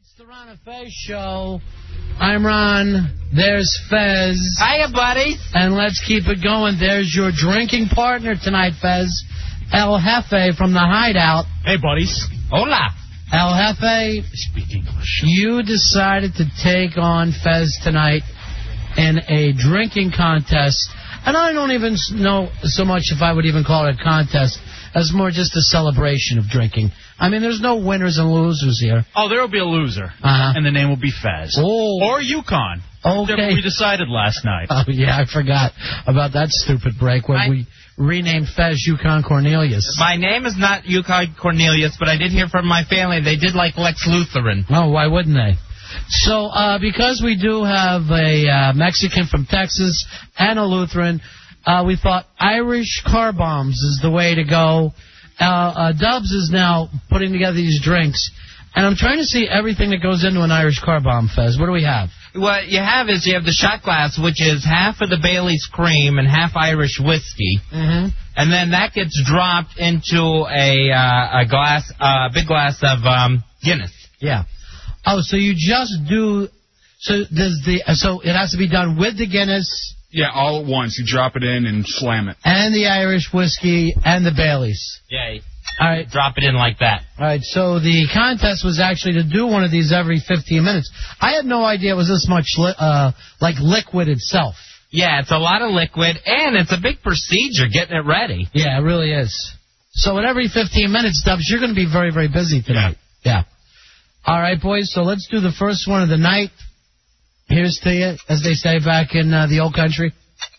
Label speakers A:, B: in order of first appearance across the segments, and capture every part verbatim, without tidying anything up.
A: It's the Ron and Fez show. I'm Ron. There's Fez.
B: Hiya, buddies.
A: And let's keep it going. There's your drinking partner tonight, Fez. El Jefe from the Hideout.
C: Hey, buddies.
B: Hola.
A: El Jefe,
C: Speak English.
A: you decided to take on Fez tonight in a drinking contest. And I don't even know so much if I would even call it a contest, as more just a celebration of drinking. I mean, there's no winners and losers here.
C: Oh, there will be a loser,
A: uh-huh.
C: and the name will be Fez.
A: Oh.
C: Or Yukon.
A: Okay.
C: That we decided last night.
A: Oh, yeah, I forgot about that stupid break when
B: I...
A: we renamed Fez Yukon Cornelius.
B: My name is not Yukon Cornelius, but I did hear from my family they did like Lex Lutheran.
A: Oh, why wouldn't they? So, uh, because we do have a uh, Mexican from Texas and a Lutheran, uh, we thought Irish car bombs is the way to go. Uh, uh, Dubs is now putting together these drinks, and I'm trying to see everything that goes into an Irish car bomb, Fez. What do we have?
B: What you have is you have the shot glass, which is half of the Bailey's cream and half Irish whiskey,
A: mm-hmm.
B: and then that gets dropped into a uh, a glass, a uh, big glass of um, Guinness.
A: Yeah. Oh, so you just do. So does the so it has to be done with the Guinness.
D: Yeah, all at once. You drop it in and slam it.
A: And the Irish whiskey and the Baileys.
B: Yeah.
A: All right.
B: Drop it in like that.
A: All right. So the contest was actually to do one of these every fifteen minutes. I had no idea it was this much li- uh, like liquid itself.
B: Yeah, it's a lot of liquid, and it's a big procedure getting it ready.
A: Yeah, it really is. So at every fifteen minutes, Dubs, you're going to be very, very busy tonight. Yeah. yeah. All right, boys. So let's do the first one of the night. Here's to you, as they say back in uh, the old country.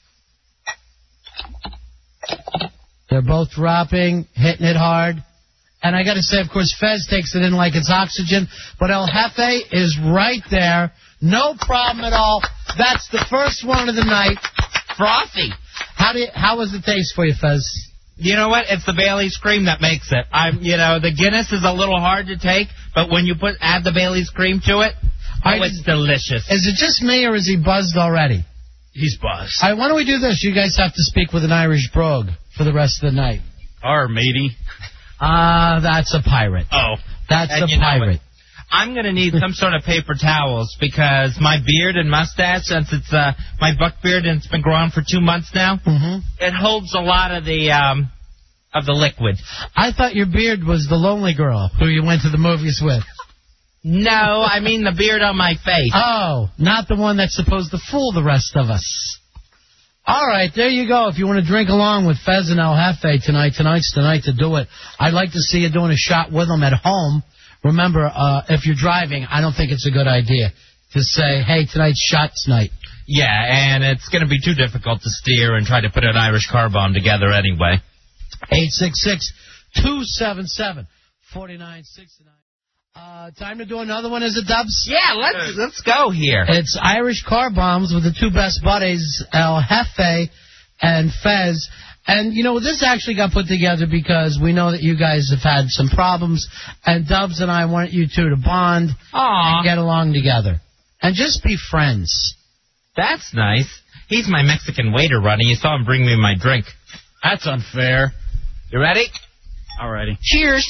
A: They're both dropping, hitting it hard. And I got to say, of course, Fez takes it in like it's oxygen. But El Jefe is right there. No problem at all. That's the first one of the night.
B: Frothy.
A: How do you, how was the taste for you, Fez?
B: You know what? It's the Bailey's cream that makes it. I'm, you know, the Guinness is a little hard to take, but when you put add the Bailey's cream to it, oh, I, it's delicious.
A: Is it just me, or is he buzzed already?
C: He's buzzed.
A: All right, why don't we do this? You guys have to speak with an Irish brogue for the rest of the night.
C: Our matey.
A: Ah, uh, that's a pirate.
B: Oh.
A: That's
B: and
A: a pirate.
B: I'm going to need some sort of paper towels because my beard and mustache, since it's uh, my buck beard and it's been growing for two months now,
A: mm-hmm.
B: it holds a lot of the um, of the liquid.
A: I thought your beard was the lonely girl who you went to the movies with.
B: No, I mean the beard on my face.
A: Oh, not the one that's supposed to fool the rest of us. All right, there you go. If you want to drink along with Fez and El Jefe tonight, tonight's the night to do it. I'd like to see you doing a shot with them at home. Remember, uh, if you're driving, I don't think it's a good idea to say, hey, tonight's shots night.
B: Yeah, and it's going to be too difficult to steer and try to put an Irish car bomb together anyway.
A: eight six six, two seven seven, four nine six nine. Uh, time to do another one, is it, Dubs?
B: Yeah, let's let's go here.
A: It's Irish car bombs with the two best buddies, El Jefe and Fez. And, you know, this actually got put together because we know that you guys have had some problems, and Dubs and I want you two to bond
B: Aww.
A: and get along together. And just be friends.
B: That's nice. He's my Mexican waiter, Ronnie. You saw him bring me my drink.
C: That's unfair.
B: You ready?
C: Alrighty.
B: Cheers.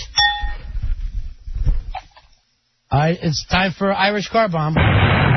A: All right, it's time for Irish car bomb. There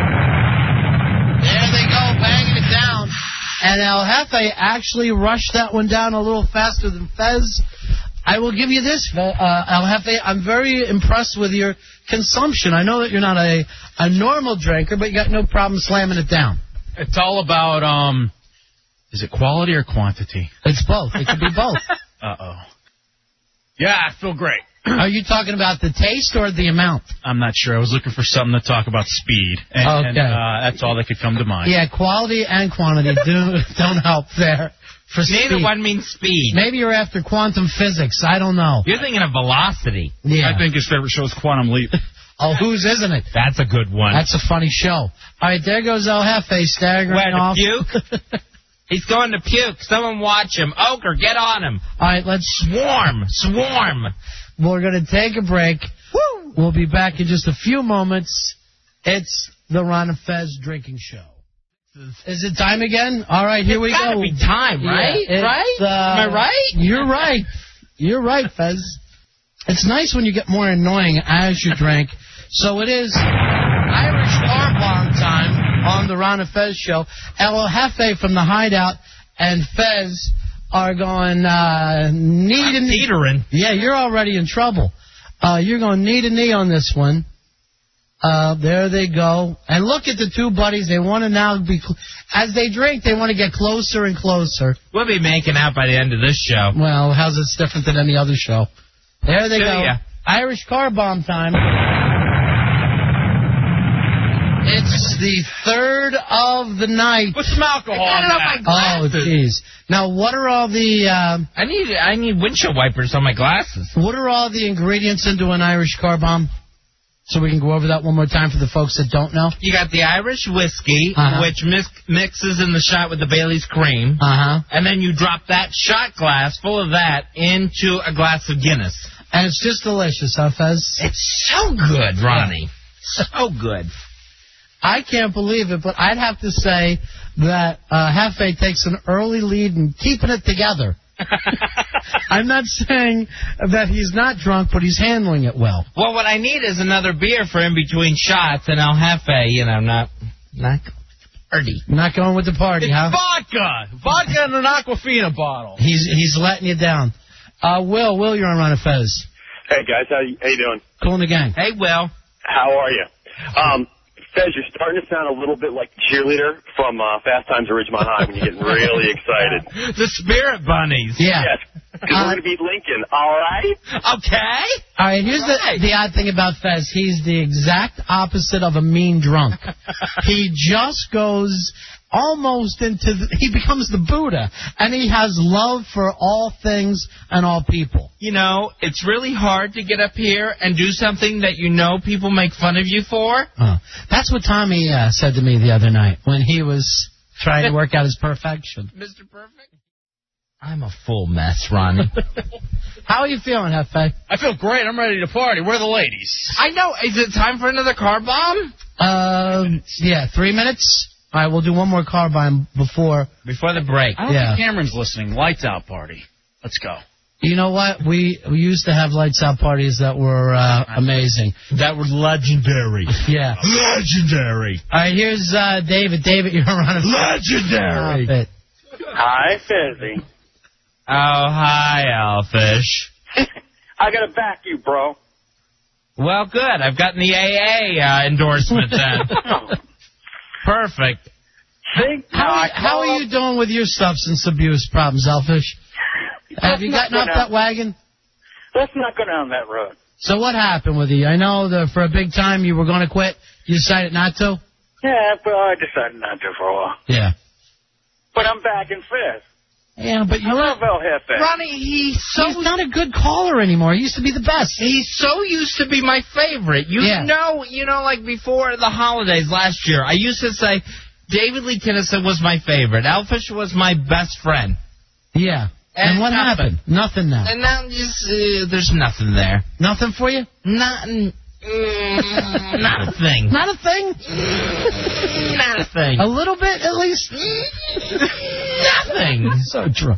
A: they go, banging it down. And El Jefe actually rushed that one down a little faster than Fez. I will give you this, uh, El Jefe. I'm very impressed with your consumption. I know that you're not a, a normal drinker, but you got no problem slamming it down.
C: It's all about, um, is it quality or quantity?
A: It's both. It could be both.
C: Uh-oh. Yeah, I feel great.
A: Are you talking about the taste or the amount?
C: I'm not sure. I was looking for something to talk about speed. And,
A: okay.
C: and uh, that's all that could come to mind.
A: Yeah, quality and quantity do, don't help there. For
B: Neither
A: speed.
B: one means speed.
A: Maybe you're after quantum physics. I don't know.
B: You're thinking of velocity.
A: Yeah.
D: I think his favorite show is Quantum Leap.
A: Oh, whose isn't it?
B: That's a good one.
A: That's a funny show. All right, there goes El Jefe staggering
B: Where, to
A: off.
B: puke? He's going to puke. Someone watch him. Ochre, get on him.
A: All right, let's
B: swarm. Swarm.
A: We're going to take a break.
B: Woo!
A: We'll be back in just a few moments. It's the Ron and Fez drinking show. Is it time again? All right, here
B: it's
A: we go.
B: It's got to be time, right?
A: Yeah,
B: right?
A: Uh,
B: Am I right?
A: You're right. You're right, Fez. It's nice when you get more annoying as you drink. So it is Irish car bomb time on the Ron and Fez show. El Jefe from the Hideout and Fez are going uh, knee to knee.
B: Teetering.
A: Yeah, you're already in trouble. Uh, you're going knee to knee on this one. Uh, there they go. And look at the two buddies. They want to now be, cl- as they drink, they want to get closer and closer.
B: We'll be making out by the end of this show.
A: Well, how's this different than any other show? There they
B: Do
A: go.
B: ya?
A: Irish car bomb time. It's the third of the night.
C: Put some alcohol in that.
A: Oh, jeez. Now, what are all the uh,
B: I need I need windshield wipers on my glasses.
A: what are all the ingredients into an Irish car bomb? So we can go over that one more time for the folks that don't know.
B: You got the Irish whiskey,
A: Uh-huh.
B: which mix, mixes in the shot with the Bailey's cream.
A: Uh-huh.
B: And then you drop that shot glass full of that into a glass of Guinness.
A: And it's just delicious, huh, Fez?
B: It's so good, Ronnie. So good.
A: I can't believe it, but I'd have to say that uh, Jefe takes an early lead in keeping it together. I'm not saying that he's not drunk, but he's handling it well.
B: Well, what I need is another beer for in between shots, and El Jefe, you know, not not party.
A: Not going with the party,
C: It's
A: huh?
C: vodka. Vodka in an Aquafina bottle.
A: He's he's letting you down. Uh, Will, Will, you're on Ron and Fez.
E: Hey, guys. How you, how you doing?
A: Cool in the gang.
B: Hey, Will.
E: How are you? Um, Fez, you're starting to sound a little bit like the cheerleader from uh, Fast Times at Ridgemont High when you're getting really excited.
B: The Spirit Bunnies.
A: Yeah.
E: Yes, because
A: Uh,
E: we're going to beat Lincoln, all right?
B: Okay.
A: All right, here's
B: Right.
A: the the odd thing about Fez. He's the exact opposite of a mean drunk. He just goes almost into the, he becomes the Buddha, and he has love for all things and all people.
B: You know, it's really hard to get up here and do something that you know people make fun of you for.
A: Uh, that's what Tommy uh, said to me the other night when he was trying to work out his perfection.
B: Mister Perfect? I'm a full mess, Ronnie.
A: How are you feeling, Jefe?
C: I feel great. I'm ready to party. Where are the ladies?
B: I know. Is it time for another car bomb?
A: Um, yeah, three minutes. All right, we'll do one more car bomb before.
B: Before the break.
C: I don't
A: Yeah.
C: think Cameron's listening. Lights out party. Let's go.
A: You know what? We we used to have lights out parties that were uh, amazing.
B: That was legendary.
A: Yeah.
C: Legendary.
A: All right, here's uh, David. David, you're on a
C: Legendary.
A: Stop it.
E: Hi, Fezzy.
B: Oh, hi, Alfish.
E: I got to back you, bro.
B: Well, good. I've gotten the A A uh, endorsement then. Perfect.
E: Think
A: How, how are you doing with your substance abuse problems, Elfish? Have you gotten off that wagon?
E: Let's not go down that road.
A: So what happened with you? I know that for a big time you were going to quit. You decided not to?
E: Yeah, but I decided not to for a while.
A: Yeah.
E: But I'm back in Fez.
A: Yeah, but you
E: I love El Jefe.
B: Ronnie, he's so
A: he's not a good caller anymore. He used to be the best.
B: He's so used to be my favorite. You
A: Yeah.
B: know, you know, like before the holidays last year, I used to say David Lee Kinnison was my favorite. Alfish was my best friend.
A: Yeah. And,
B: And
A: what
B: nothing.
A: happened? Nothing now.
B: And now just uh, there's nothing there.
A: Nothing for you?
B: Not, mm, not a thing.
A: Not a thing?
B: Mm, Not a thing.
A: A little bit, at least?
B: Nothing.
A: So drunk.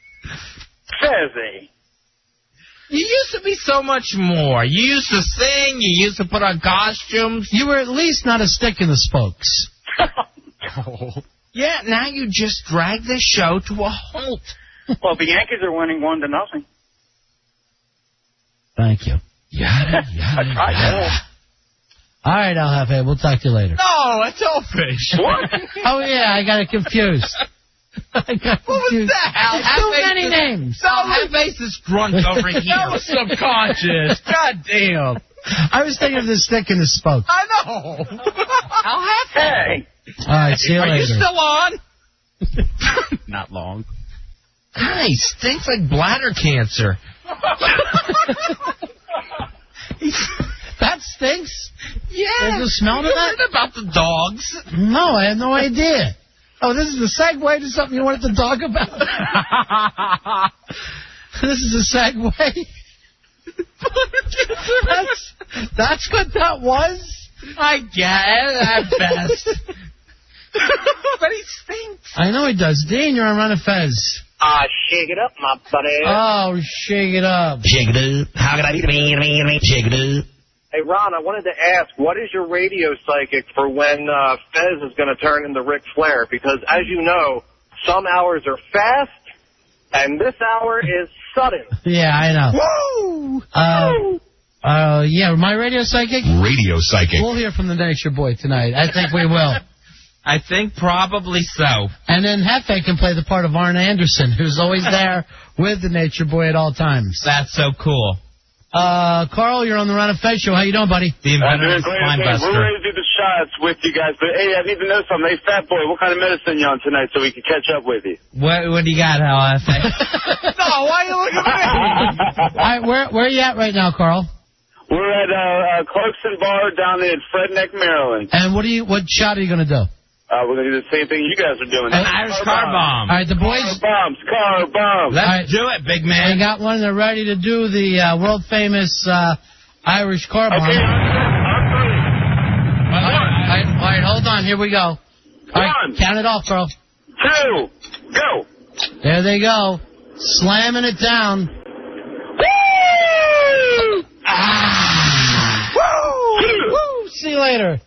E: Fezzy.
B: You used to be so much more. You used to sing. You used to put on costumes.
A: You were at least not a stick in the spokes.
B: Yeah, now you just drag this show to a halt.
E: Well, the Yankees are winning one to nothing.
A: Thank you.
B: Yada, yada,
E: I tried that.
A: All right, I'll have it. We'll talk to you later.
B: No, it's Elfish.
E: What?
A: Oh, yeah, I got it confused. I got
B: What was
A: confused.
B: that?
A: There's too many names.
B: No, Half-Ace is drunk over here.
C: That was subconscious. God damn.
A: I was thinking of the stick in the spoke.
B: I know. I'll have
E: Hey.
A: All right, see you
B: Are
A: later.
B: you still on?
C: Not long.
B: God, he stinks like bladder cancer.
A: That stinks?
B: Yeah.
A: There's a smell to
B: You
A: that?
B: heard about the dogs?
A: No, I have no idea. Oh, this is a segue to something you wanted to talk about? This is a segue? that's, that's what that was?
B: I guess, at best. But he stinks.
A: I know he does. Dean, you're on Run of Fez.
E: Ah, shake it up, my buddy.
A: Oh, shake it up.
B: Shake it up. How can I be the man, man, man? Shake it up.
E: Hey, Ron, I wanted to ask, what is your radio psychic for when uh, Fez is going to turn into Ric Flair? Because, as you know, some hours are fast, and this hour is sudden.
A: Yeah, I know.
E: Woo!
A: Uh, uh, yeah, my radio psychic?
F: Radio psychic.
A: We'll hear from the Nature Boy tonight. I think we will.
B: I think probably so.
A: And then Jefe can play the part of Arn Anderson, who's always there with the Nature Boy at all times.
B: That's so cool.
A: Uh, Carl, you're on the Ron and Fez show. How you doing, buddy?
B: The inventor of the spine buster.
E: We're ready to do the shots with you guys, but hey, I need to know something. Hey, Fat Boy, what kind of medicine you on tonight so we can catch up with you?
B: What What do you got, Hal? No, why are you looking at me?
A: All right, where where are you at right now, Carl?
E: We're at uh, uh, Clarkson Bar down in Fredneck, Maryland.
A: And what do you what shot are you gonna do?
E: Uh, we're going to do the same thing you guys are doing.
B: An Irish car bomb.
A: All right, the boys.
E: Car bombs, car bombs.
B: Let's
A: right.
B: do it, big man.
A: I got one. They're ready to do the uh, world-famous uh, Irish car bomb.
E: Okay, I'm ready.
A: All right, all right, hold on. Here we go. All right,
E: One.
A: count it off, Carl.
E: Two, go.
A: There they go. Slamming it down.
E: Woo!
A: Ah. Woo! Woo! See you later.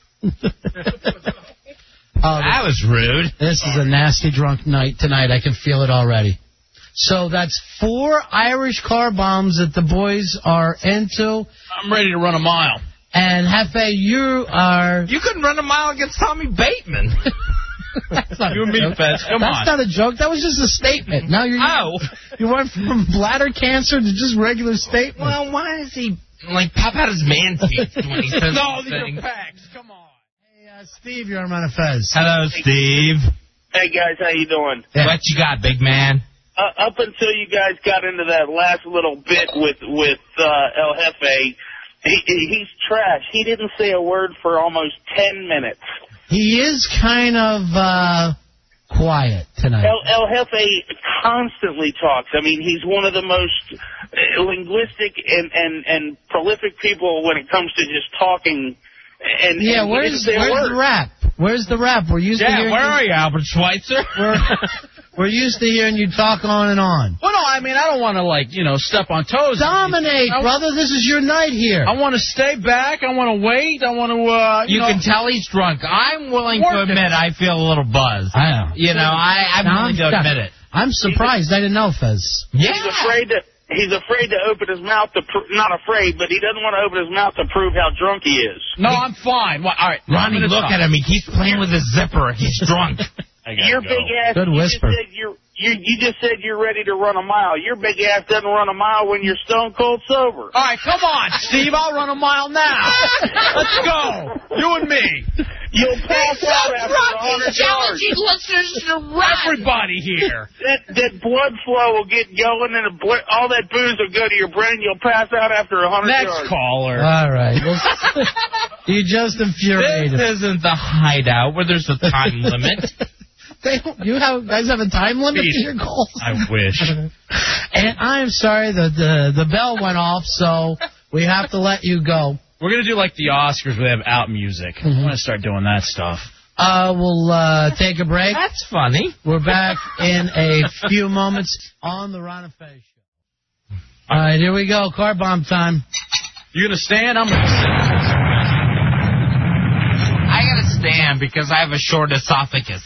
A: Oh,
B: that was rude.
A: This is a nasty drunk night tonight. I can feel it already. So that's four Irish car bombs that the boys are into.
C: I'm ready to run a mile.
A: And Jefe, you are...
B: You couldn't run a mile against Tommy Bateman.
A: That's not
C: You and me, Fez. Come
A: That's
C: on.
A: not a joke. That was just a statement. Now you're...
B: Oh.
A: You went from bladder cancer to just regular statement.
B: Well, why does he, like, pop out his man teeth when he says
C: No,
B: these
C: these
B: things?
C: are facts. Come on.
A: Uh, Steve, you're on Fez.
B: Hello, Steve.
E: Hey, guys, how you doing?
A: Yeah.
B: What you got, big man?
E: Uh, up until you guys got into that last little bit with with uh, El Jefe, he, he's trash. He didn't say a word for almost ten minutes.
A: He is kind of uh, quiet tonight.
E: El, El Jefe constantly talks. I mean, he's one of the most uh, linguistic and, and, and prolific people when it comes to just talking. And,
A: yeah,
E: and he
A: where's
E: didn't say a
A: where's
E: word.
A: the rap? Where's the rap? We're used to
B: Yeah,
A: hearing
B: where
A: you,
B: are you, Albert Schweitzer?
A: We're, we're used to hearing you talk on and on.
C: Well, no, I mean, I don't want to, like, you know, step on toes.
A: Dominate,
C: I,
A: brother. This is your night here.
C: I want to stay back. I want to wait. I want to, uh, you,
B: You
C: know.
B: can tell he's drunk. I'm willing to
C: Work it.
B: admit I feel a little buzzed.
A: I know.
B: You know, I, I'm willing to admit it.
A: I'm surprised. I didn't know, Fez.
B: Yeah.
E: He's afraid to. He's afraid to open his mouth to. Pr- not afraid, but he doesn't want to open his mouth to prove how drunk he is.
C: No, I'm fine. Well, all right.
B: Ronnie,
C: I'm gonna
B: look
C: talk.
B: at him. He keeps playing with his zipper. He's drunk.
C: I gotta
E: Your
C: go.
E: big ass.
A: Good
E: you
A: whisper.
E: Just said you're, you you just said you're ready to run a mile. Your big ass doesn't run a mile when you're stone cold sober.
C: All right, come on, Steve. I'll run a mile now. Let's go. You and me.
E: You'll pass out after a hundred yards.
B: listeners to run.
C: Everybody here.
E: That that blood flow will get going, and the bl- all that booze will go to your brain. You'll pass out after a hundred
C: Next
E: yards.
C: caller.
A: All right. Well, you just infuriated.
B: This isn't the hideout where there's a time limit.
A: They don't, you have guys have a time limit to your calls.
C: I wish.
A: And I'm sorry, the, the the bell went off, so we have to let you go.
C: We're going to do like the Oscars where they have out music.
A: Mm-hmm.
C: I'm going to start doing that stuff.
A: Uh, we'll uh, take a break.
B: That's funny.
A: We're back in a few moments on the Ron and Fez show. All right, here we go. Car bomb time.
C: You going to stand? I'm going to sit.
B: I gotta stand because I have a short esophagus.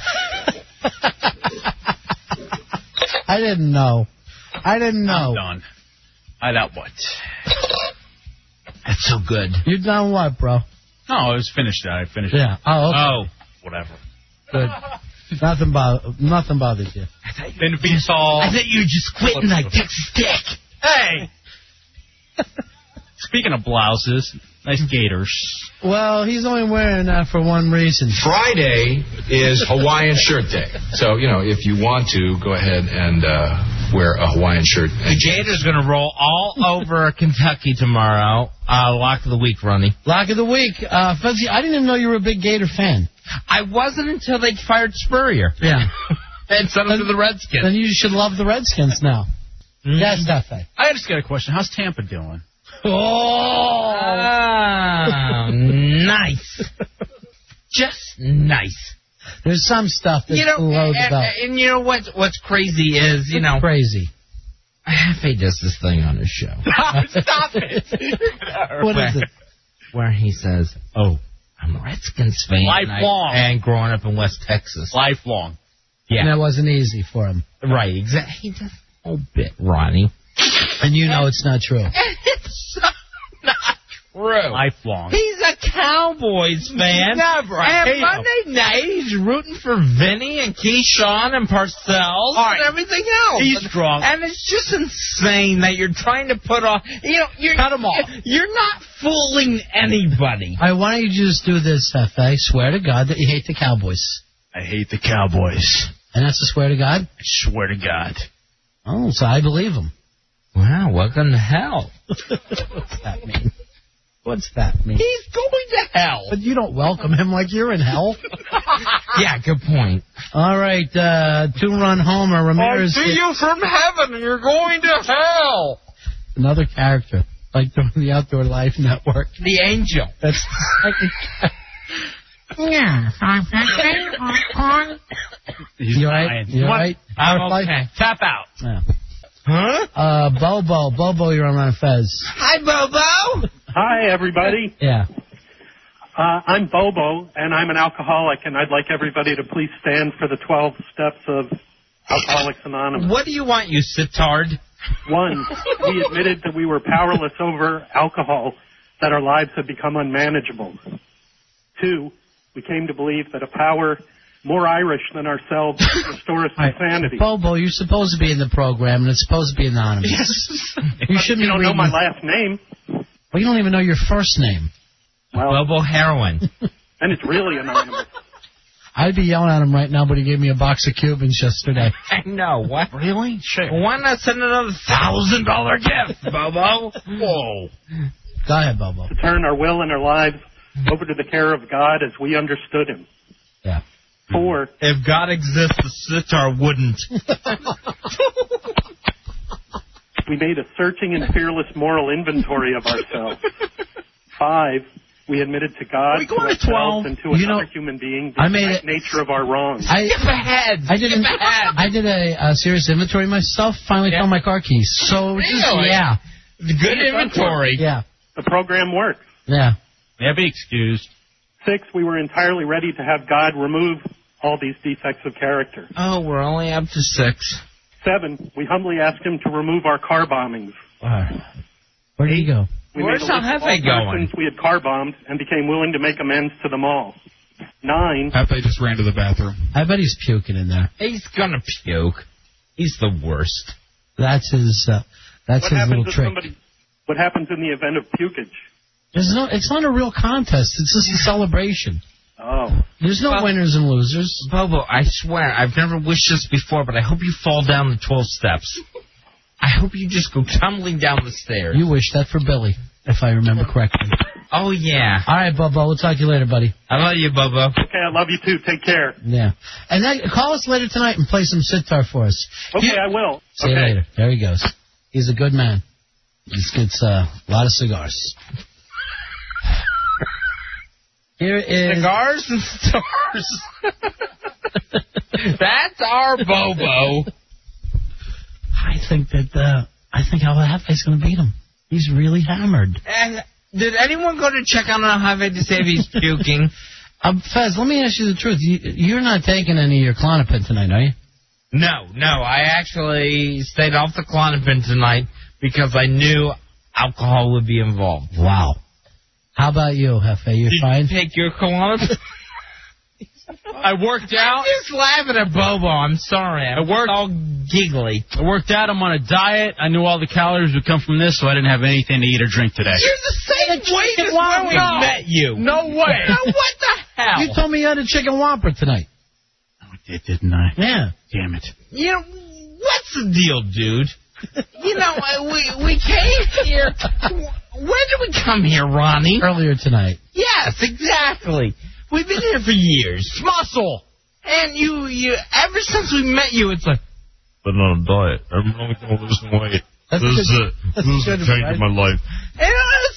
A: I didn't know. I didn't know.
C: I'm done. I doubt what.
B: That's so good.
A: You done what, bro?
C: No, I was finished. I finished.
A: Yeah. Oh, okay.
C: Oh, whatever.
A: Good. Nothing bo- Nothing bothers you.
C: Been to be tall.
B: I thought you were just quitting like Texas Tech.
C: Hey. Speaking of blouses, nice gaiters.
A: Well, he's only wearing that for one reason.
F: Friday is Hawaiian shirt day. So, you know, if you want to, go ahead and uh, wear a Hawaiian shirt.
B: The Gators going to roll all over Kentucky tomorrow. Uh, lock of the week, Ronnie.
A: Lock of the week. Uh, Fuzzy, I didn't even know you were a big Gator fan.
B: I wasn't until they fired Spurrier.
A: Yeah.
B: And sent him to the Redskins.
A: Then you should love the Redskins now.
B: Mm-hmm.
A: Yes, Jefe.
C: I just got a question. How's Tampa doing?
A: Oh,
B: Ah, nice. Just nice.
A: there's some stuff that's
B: You know,
A: below the
B: and,
A: belt.
B: and you know what? What's crazy is, you know,
A: Crazy.
B: Jefe does this thing on his show.
C: Stop it.
A: What
B: where,
A: is it?
B: Where he says, oh, I'm a Redskins fan.
C: Lifelong.
B: And, I, and growing up in West Texas.
C: Lifelong.
B: Yeah.
A: And that wasn't easy for him.
B: Right, exactly. He does a whole bit, Ronnie.
A: And you know it's not true.
B: It's so not true.
C: Lifelong.
B: He's a Cowboys fan.
C: Never. I
B: And
C: hate
B: Monday
C: him.
B: night, he's rooting for Vinny and Keyshawn and Parcells
C: right.
B: and everything else.
C: He's
B: and,
C: drunk.
B: And it's just insane that you're trying to put on. You know, you're,
C: Cut him off.
B: You're not fooling anybody.
A: All right, why don't you just do this, Jefe? Swear to God that you hate the Cowboys.
C: I hate the Cowboys.
A: And that's a swear to God?
C: I swear to God.
A: Oh, so I believe him.
B: Wow, welcome to hell.
A: What's that mean? What's that mean?
B: He's going to hell.
A: But you don't welcome him like you're in hell.
B: Yeah, good point.
A: All right, uh, two-run homer. Ramirez.
B: I see you from heaven and you're going to hell.
A: Another character, like the, the Outdoor Life Network.
B: The angel.
A: That's
B: Yeah, I'm on.
C: He's
A: you all right?
C: lying.
A: You all right?
C: I'm
A: Outdoor
C: okay.
A: Life?
C: Tap out.
A: Yeah.
B: Huh?
A: Uh, Bobo. Bobo, you're on Ron and Fez.
B: Hi, Bobo.
G: Hi, everybody.
A: Yeah.
G: Uh, I'm Bobo, and I'm an alcoholic, and I'd like everybody to please stand for the twelve steps of Alcoholics Anonymous.
B: What do you want, you sitard?
G: One, we admitted that we were powerless over alcohol, that our lives had become unmanageable. Two, we came to believe that a power more Irish than ourselves could restore us to sanity.
A: Bobo, you're supposed to be in the program, and it's supposed to be anonymous.
G: Yes.
A: You shouldn't
G: You don't
A: be
G: know
A: reading
G: my last name.
A: Well, you don't even know your first name.
G: Well,
B: Bobo Heroin.
G: and it's really anonymous.
A: I'd be yelling at him right now, but he gave me a box of Cubans yesterday.
B: I know. What?
C: Really? Sure.
B: Why not send another thousand dollar gift, Bobo?
C: Whoa.
A: Go ahead, Bobo.
G: To turn our will and our lives over to the care of God as we understood Him.
A: Yeah.
G: Four,
B: If God exists, the sitar wouldn't.
G: we made a searching and fearless moral inventory of ourselves. Five, we admitted to God,
C: We
G: to
C: go to
G: ourselves,
C: twelve.
G: and to
A: You
G: another
A: know,
G: human being the
A: I made
G: exact
A: it-
G: nature of our wrongs.
A: I,
B: Skip ahead.
A: I did, an,
B: Skip ahead.
A: I did a, a serious inventory myself. Finally
B: Yeah.
A: found my car keys. So, just,
B: Really?
A: yeah.
B: Good inventory.
A: Yeah.
G: The program works.
A: Yeah.
C: Yeah, be excused.
G: Six, we were entirely ready to have God remove all these defects of character.
B: Oh, we're only up to six.
G: Seven, we humbly asked Him to remove our car bombings.
A: All right. Where did he go?
G: We
B: Where's
G: made a list of all
B: Jefe going?
G: persons we had car bombed and became willing to make amends to them all. Nine,
D: Jefe just ran to the bathroom.
A: I bet he's puking in there.
B: He's gonna puke. He's the worst.
A: That's his. Uh, that's
G: what
A: his
G: happens
A: little
G: if
A: trick.
G: somebody? What happens in the event of pukage?
A: There's no. It's not a real contest. It's just a celebration.
G: Oh,
A: There's no
B: Well-
A: winners and losers.
B: Bobo, I swear, I've never wished this before, but I hope you fall down the twelve steps. I hope you just go tumbling down the stairs.
A: You wish that for Billy, if I remember correctly.
B: Oh, yeah.
A: All right, Bobo. We'll talk to you later, buddy.
B: I love you, Bobo.
G: okay. I love you too. Take care.
A: Yeah. And then call us later tonight and play some sitar for us.
G: Okay,
A: You-
G: I will.
A: See you
G: okay.
A: later. There he goes. He's a good man. He gets uh, a lot of cigars. Here is
B: Cigars and stars. That's our Bobo.
A: I think that uh, I think Jefe's going to beat him. He's really hammered.
B: And did anyone go to check on Jefe to see if he's puking?
A: Um, Fez, let me ask you the truth. You, you're not taking any of your Klonopin tonight, are you?
B: No, no. I actually stayed off the Klonopin tonight because I knew alcohol would be involved.
A: Wow. How about you, Jefe? You
B: Did
A: fine?
B: you take your Klonopin?
C: I worked out.
B: I'm just laughing at Bobo. I'm sorry. I'm
C: It worked.
B: all giggly.
C: I worked out. I'm on a diet. I knew all the calories would come from this, so I didn't have anything to eat or drink today.
B: You're the same weight as when we
C: No.
B: met you.
C: No way.
B: Now, what the hell?
A: You told me you had a chicken whopper tonight.
C: I did, didn't I?
A: Yeah.
C: Damn it.
B: You know, what's the deal, dude? You know, uh, we we came here. When did we come here, Ronnie?
A: Earlier tonight.
B: Yes, exactly. We've been here for years.
C: Muscle.
B: And you, you, ever since we met you, it's like,
H: Been on a diet. I'm only going to lose some weight.
A: That's
H: This is
A: good.
H: it.
A: That's
H: This is the
A: good,
H: change
A: right?
H: of my life.
B: and it's like,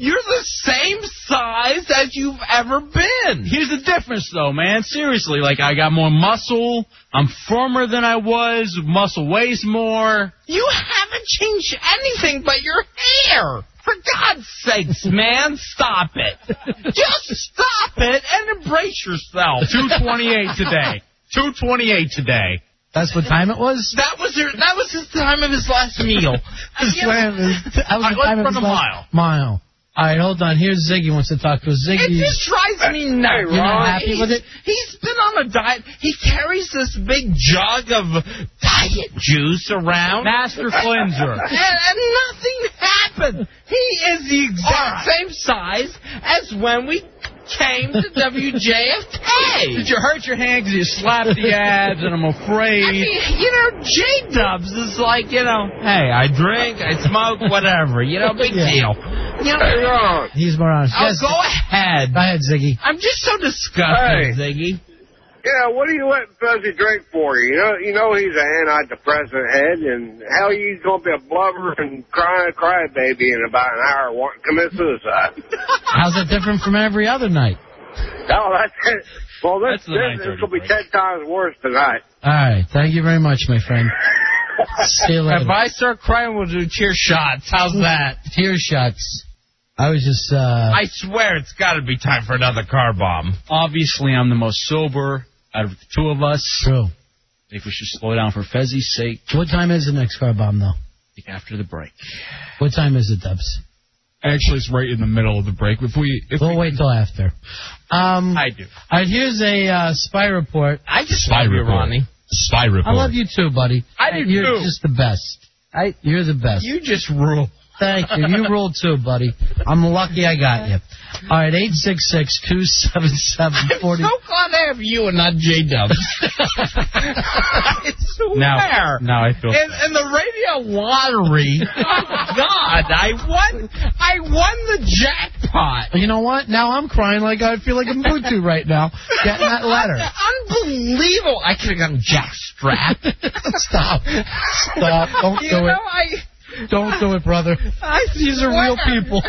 B: You're the same size as you've ever been.
D: Here's the difference, though, man. Seriously, like, I got more muscle. I'm firmer than I was. Muscle weighs more.
B: You haven't changed anything but your hair. For God's sakes, man, stop it. Just stop it and embrace yourself.
D: two twenty-eight today. two twenty-eight today.
A: That's what time it was?
B: That was your, that was his time of his last meal.
A: His time is- that was
D: I
A: the
D: went
A: time of
D: from
A: his
D: a
A: last-
D: mile.
A: Mile. All right, hold on. Here's Ziggy wants to talk to us. Ziggy,
B: It just drives me nuts.
A: You're not happy
B: He's-
A: with it?
B: He's been on a diet. He carries this big jug of diet juice around.
D: Master cleanser.
B: And, and nothing happened. He is the exact same size as when we came to W J F K.
D: Did you hurt your hand because you slapped the ads, and I'm afraid...
B: I mean, you know, J-Dubs is like, you know, hey, I drink, I smoke, whatever. You know, big
A: Yeah.
B: deal. You know,
A: he's more honest.
B: oh,
A: Yes,
B: go ahead.
A: Go ahead, Ziggy.
B: I'm just so disgusted,
E: Hey.
B: Ziggy.
E: Yeah, what are you letting Fuzzy drink for? You know, you know he's an antidepressant head, and how he's gonna be a blubber and crying crybaby in about an hour wanting to commit suicide.
A: How's that different from every other night?
E: Oh, that's it. Well, this
D: That's the
E: this,
D: nine
E: this
D: thirty
E: will be
D: break.
E: ten times worse tonight.
A: All right. Thank you very much, my friend. See you later.
B: If I start crying, we'll do cheer shots. How's that?
A: Tear shots. I was just, uh...
B: I swear it's got to be time for another car bomb.
D: Obviously, I'm the most sober out of the two of us.
A: True.
D: I think we should slow down for Fezzi's sake.
A: What time is the next car bomb, though?
D: After the break.
A: What time is it, Dubs?
D: Actually, it's right in the middle of the break. If we, if
A: We'll wait till after. Um,
D: I do.
A: All right, here's a uh, spy report.
B: I just
F: Spy
B: love you,
F: report.
B: Ronnie.
F: Spy report.
A: I love you too, buddy.
B: I do
A: You're
B: too.
A: just the best. I, You're the best.
B: You just rule.
A: Thank you. You ruled too, buddy. I'm lucky I got you. All right, eight six six, two seven seven, four zero.
B: I'm so glad I have you and not J-Dubs. I swear.
D: Now, now I feel
B: in, in the radio lottery, oh God, I won. I won the jackpot.
A: You know what? Now I'm crying like I feel like a Mbutu right now, getting that letter.
B: Unbelievable. I could have gotten jackstrap.
A: Stop. Stop. Don't
B: You
A: do
B: know,
A: it.
B: I...
A: Don't do it, brother.
B: I
A: These are real
B: swear.
A: people.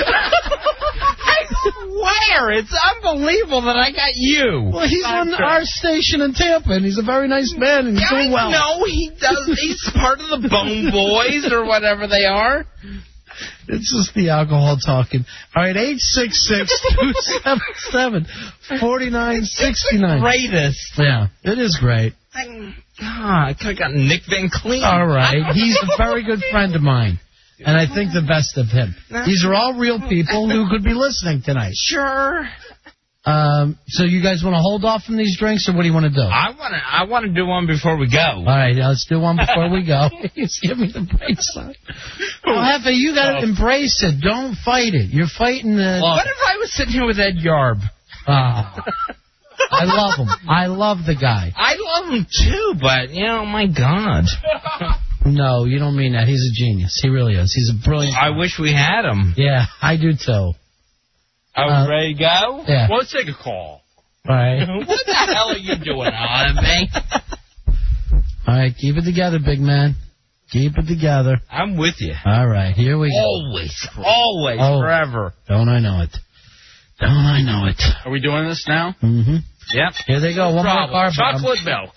B: I swear, it's unbelievable that I got you.
A: Well, he's on our station in Tampa, and he's a very nice man, and he's
B: Yeah,
A: doing well.
B: I know he does. He's part of the Bone Boys or whatever they are.
A: It's just the alcohol talking. All right, eight six six, two seven seven, four nine six nine.
B: Greatest.
A: Yeah, it is great.
B: I, ah, I could have gotten Nick Van Clean.
A: All right, he's a very good friend of mine, and I think the best of him. These are all real people who could be listening tonight.
B: Sure.
A: Um, so you guys want to hold off from these drinks, or what do you want to do?
B: I want to. I want to do one before we go.
A: All right, let's do one before we go. Just give me the break sign. Oh, Hefe, you got to embrace it. Don't fight it. You're fighting the...
B: What if I was sitting here with Ed Yarb?
A: Ah. I love him. I love the guy.
B: I love him too, but you know, my God.
A: No, you don't mean that. He's a genius. He really is. He's a brilliant...
B: I wish we had him.
A: Yeah, I do too.
B: Are we
A: Uh,
B: ready to go?
A: Yeah.
D: Well, let's take a call.
A: All right.
B: What the hell are you doing on me?
A: All right, keep it together, big man. Keep it together.
B: I'm with you.
A: All right, here we go.
B: Always, always,
A: Oh.
B: forever.
A: Don't I know it? Don't I know it?
D: Are we doing this now?
A: Mm-hmm.
B: Yep.
A: Here they go. One more
B: Problem.
A: car bomb.
B: Chocolate milk.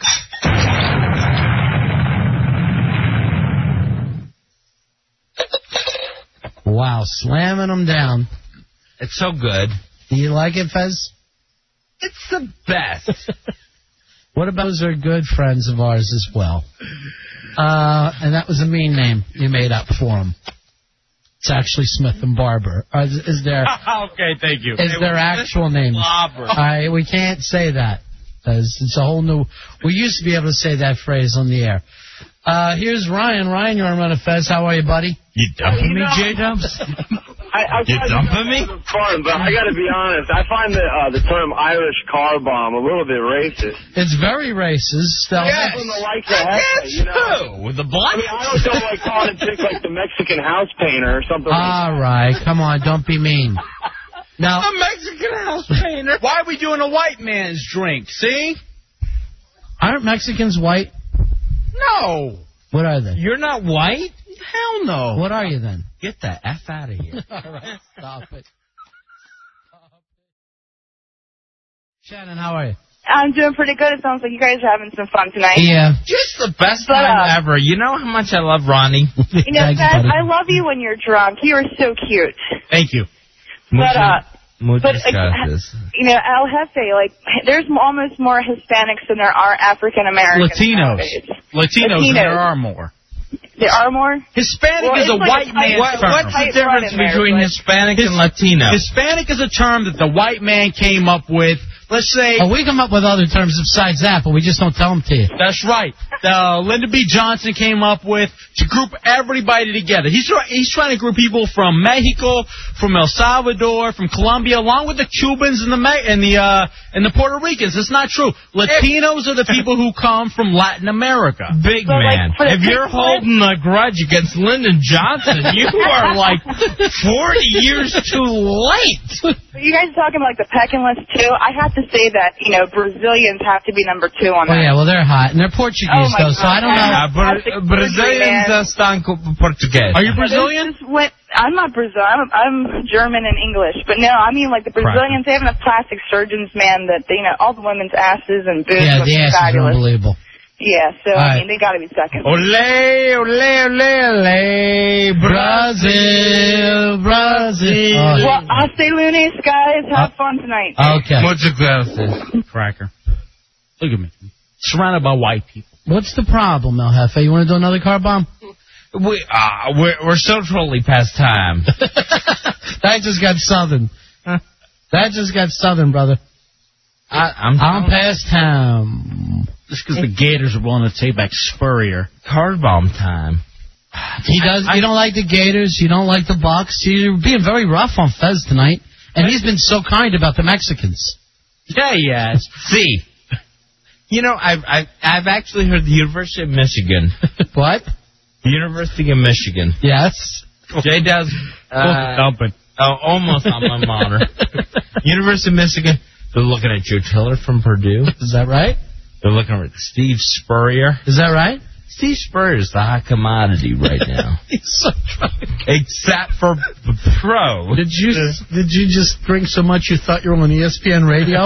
A: Wow, slamming them down.
B: It's so good.
A: Do you like it, Fez?
B: It's the best.
A: What about those are good friends of ours as well? Uh, and that was a mean name you made up for them. It's actually Smith and Barber. Uh, is, is there
D: Okay, thank you.
A: is their actual name?
B: Slobber.
A: All right, we can't say that. It's, it's a whole new... We used to be able to say that phrase on the air. Uh, here's Ryan. Ryan, you're on Run a Fez. How are you, buddy?
B: You dumping me,
E: You know-
B: J-Dubs?
E: I, I
B: You
E: find
B: dumping me?
E: it fun, but I got to be honest. I find the uh, the term Irish car bomb a little bit racist.
A: It's very racist. Uh,
B: Yes.
E: People don't like that,
B: Against
E: you know.
B: who? With the
E: I
B: black?
E: mean, I don't, don't like calling a chick like the Mexican house painter or something like
A: All right, come on, don't be mean. Now,
B: A Mexican house painter.
D: Why are we doing a white man's drink? See?
A: aren't Mexicans white?
B: No.
A: What are they?
B: You're not white?
D: Hell no.
A: What are you then?
B: Get the F out of here.
A: All right, stop it. Stop it. Shannon, how are you?
H: I'm doing pretty good. It sounds like you guys are having some fun tonight.
A: Yeah.
B: Just the best
H: But,
B: time
H: uh,
B: ever. You know how much I love Ronnie?
H: You know,
A: Thanks,
H: Fez,
A: buddy.
H: I love you when you're drunk. You are so cute.
D: Thank you.
H: But, uh,
B: Muchas
H: but, uh,
B: gracias.
H: you know, El Jefe, like, there's almost more Hispanics than there are African Americans.
D: Latinos.
H: Latinos.
D: Latinos, there are more.
H: There are more?
D: Hispanic
H: Well,
D: is a
H: it's like
D: white
H: a
D: man's
H: tight-
D: term.
B: What's the
H: Tight
B: difference
H: run in there,
B: between
H: but-
B: Hispanic
D: His-
B: and Latino?
D: Hispanic is a term that the white man came up with. Let's say...
A: Oh, we come up with other terms besides that, but we just don't tell them to you.
D: That's right. Uh, Lyndon B. Johnson came up with to group everybody together. He's try, he's trying to group people from Mexico, from El Salvador, from Colombia, along with the Cubans and the Me- and the uh, and the Puerto Ricans. It's not true. Latinos are the people who come from Latin America.
B: Big
H: But, like,
B: man.
H: for the
B: If you're
H: people-
B: holding a grudge against Lyndon Johnson, you are like forty years too late.
H: You guys are talking about, like, the pecking list, too? I have to say that, you know, Brazilians have to be number two on
A: Well,
H: that.
A: yeah, well, they're hot, and they're Portuguese,
H: Oh, my
A: though, so
H: God.
A: I don't know.
B: Uh, Bra-
H: Fantastic
B: Brazilians
H: man.
B: uh, están co- portugués.
D: Are you
H: But
D: Brazilian?
H: this is what- I'm not Brazilian. I'm, I'm German and English. But no, I mean, like, the Brazilians, they have enough plastic surgeons, man, that, they, you know, all the women's asses and boobs
A: Yeah,
H: look
A: the ass is
H: fabulous.
A: unbelievable.
H: Yeah, so,
A: All
H: I
A: right.
H: mean, they got to be second.
B: Ole, ole, ole, ole,
A: Brazil, Brazil. Oh,
H: Well, hasta lunes, guys. Have fun tonight.
A: okay.
B: Muchas gracias.
D: Cracker. Look at me. Surrounded by white people.
A: What's the problem, El Jefe? You want to do another car bomb?
B: We, uh, we're, we're so totally past time.
A: That just got southern. That just got southern, brother.
B: I, I'm,
A: I'm past time.
D: Just because the Gators are willing to take back Spurrier.
B: card bomb time.
A: He does. You don't like the Gators. You don't like the Bucks. You're being very rough on Fez tonight, and he's been so kind about the Mexicans.
D: Yeah, yeah.
B: See, you know, I've, I've, I've actually heard the University of Michigan.
A: What?
B: University of Michigan.
A: Yes.
B: Jay does. Uh,
D: Dumping.
B: oh, almost on my monitor. University of Michigan. They're looking at Joe Tiller from Purdue.
A: Is that right?
B: They're looking at Steve Spurrier.
A: Is that right?
B: Steve Spurrier is the hot commodity right now.
A: He's so drunk.
B: Except for the pro.
A: Did you did you just drink so much you thought you were on E S P N radio?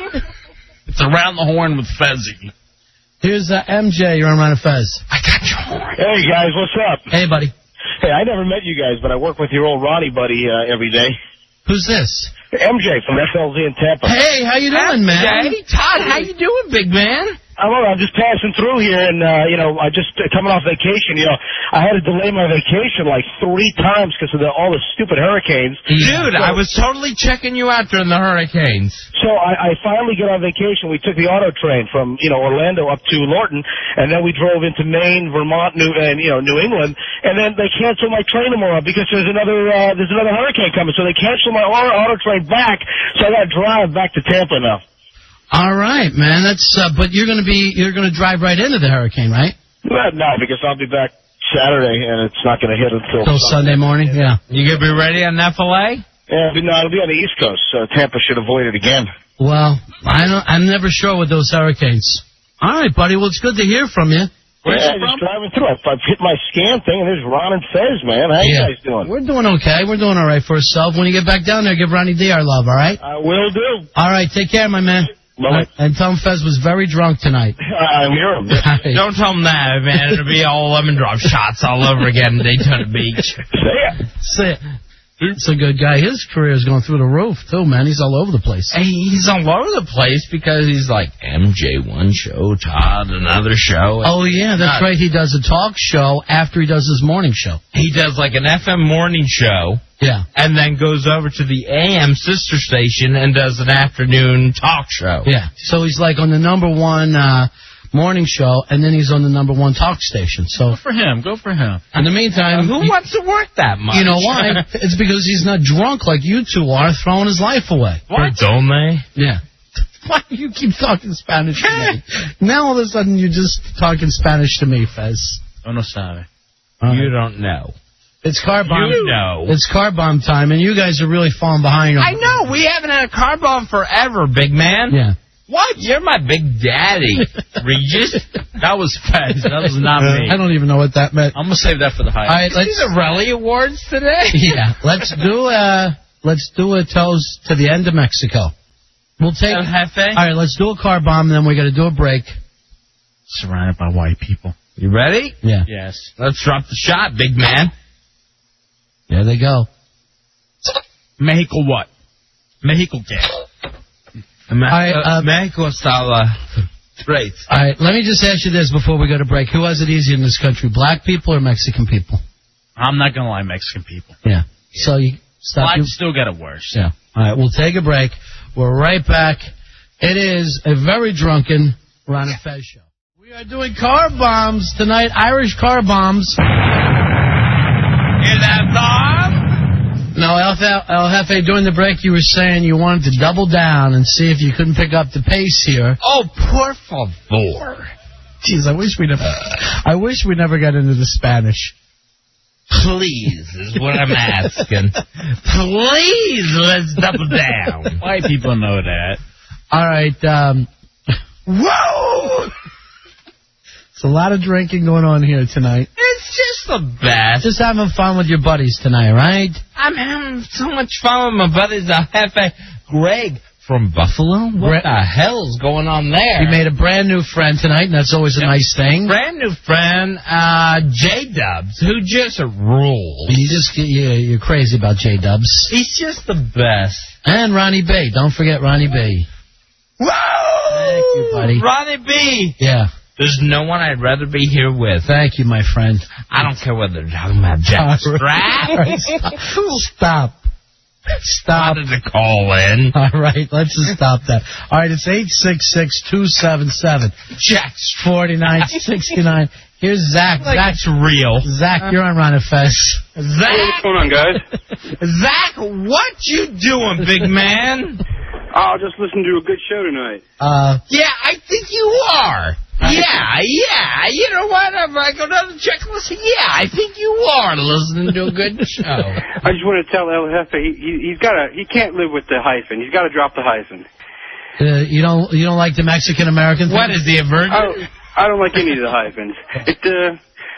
D: It's around the horn with Fezzy.
A: Here's uh, M J. You're on Run of Fez.
B: I got your horn.
I: Hey, guys, what's up?
A: Hey, buddy.
I: Hey, I never met you guys, but I work with your old Ronnie buddy uh, every day.
A: Who's this?
I: M J from F L Z in Tampa.
A: Hey, how you doing, man?
B: Hey, Todd, how you doing, big man?
I: I'm, all right, I'm just passing through here, and, uh, you know, I just uh, coming off vacation. You know, I had to delay my vacation like three times because of the, all the stupid hurricanes.
B: Dude,
I: So-
B: I was totally checking you out during the hurricanes.
I: So I, I finally get on vacation. We took the auto train from, you know, Orlando up to Lorton, and then we drove into Maine, Vermont, New, and, you know, New England, and then they canceled my train tomorrow because there's another, uh, there's another hurricane coming. So they canceled my auto, auto train back, so I got to drive back to Tampa now.
A: All right, man. That's uh, but you're gonna be you're gonna drive right into the hurricane, right?
I: Well, no, because I'll be back Saturday, and it's not going to hit until
A: Till Sunday morning. Yeah.
B: You gonna be ready on F L A?
I: Yeah, but no, it'll be on the East Coast, so Tampa should avoid it again.
A: Well, I don't. I'm never sure with those hurricanes. All right, buddy. Well, it's good to hear from you.
I: Yeah, just driving through. I've, I've hit my scan thing, and there's Ron and Fez, man. How
A: Yeah.
I: you guys doing?
A: We're doing okay. We're doing all right for ourselves. When you get back down there, give Ronnie D our love. All right.
I: I will do.
A: All right. Take care, my man.
I: Bye.
A: And tell him Fez was very drunk tonight.
I: I'm here.
A: All right.
B: Don't tell them that, man. It'll be all lemon drop shots all over again in Daytona Beach.
I: See ya.
A: See it. He's a good guy. His career is going through the roof, too, man. He's all over the place.
B: Hey, he's all over the place because he's like M J one show, Todd another show.
A: Oh, yeah, that's
B: God.
A: right. He does a talk show after he does his morning show.
B: He does like an F M morning show.
A: Yeah.
B: And then goes over to the A M sister station and does an afternoon talk show.
A: Yeah. So he's like on the number one uh, morning show, and then he's on the number one talk station. So
D: Go for him. Go for him.
A: in the meantime,
B: Who
A: you,
B: wants to work that much?
A: you know why? It's because he's not drunk like you two are, throwing his life away.
B: What? Don't they?
A: Yeah. Why do you keep talking Spanish to me? Now all of a sudden you're just talking Spanish to me, Fez.
D: Oh, no sabe.
A: All
B: You
A: right.
B: don't know.
A: It's car bomb.
B: You know.
A: It's car bomb time, and you guys are really falling behind. On
B: I know. We haven't had a car bomb forever, big man.
A: Yeah.
B: What? You're my big daddy, Regis.
D: That was Fez. That was not me.
A: I don't even know what that meant.
D: I'm gonna save that for the high.
A: All right, let's
B: See the Rally Awards today?
A: yeah, let's do a let's do a toast to the end of Mexico. We'll take.
B: El Jefe?
A: All right, let's do a car bomb, then we got to do a break.
D: Surrounded by white people.
B: You ready?
A: Yeah.
D: Yes.
B: Let's drop the shot, big man.
A: There they go.
D: Mexico what? Mexico qué?
B: Me-
A: right, uh,
B: uh, Mexico estaba great.
A: All right, let me just ask you this before we go to break. Who has it easier in this country, black people or Mexican people?
D: I'm not gonna lie, Mexican people.
A: Yeah. So you stop.
D: Blacks
A: You,
D: still got it worse.
A: yeah. All right, we'll take a break. We're right back. It is a very drunken Ron and Fez show. We are doing car bombs tonight, Irish car bombs.
B: Is that bomb?
A: No, El, El Jefe, during the break you were saying you wanted to double down and see if you couldn't pick up the pace here.
B: Oh, por favor.
A: Jeez, I wish we never, I wish we never got into the Spanish.
B: Please is what I'm asking. Please, let's double down.
D: White people know that.
A: All right. Um,
B: Whoa!
A: it's a lot of drinking going on here tonight.
B: It's just the best.
A: Just having fun with your buddies tonight, right?
B: I'm having so much fun with my buddies. El Jefe, Greg from Buffalo. What
A: Gra-
B: the hell's going on there?
A: You made a brand new friend tonight, and that's always a nice thing.
B: Brand new friend, uh, J-Dubs, who just rules.
A: You just you, you're crazy about J Dubs
B: He's just the best.
A: and Ronnie B. Don't forget Ronnie B.
B: Whoa!
A: Thank you, buddy.
B: Ronnie B.
A: Yeah.
B: There's no one I'd rather be here with.
A: Thank you, my friend.
B: I don't care whether they're talking about Jack Strap.
A: All right, stop. Stop. Stop.
B: Wanted to call in.
A: All right, let's just stop that. All right, it's eight six six, two seven seven,
B: Jack
A: four nine six nine. Here's Zach.
B: Like
A: Zach's
B: it's real.
A: Zach, you're on Ron and Fez.
B: Zach,
E: What's going on, guys?
B: Zach, what you doing, big man?
E: I'll just listen to a good show tonight.
A: Uh,
B: Yeah, I think you are. Yeah, yeah. You know what? If I go down the checklist, yeah, I think you are listening to a good show.
E: I just want to tell El Jefe he, he he's got to he can't live with the hyphen. He's got to drop the hyphen.
A: uh, you don't you don't like the Mexican American thing?
B: What is the
E: I
B: virgin?
E: don't, I don't like any of the hyphens. It uh,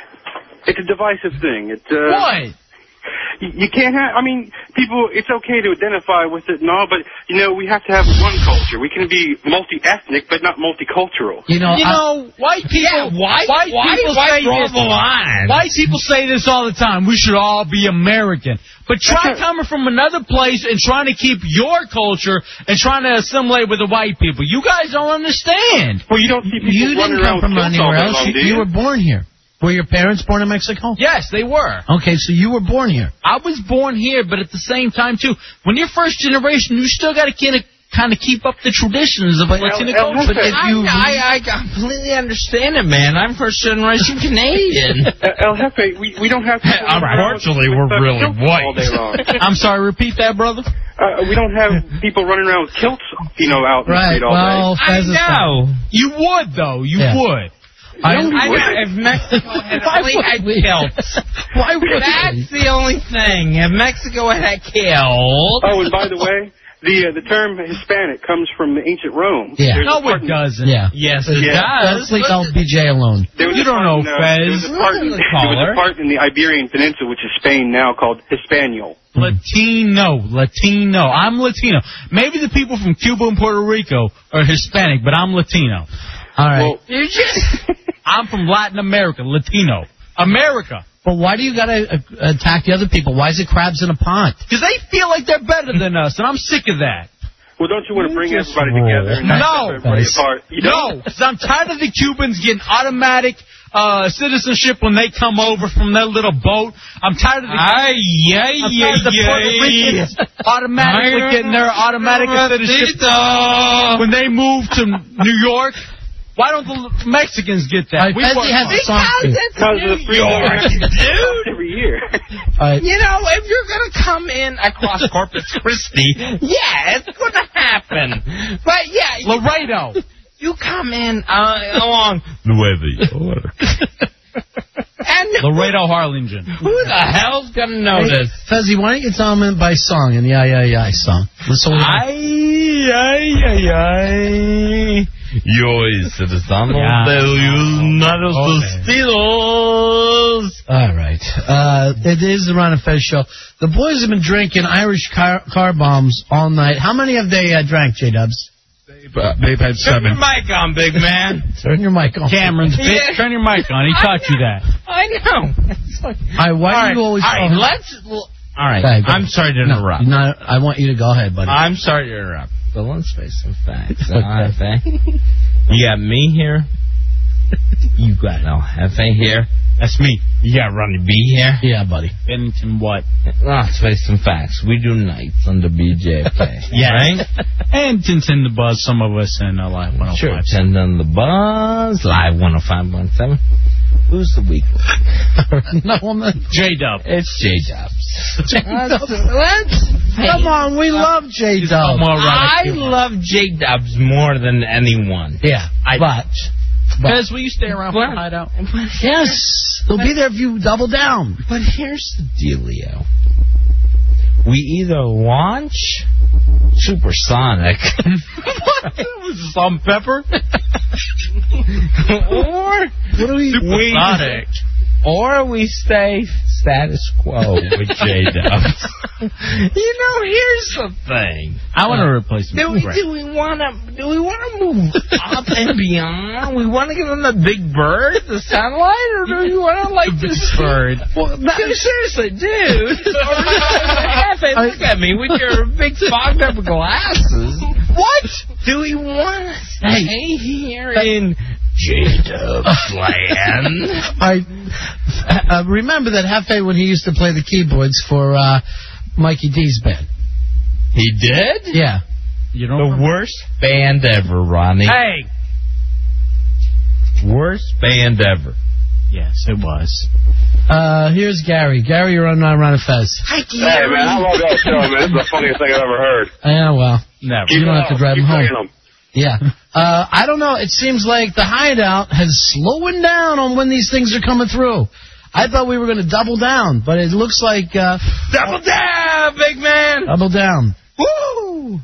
E: it's a divisive thing. It uh,
B: What?
E: You, you can't have. I mean, people. It's okay to identify with it and all, but you know we have to have one culture. We can be multi-ethnic, but not multicultural.
A: You know,
D: You
A: I-
D: know, white people.
B: Yeah, why?
D: White
B: why?
D: people
B: Why
D: say
B: draw
D: this.
B: the line?
D: White people say this all the time. We should all be American. But try coming from another place and trying to keep your culture and trying to assimilate with the white people. You guys don't understand.
E: Well, you don't see people
A: you
E: running
A: didn't come
E: around
A: from
E: with kilts all
A: anywhere
E: day
A: else.
E: long,
A: You,
E: do
A: you
E: you?
A: were born here. Were your parents born in Mexico?
D: Yes, they were.
A: Okay, so you were born here.
D: I was born here, but at the same time, too, when you're first generation, you still got to kind of kind of keep up the traditions of
E: But
D: Latino
E: El- El
D: culture.
E: Jefe-
D: But if
B: I,
D: you,
B: I, I completely understand it, man. I'm first generation Canadian.
E: El Jefe, we, we don't have people running around with-
B: Unfortunately, we're
E: with, uh,
B: really
E: kilts
B: white.
E: all day long.
D: I'm sorry, repeat that, brother.
E: Uh, we don't have people running around with kilts, you know, out in the
A: Right.
E: street all
A: Well,
E: day.
B: I
A: Fez is
B: know.
D: You would, though. You
A: Yeah.
D: would.
A: I,
E: No,
B: I know. If Mexico had
A: Why
B: only
A: would
B: had
A: we?
B: kilts.
A: Why would
B: That's the only thing. If Mexico had kilts.
E: Oh, and by the way, the uh, the term Hispanic comes from ancient Rome.
A: Yeah.
E: There's a
D: No,
E: part
D: it
E: in-
D: doesn't.
A: Yeah.
B: Yes, it
E: Yeah.
B: does.
A: Let's leave L B J alone.
E: There was
D: You
E: a
D: don't
E: part
D: know,
E: in, uh,
D: Fez.
E: There was, a part in,
B: Really
E: there was
B: caller.
E: a part in the Iberian Peninsula, which is Spain now, called Hispaniola.
D: Latino, Latino. I'm Latino. Maybe the people from Cuba and Puerto Rico are Hispanic, but I'm Latino.
A: All right.
E: Well,
B: You just.
D: I'm from Latin America, Latino. America.
A: But why do you got to uh, attack the other people? Why is it crabs in a pond?
D: Because they feel like they're better than us, and I'm sick of that.
E: well, don't you want to bring
B: just
E: everybody together and not
D: No.
E: rip everybody apart? You
D: No,
E: don't?
D: because I'm tired of the Cubans getting automatic uh, citizenship when they come over from their little boat. I'm tired of the,
B: Ay, ay,
D: I'm tired of the Puerto Ricans automatically getting their automatic citizenship when they move to New York. Why don't the Mexicans get that?
A: All right, Fezzy has a song for you.
E: Because of the free
B: York, dude.
E: every year.
A: All right.
B: You know, if you're going to come in across Corpus Christi, yeah, it's going to happen. But, yeah, you,
D: Laredo.
B: you come in uh, along Nueva York. And
D: Laredo Harlingen.
B: Who the hell's gonna know
A: Hey,
B: this?
A: Fezzy, why don't you tell him by song, in the Ay, Ay, Ay song? Let's all
B: Ay, ay, ay, ay. Yo hice de Sano
D: Yeah.
B: de Unidos Estilos.
A: All right. Uh, it is the Ron and Fez show. The boys have been drinking Irish car, car bombs all night. How many have they uh, drank, J-Dubs?
F: Uh, they've had
B: Turn your
F: seven.
B: mic on, big man.
A: Turn your mic on.
D: Cameron's
B: Yeah.
D: bit. Turn your mic on. He taught you that.
B: I know.
A: All right, why do you always...
B: All right,
A: call him-
B: let's... All right,
A: Okay, go
B: I'm
A: ahead.
B: sorry to
A: No,
B: interrupt.
A: no, I want you to go ahead, buddy.
B: I'm sorry to interrupt, but let's face some facts.
A: Okay.
B: Uh, Hefe, you got me here. You got no Hefe here.
D: That's me.
B: You got Ronnie B here.
A: Yeah, buddy.
D: Bennington what?
B: Let's face some facts. We do nights on W J F K.
D: Yeah.
B: Right?
D: And Tintin the Buzz, some of us in uh, Live one oh five.
B: Sure. Send on the buzz. Live one oh five point seven. Who's the weekly?
A: No, I'm not.
D: J-Dub.
B: It's J-Dubs.
A: J-Dubs.
B: Let's
A: Come on, we love J-Dubs.
D: more
B: I
D: erotic.
B: love J-Dubs more than anyone.
A: Yeah,
B: I-
A: but...
D: Fez, will you stay around for the hideout?
A: Yes, they'll be there if you double down.
B: But here's the dealio. We either launch Supersonic
D: Was salt and pepper?
B: or
A: What do we...
D: Supersonic.
B: or we stay status quo with J-Dubs. You know, here's the thing.
D: I want to replace him.
B: Do we, do we want to do we want to move up and beyond? We want to get on the big bird, the satellite, or do we want to like
D: The big
B: this
D: bird.
B: Well, dude, seriously, dude. Hefe, look at me with your big fogged up glasses. What? Do we want to stay here in J-Dubs land?
A: I uh, remember that Jefe when he used to play the keyboards for uh, Mikey D's band.
B: He did?
A: Yeah.
D: You
B: The
D: don't
B: worst band ever, Ronnie.
D: Hey!
B: Worst band ever.
D: Yes, it was.
A: Uh, here's Gary. Gary, you're on uh, Ron and Fez.
E: Hey, man, I love that show, man. This is the funniest thing I've ever heard.
A: Yeah, well,
D: Never.
A: you don't have to drive him
E: Keep
A: home.
E: playing them.
A: Yeah. Uh, I don't know. It seems like the hideout has slowing down on when these things are coming through. I thought we were going to double down, but it looks like... Uh,
B: Double down, big man!
A: double down.
B: Woo!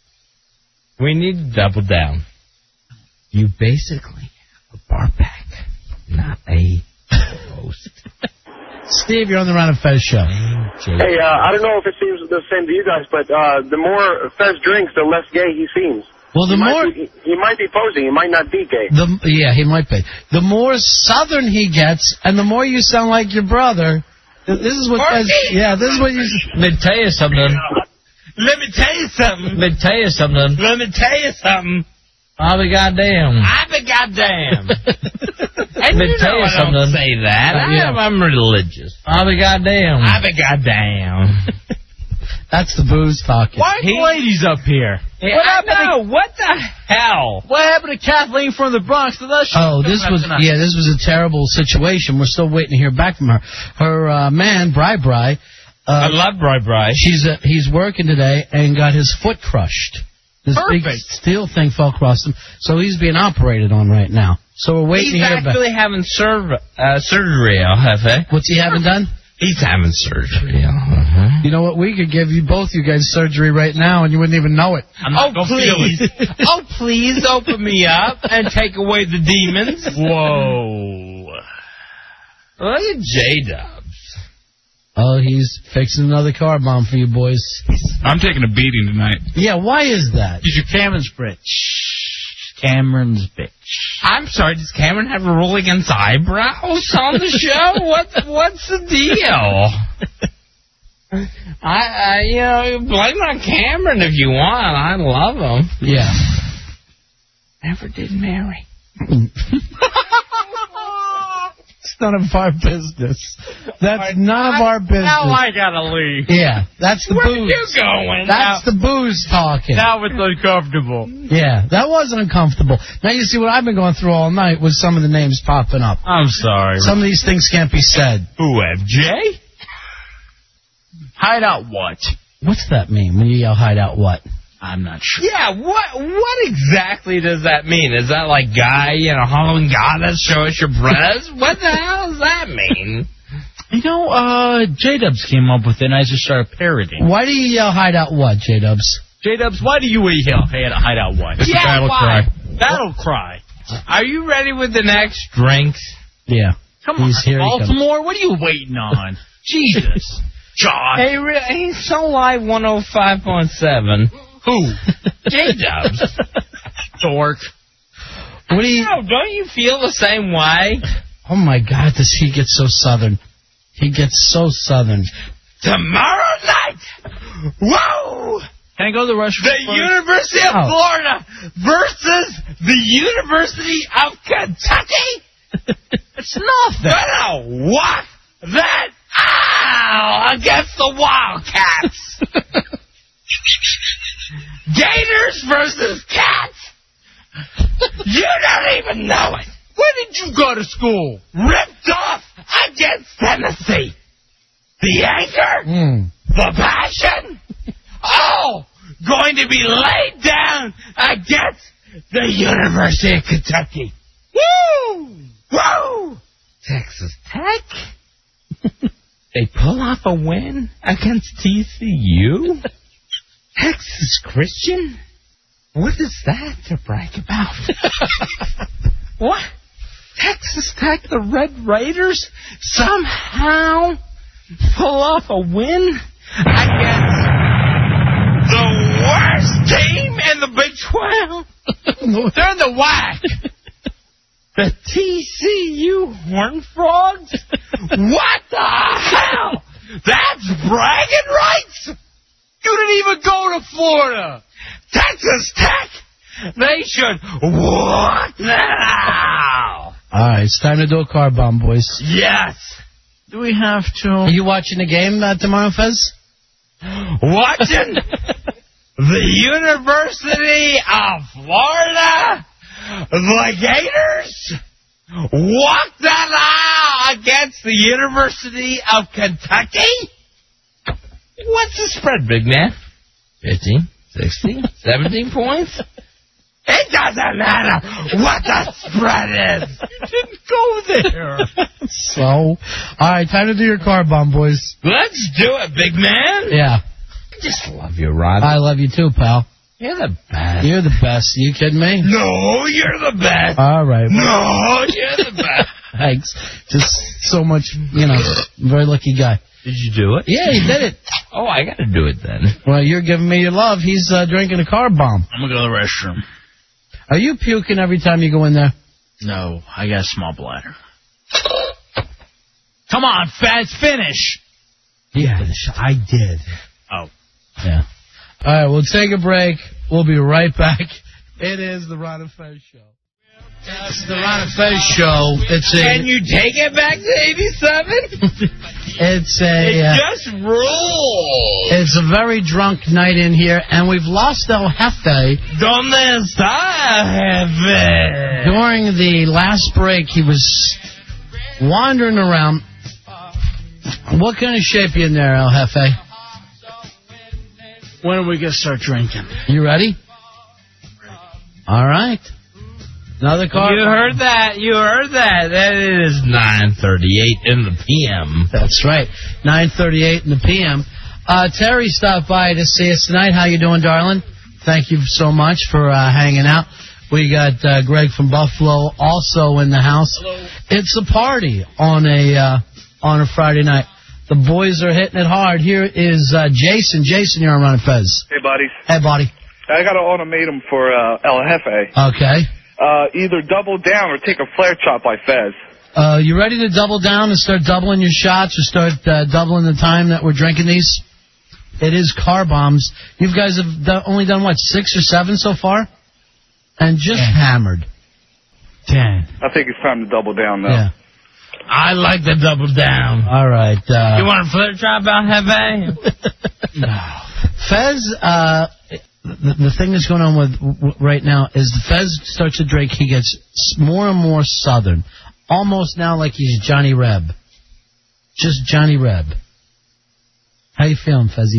B: We need to double down. You basically a bar pack, not a host.
A: Steve, you're on the Ron and Fez show.
E: Hey, uh, I don't know if it seems the same to you guys, but uh, the more Fez drinks, the less gay he seems.
A: Well, the
E: he
A: more...
E: Might be, he might be posing. He might not be gay.
A: The, yeah, he might be. The more southern he gets, and the more you sound like your brother. This is what Fez... Yeah, this is what you...
B: Let me tell you something. Let me tell you something. Let me tell you something. Let me tell you something. I'll be goddamn. I'll be goddamn. Let me tell you something. I don't say that.
A: Uh, yeah.
B: I'm, I'm religious. I'll be goddamn. I'll be goddamn.
A: That's the booze talking.
D: Why are the ladies up here?
B: Yeah,
D: What
B: I
D: happened to-
B: know. What the hell?
D: What happened to Kathleen from the Bronx? Did that shit
A: Oh,
D: come
A: this
D: out
A: was
D: tonight?
A: yeah, this was a terrible situation. We're still waiting to hear back from her. Her uh, man, Bri Bri,
B: I
A: uh,
B: love Bri Bri.
A: she's uh, he's working today and got his foot crushed. This big
D: Perfect.
A: steel thing fell across him, so he's being operated on right now. So we're waiting
B: He's
A: to hear back.
B: actually having serv- uh, surgery, Jefe.
A: What's he having done?
B: He's having surgery. Uh-huh.
A: You know what? We could give you both you guys surgery right now, and you wouldn't even know it.
D: I'm not
B: Oh,
D: gonna feel
B: please.
D: it.
B: Oh, please open me up and take away the demons.
D: Whoa.
B: Look at J-Dubs.
A: Oh, he's fixing another car bomb for you boys.
F: I'm taking a beating tonight.
A: Yeah, why is that?
D: He's your Cameron's bitch. Cameron's bitch.
B: I'm sorry, does Cameron have a roll against eyebrows on the show? what, what's the deal? I, I, you know, blame it on Cameron if you want. I love him.
A: Yeah.
B: Never did marry.
A: It's none of our business. That's none of our business.
D: Now I gotta leave.
A: Yeah, that's the
B: Where
A: booze.
B: you going?
A: That's the booze talking.
D: Now it's uncomfortable.
A: Yeah, that was uncomfortable. Now you see what I've been going through all night with some of the names popping up.
D: I'm sorry.
A: Some of these things can't be said.
B: Who, F J?
D: Hideout what?
A: What's that mean when you yell hideout what?
D: I'm not sure.
B: Yeah, what what exactly does that mean? Is that like guy, you know, Halloween goddess, show us your breasts? What the hell does that mean?
D: You know, uh, J-Dubs came up with it, and I just started parodying.
A: Why do you yell hideout what, J-Dubs?
D: J-Dubs, why do you yell hideout what?
B: It's yeah, a battle why?
D: cry. Battle cry.
B: Are you ready with the next drinks?
A: Yeah.
D: Come
A: He's
D: on,
A: here
D: Baltimore, what are you waiting on? Jesus. John.
B: Hey, he's so live one oh five point seven.
D: Who?
B: J-Dubs.
D: Dork.
A: What do you...
B: No, don't you feel the same way?
A: Oh, my God, does he get so southern? He gets so southern.
B: Tomorrow night! Whoa!
D: Can I go to the restroom?
B: The first? University of oh. Florida versus the University of Kentucky?
D: It's nothing.
B: Gonna walk that out against the Wildcats. Gators versus Cats. You don't even know it.
D: Where did you go to school?
B: Ripped off against Tennessee. The Anchor.
A: Mm.
B: The Passion. Oh, going to be laid down against the University of Kentucky. Woo! Woo! Texas Tech. They pull off a win against T C U? Texas Christian? What is that to brag about? What? Texas Tech, the Red Raiders, somehow pull off a win against the worst team in the Big twelve? They're in the W A C. The T C U Horned Frogs? What the hell? That's bragging rights?
D: You didn't even go to Florida.
B: Texas Tech, they should walk now.
A: All right, it's time to do a car bomb, boys.
B: Yes.
D: Do we have to?
A: Are you watching the game uh, tomorrow, Fez?
B: Watching the University of Florida, the Gators, walk that aisle against the University of Kentucky? What's the spread, big man? fifteen, sixteen, seventeen points? It doesn't matter what the spread is.
D: You didn't go there.
A: So, all right, time to do your car bomb, boys.
B: Let's do it, big man.
A: Yeah.
B: I just love you, Rod.
A: I love you too, pal.
B: You're the best.
A: You're the best. Are you kidding me?
B: No, you're the best.
A: All right.
B: No, you're the best.
A: Thanks. Just so much, you know, very lucky guy.
B: Did you do it?
A: Yeah, he did it.
B: Oh, I got to do it then.
A: Well, you're giving me your love. He's uh, drinking a car bomb.
D: I'm going to go to the restroom.
A: Are you puking every time you go in there?
D: No, I got a small bladder. Come on, Fats, finish.
A: Yes, I did.
D: Oh.
A: Yeah. All right, we'll take a break. We'll be right back. It is the Ron and Fez Show. It's the Ron and Fez Show. It's a,
B: Can you take it back to eighty-seven?
A: It's a...
B: It
A: uh,
B: just rules.
A: It's a very drunk night in here, and we've lost El Jefe.
B: ¿Dónde está Jefe?
A: During the last break, he was wandering around. What kind of shape you in there, El Jefe?
D: When are we going to start drinking?
A: You ready? All right. Another car.
B: You heard that. You heard that. That it is nine thirty-eight in the P M.
A: That's right. nine thirty-eight in the P M. Uh, Terry stopped by to see us tonight. How you doing, darling? Thank you so much for uh, hanging out. We got uh, Greg from Buffalo also in the house.
B: Hello.
A: It's a party on a uh, on a Friday night. The boys are hitting it hard. Here is uh, Jason. Jason, you're on Ron and Fez.
J: Hey, buddies.
A: Hey, buddy.
J: I got an ultimatum for uh, El Jefe.
A: Okay.
J: Uh, either double down or take a flare chop by Fez.
A: Uh, you ready to double down and start doubling your shots or start uh, doubling the time that we're drinking these? It is car bombs. You guys have do- only done, what, six or seven so far? And just Ten. hammered. Ten.
J: I think it's time to double down, though.
A: Yeah.
B: I like the double down.
A: All right. Uh,
B: you want a flare chop out, Jefe?
A: No. Fez, uh... The, the thing that's going on with w- right now is the Fez starts to drink. He gets more and more southern, almost now like he's Johnny Reb, just Johnny Reb. How you feeling, Fezzy?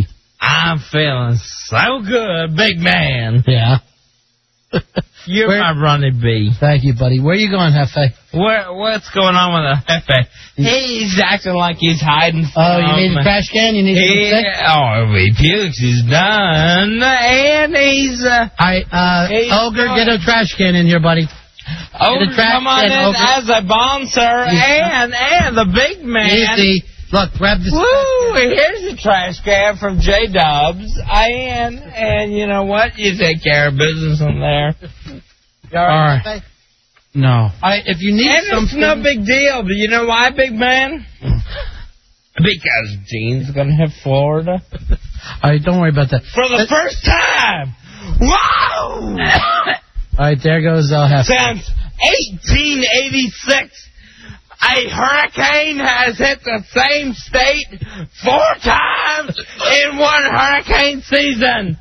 B: I'm feeling so good, big man.
A: Yeah.
B: You're
A: Where,
B: my Ronnie B.
A: Thank you, buddy. Where are you going, Jefe?
B: Where, what's going on with the Jefe? He's acting like he's hiding from...
A: Oh, you need a trash can? You need
B: he,
A: something sick?
B: Oh, he pukes, he's done. And he's... Uh,
A: All right, uh,
B: he's
A: Ogre,
B: going,
A: get a trash can in here, buddy.
B: Ogre, come on in
A: Ogre.
B: as a bouncer. And, and the big man...
A: Easy. Look, grab this.
B: Woo! Here's a trash can from J Dubs. And, and you know what? You take care of business in there. You all right?
A: All right. No. All right, if you need
B: and
A: something...
B: it's no big deal, but you know why, big man? Because Gene's going to hit Florida.
A: All right, don't worry about that.
B: For the uh, first time! Wow!
A: All right, there goes El Jefe.
B: Since eighteen eighty-six, a hurricane has hit the same state four times in one hurricane season.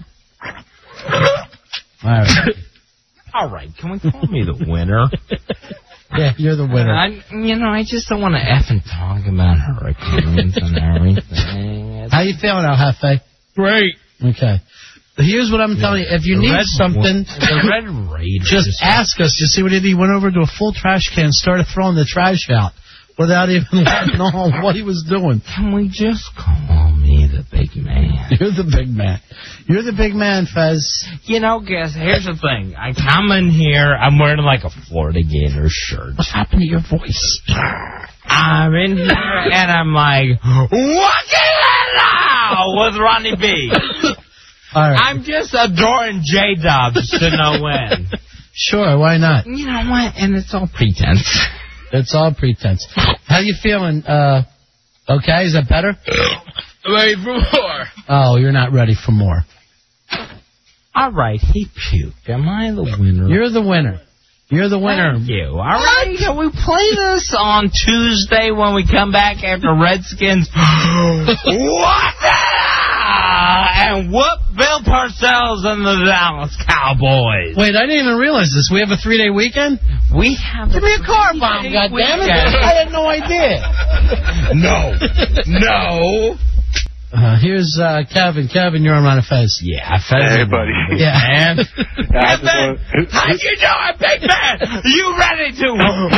A: All right.
B: All right, can we call me the winner?
A: Yeah, you're the winner.
B: I, you know, I just don't want to effing talk about hurricanes and everything.
A: How you feeling, El Jefe?
B: Great.
A: Okay. Here's what I'm telling you. If you
B: the
A: need
B: red,
A: something,
B: the Red Raiders.
A: just ask us. You see what he did? He went over to a full trash can and started throwing the trash out without even letting know what he was doing.
B: Can we just call me the big man?
A: You're the big man. You're the big man, Fez.
B: You know, guess, here's the thing. I come in here, I'm wearing like a Florida Gator shirt.
A: What's happened to your voice?
B: I'm in here and I'm like, what now with Ronnie B?
A: All right.
B: I'm just adoring J Dubs to no end.
A: Sure, why not?
B: You know what? And it's all pretense.
A: It's all pretense. How you feeling? Uh, okay, is that better?
B: Ready for more.
A: Oh, you're not ready for more.
B: All right, he puked. Am I the winner?
A: You're the winner. You're the winner.
B: Thank you. All right, can we play this on Tuesday when we come back after Redskins? What the? And whoop Bill Parcells and the Dallas Cowboys.
A: Wait, I didn't even realize this. We have a three-day weekend?
B: We have
A: Give me a car bomb, goddammit. I had no idea.
B: No. No.
A: Uh, here's uh, Kevin. Kevin, you're on Ron and Fez.
B: Yeah, Fez.
J: Hey, buddy.
A: Yeah.
B: Man. Kevin, how'd you doing, big man? You ready to?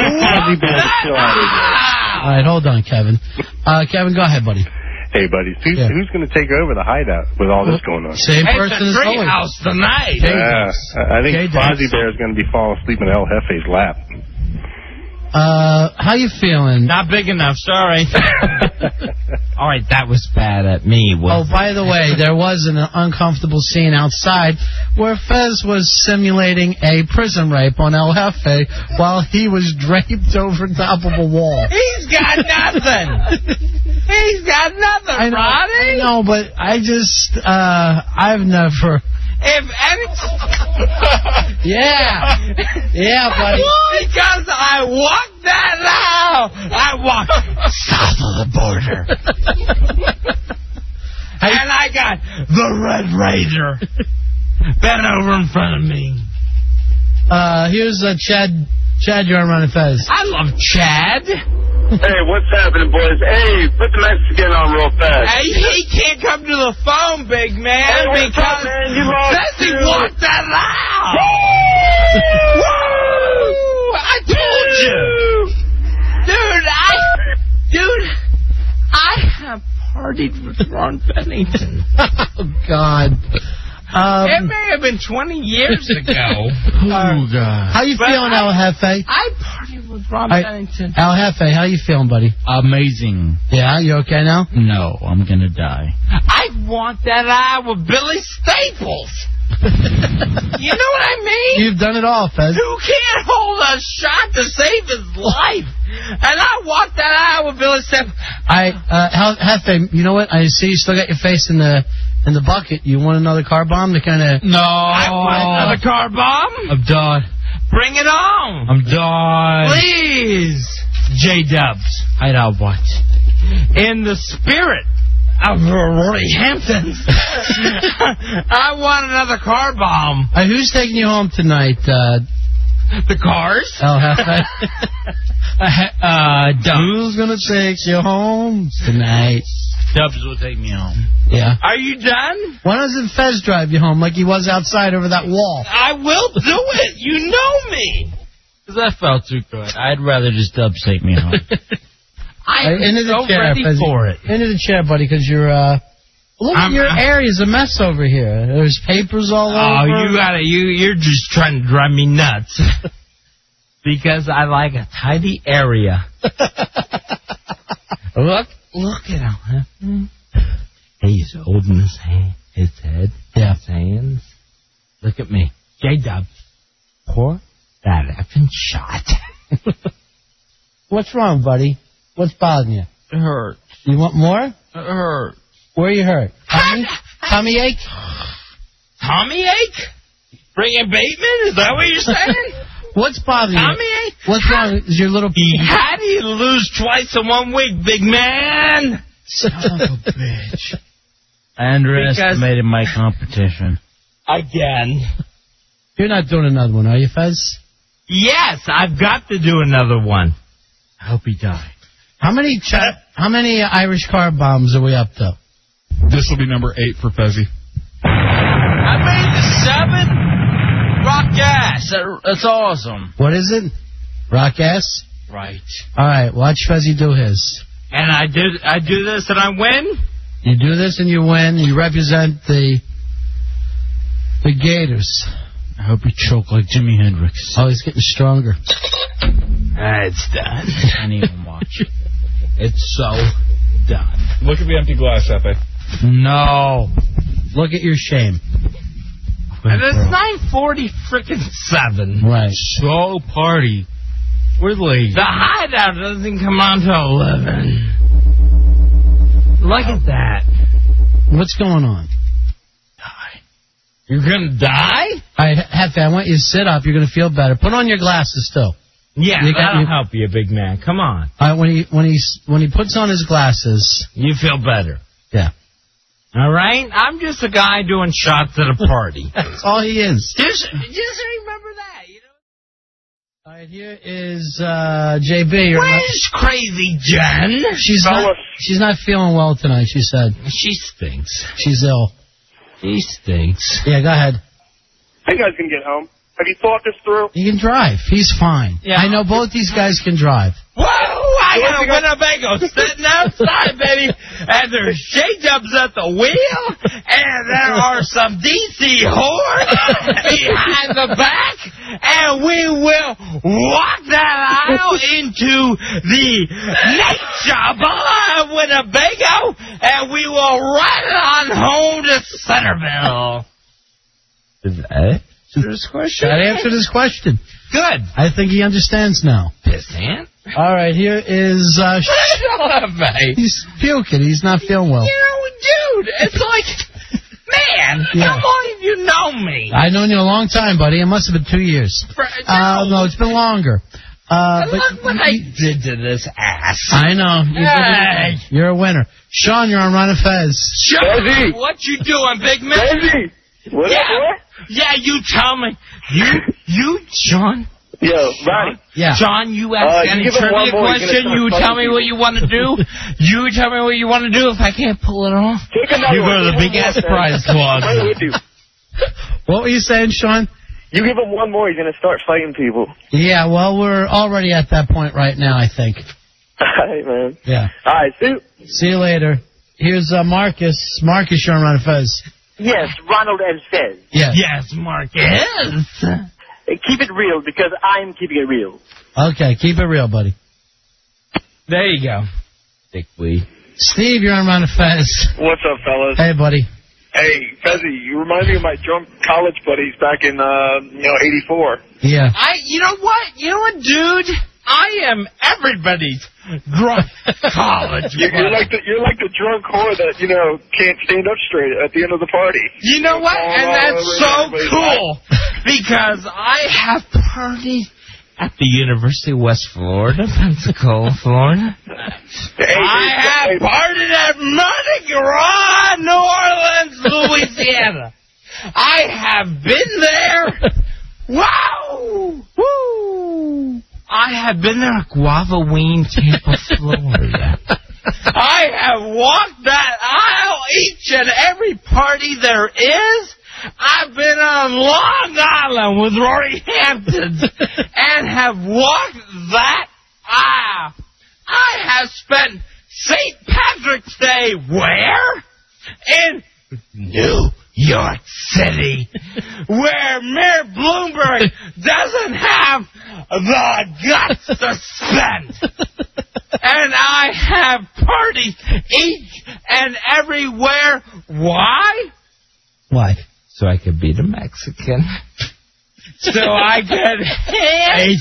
A: All right, hold on, Kevin. Uh, Kevin, go ahead, buddy.
J: Hey, buddy. Who's,
A: Yeah.
J: who's going to take over the hideout with all this going on?
A: Same
B: It's
A: person
B: a
A: as always.
B: treehouse tonight.
J: Yeah, I think
A: Cadence.
J: Fozzie Bear is going to be falling asleep in El Jefe's lap.
A: Uh, how you feeling?
B: Not big enough, sorry. All right, that was bad at me.
A: Oh, by the way, there was an uncomfortable scene outside where Fez was simulating a prison rape on El Jefe while he was draped over top of a wall.
B: He's got nothing. He's got nothing,
A: I know,
B: Ronnie.
A: I know, but I just, uh, I've never...
B: If any...
A: Yeah. Yeah, buddy.
B: Because I walked that out. I walked south of the border. And I got the Red Raider bent over in front of me.
A: Uh, here's uh, Chad. Chad, you're on Ron and Fez.
B: I love Chad.
E: Hey, what's happening, boys? Hey, put the Mexican on real fast.
B: Hey, he can't come to the phone, big man,
E: Hey, what's
B: because
E: up, man? You lost
B: says he
E: two.
B: walked that out. Woo! I told you. Dude, I... Dude, I have partied with Ron Bennington.
A: Oh, God. Um,
B: It may have been twenty years ago.
A: Oh, God. How you
B: But
A: feeling,
B: I-
A: El Jefe?
B: I partied with Ron
A: I-
B: Bennington.
A: El Jefe, how you feeling, buddy?
D: Amazing.
A: Yeah, you okay now?
D: No, I'm gonna die.
B: I want that eye with Billy Staples. You know what I mean?
A: You've done it all, Fez.
B: Who can't hold a shot to save his life? And I want that eye with Billy Staples.
A: I, uh, El Jefe, you know what? I see you still got your face in the in the bucket. You want another car bomb to kind of...
D: No.
B: I want another car bomb.
D: I'm done.
B: Bring it on.
D: I'm done.
B: Please.
D: J Dubs.
A: I know what.
B: In the spirit of Rory Hamptons, I want another car bomb.
A: Uh, who's taking you home tonight, uh,
B: The cars?
A: El Jefe?
D: Uh, Dubs.
A: Who's going to take you home tonight?
B: Dubs will take me home.
A: Yeah.
B: Are you done?
A: Why doesn't Fez drive you home like he was outside over that wall?
B: I will do it. You know me. Because that felt too good. I'd rather just Dubs take me home. I'm
A: right, into the
B: so
A: chair,
B: ready
A: Fez.
B: for it.
A: Into the chair, buddy, because you're, uh... Look,
B: I'm,
A: your
B: I'm,
A: area's a mess over here. There's papers all
B: oh,
A: over.
B: Oh, you gotta, you, you're just trying to drive me nuts. Because I like a tidy area. Look, look at him. He's holding his hand, his head,
A: yeah.
B: his hands. Look at me. J-Dub, pour that effing shot.
A: What's wrong, buddy? What's bothering you?
B: It hurts.
A: You want more?
B: It hurts.
A: Where you hurt? Tummy? Tummy ache?
B: Tummy ache? Bringing Bateman? Is that what you're saying?
A: What's bothering you?
B: Tummy ache?
A: What's wrong? Is your little...
B: How do you lose twice in one week, big man?
A: Son of a bitch.
B: I underestimated my competition. Again.
A: You're not doing another one, are you, Fez?
B: Yes, I've got to do another one. I hope he died.
A: How many cha- How many Irish car bombs are we up to?
K: This will be number eight for Fezzy.
B: I made the seven. Rock gas. That, that's awesome.
A: What is it? Rock ass?
B: Right.
A: All right, watch Fezzy do his.
B: And I do I do this and I win?
A: You do this and you win. You represent the the Gators.
B: I hope you choke like Jimi Hendrix.
A: Oh, he's getting stronger.
B: Ah, it's done. I can't even watch it. It's so done.
K: Look at the empty glass, Jefe.
B: No.
A: Look at your shame.
B: And it's nine forty frickin' seven.
A: Right.
B: So party. We're late. The hideout doesn't come on till eleven. Look at that.
A: What's going on?
B: Die. You're gonna die?
A: All right, Jefe, I want you to sit up. You're gonna feel better. Put on your glasses still.
B: Yeah,
A: you
B: that'll
A: you,
B: help you, big man. Come on.
A: All right, when he when he when he puts on his glasses,
B: you feel better.
A: Yeah.
B: All right? I'm just a guy doing shots at a party.
A: That's all he is.
B: Just, just remember that, you know?
A: All right, here is uh, J B.
B: Where's Crazy Jen?
A: She's not, she's not feeling well tonight, she said.
B: She stinks.
A: She's ill.
B: She stinks.
A: Yeah, go ahead.
E: How you guys can get home? Have you thought this through?
A: He can drive. He's fine.
B: Yeah.
A: I know both these guys can drive.
B: Whoa! I got a Winnebago sitting outside, baby, and there's J-Dubs at the wheel, and there are some D C whores behind the back, and we will walk that aisle into the nature bar of Winnebago, and we will ride it on home to Centerville. Is that answer this question?
A: That answered his question.
B: Good.
A: I think he understands now.
B: Pissant.
A: All right, here is... Uh, he's puking. He's not feeling well.
B: You know, dude, it's like... Man,
A: Yeah.
B: how long have you known me?
A: I've known you a long time, buddy. It must have been two years.
B: For,
A: Uh, no, it's been longer. Uh, but
B: look what I did to this ass.
A: I know. You
B: Hey.
A: did- You're a winner. Sean, you're on Ron and Fez.
B: Sean, what you doing, big man?
E: Crazy. What
B: yeah.
E: up, boy?
B: Yeah, you tell me. You, you, Sean.
E: Yo, Ronnie.
A: Yeah.
B: John, you ask
E: Uh, you
B: any
E: give him
B: trivia
E: one more, he's gonna
B: question,
E: start
B: you
E: fighting
B: tell me
E: people.
B: what you want to do. You tell me what you want to do. If I can't pull it off,
E: Take another
B: you go
E: one.
B: to the
E: Take
B: big
E: one
B: ass
E: more,
B: prize
E: man.
B: closet.
E: Right with you.
A: What were you saying, Sean?
E: You give him one more, he's going to start fighting people.
A: Yeah, well, we're already at that point right now, I think.
E: All right, man.
A: Yeah.
E: All right, see.
A: See you later. Here's uh, Marcus. Marcus, you're on Ron and Fez.
L: Yes, Ronald and Fez.
A: Yes.
B: Yes, Marcus.
L: Keep it real because I'm keeping it real.
A: Okay, keep it real, buddy.
B: There you go. Dickweed.
A: Steve, you're on Ron and Fez.
J: What's up, fellas?
A: Hey, buddy.
J: Hey, Fezzy, you remind me of my drunk college buddies back in, uh, you know, eighty-four.
A: Yeah.
B: I, you know what? You know what, dude? I am everybody's drunk college
J: You're, you're
B: buddy.
J: like the you're like the drunk whore that you know can't stand up straight at the end of the party.
B: You know what?
J: All
B: And that's
J: over
B: so
J: everybody's
B: cool because I have partied at the University of West Florida, Pensacola, Florida.
J: Hey,
B: I have
J: hey,
B: partied at Mardi Gras, New Orleans, Louisiana. I have been there. Wow! Woo! I have been there at Guava Ween, Tampa, Florida. I have walked that aisle each and every party there is. I've been on Long Island with Rory Hampton and have walked that aisle. I have spent Saint Patrick's Day where? In New York City, where Mayor Bloomberg doesn't have the guts to spend. And I have parties each and everywhere. Why?
A: Why?
B: So I could be the Mexican. So I could hand...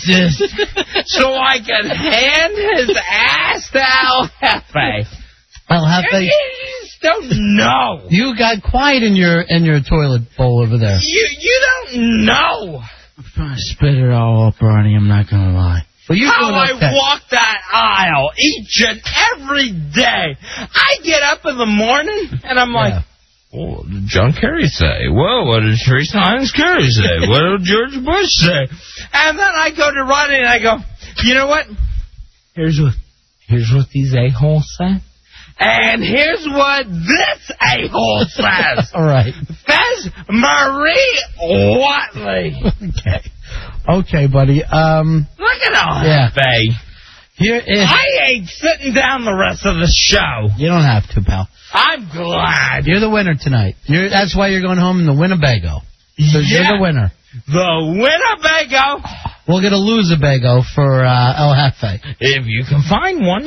B: So I could hand his ass to El Jefe.
A: El Jefe?
B: You just don't know.
A: You got quiet in your in your toilet bowl over there.
B: You you don't know.
D: I'm trying to spit it all up, Ronnie. I'm not going to lie.
A: Well, you're
B: How
A: doing
B: I
A: okay.
B: walk that aisle each and every day. I get up in the morning and I'm like,
A: Yeah.
B: well, what did John Kerry say? Well, what did Teresa Hines Kerry say? What did George Bush say? And then I go to Ronnie and I go, you know what? Here's what here's what these a-holes say. And here's what this a-hole says.
A: All right.
B: Fez Marie Watley.
A: Okay. Okay, buddy. Um,
B: Look at all
A: Yeah.
B: that, babe.
A: here is...
B: I ain't sitting down the rest of the show.
A: You don't have to, pal.
B: I'm glad.
A: You're the winner tonight. You're, that's why you're going home in the Winnebago. So
B: Yeah.
A: you're the winner.
B: The Winnebago.
A: We'll get a loser-bago for uh, El Jefe.
B: If you can find one.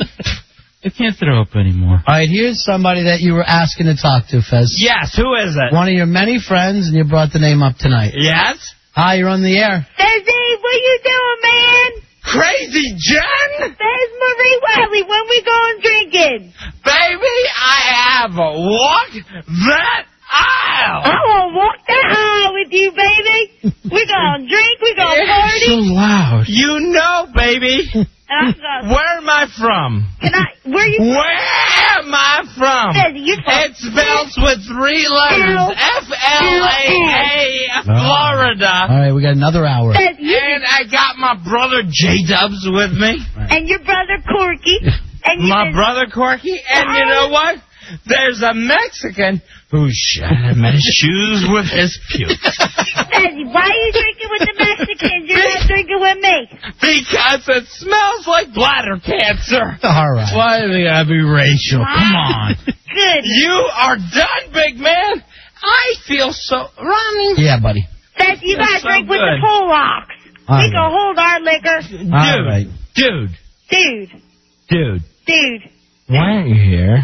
D: I can't throw up anymore.
A: All right, here's somebody that you were asking to talk to, Fez.
B: Yes, who is it?
A: One of your many friends, and you brought the name up tonight.
B: Yes?
A: Hi, you're on the air.
H: Fezzy, what you doing, man?
B: Crazy Jen?
H: Fez Marie Wiley, when we going drinking?
B: Baby, I have walked that aisle.
H: I want to walk that aisle with you, baby. We're going to drink, we're going to party.
D: So loud.
B: You know, baby.
H: I'm gonna,
B: Where am I from?
H: can I, where you
B: Where am I from?
H: Fezzy, you from?
B: It spells with three letters.
H: L-
B: F L A A, Florida.
A: All right, we got another hour.
H: Fez, you
B: And I got my brother J-Dubs with me.
H: and your brother Corky. And you
B: My
H: been-
B: brother Corky. And you know what? There's a Mexican who shot him in his shoes with his puke.
H: Fezzy, why are you drinking with the Mexicans? You're not drinking with me.
B: Because it smells like bladder cancer.
A: All right.
D: Why do they gotta be racial? Come on.
H: Good.
B: You are done, big man. I feel so... Ronnie.
A: Yeah, buddy.
H: Fez, you
B: That's
H: gotta
B: so
H: drink with
B: good.
H: the full rocks.
A: All
H: we
A: right.
H: can hold our liquor.
B: Dude.
A: All right.
B: Dude.
H: Dude.
B: Dude.
H: Dude.
B: Why aren't you here?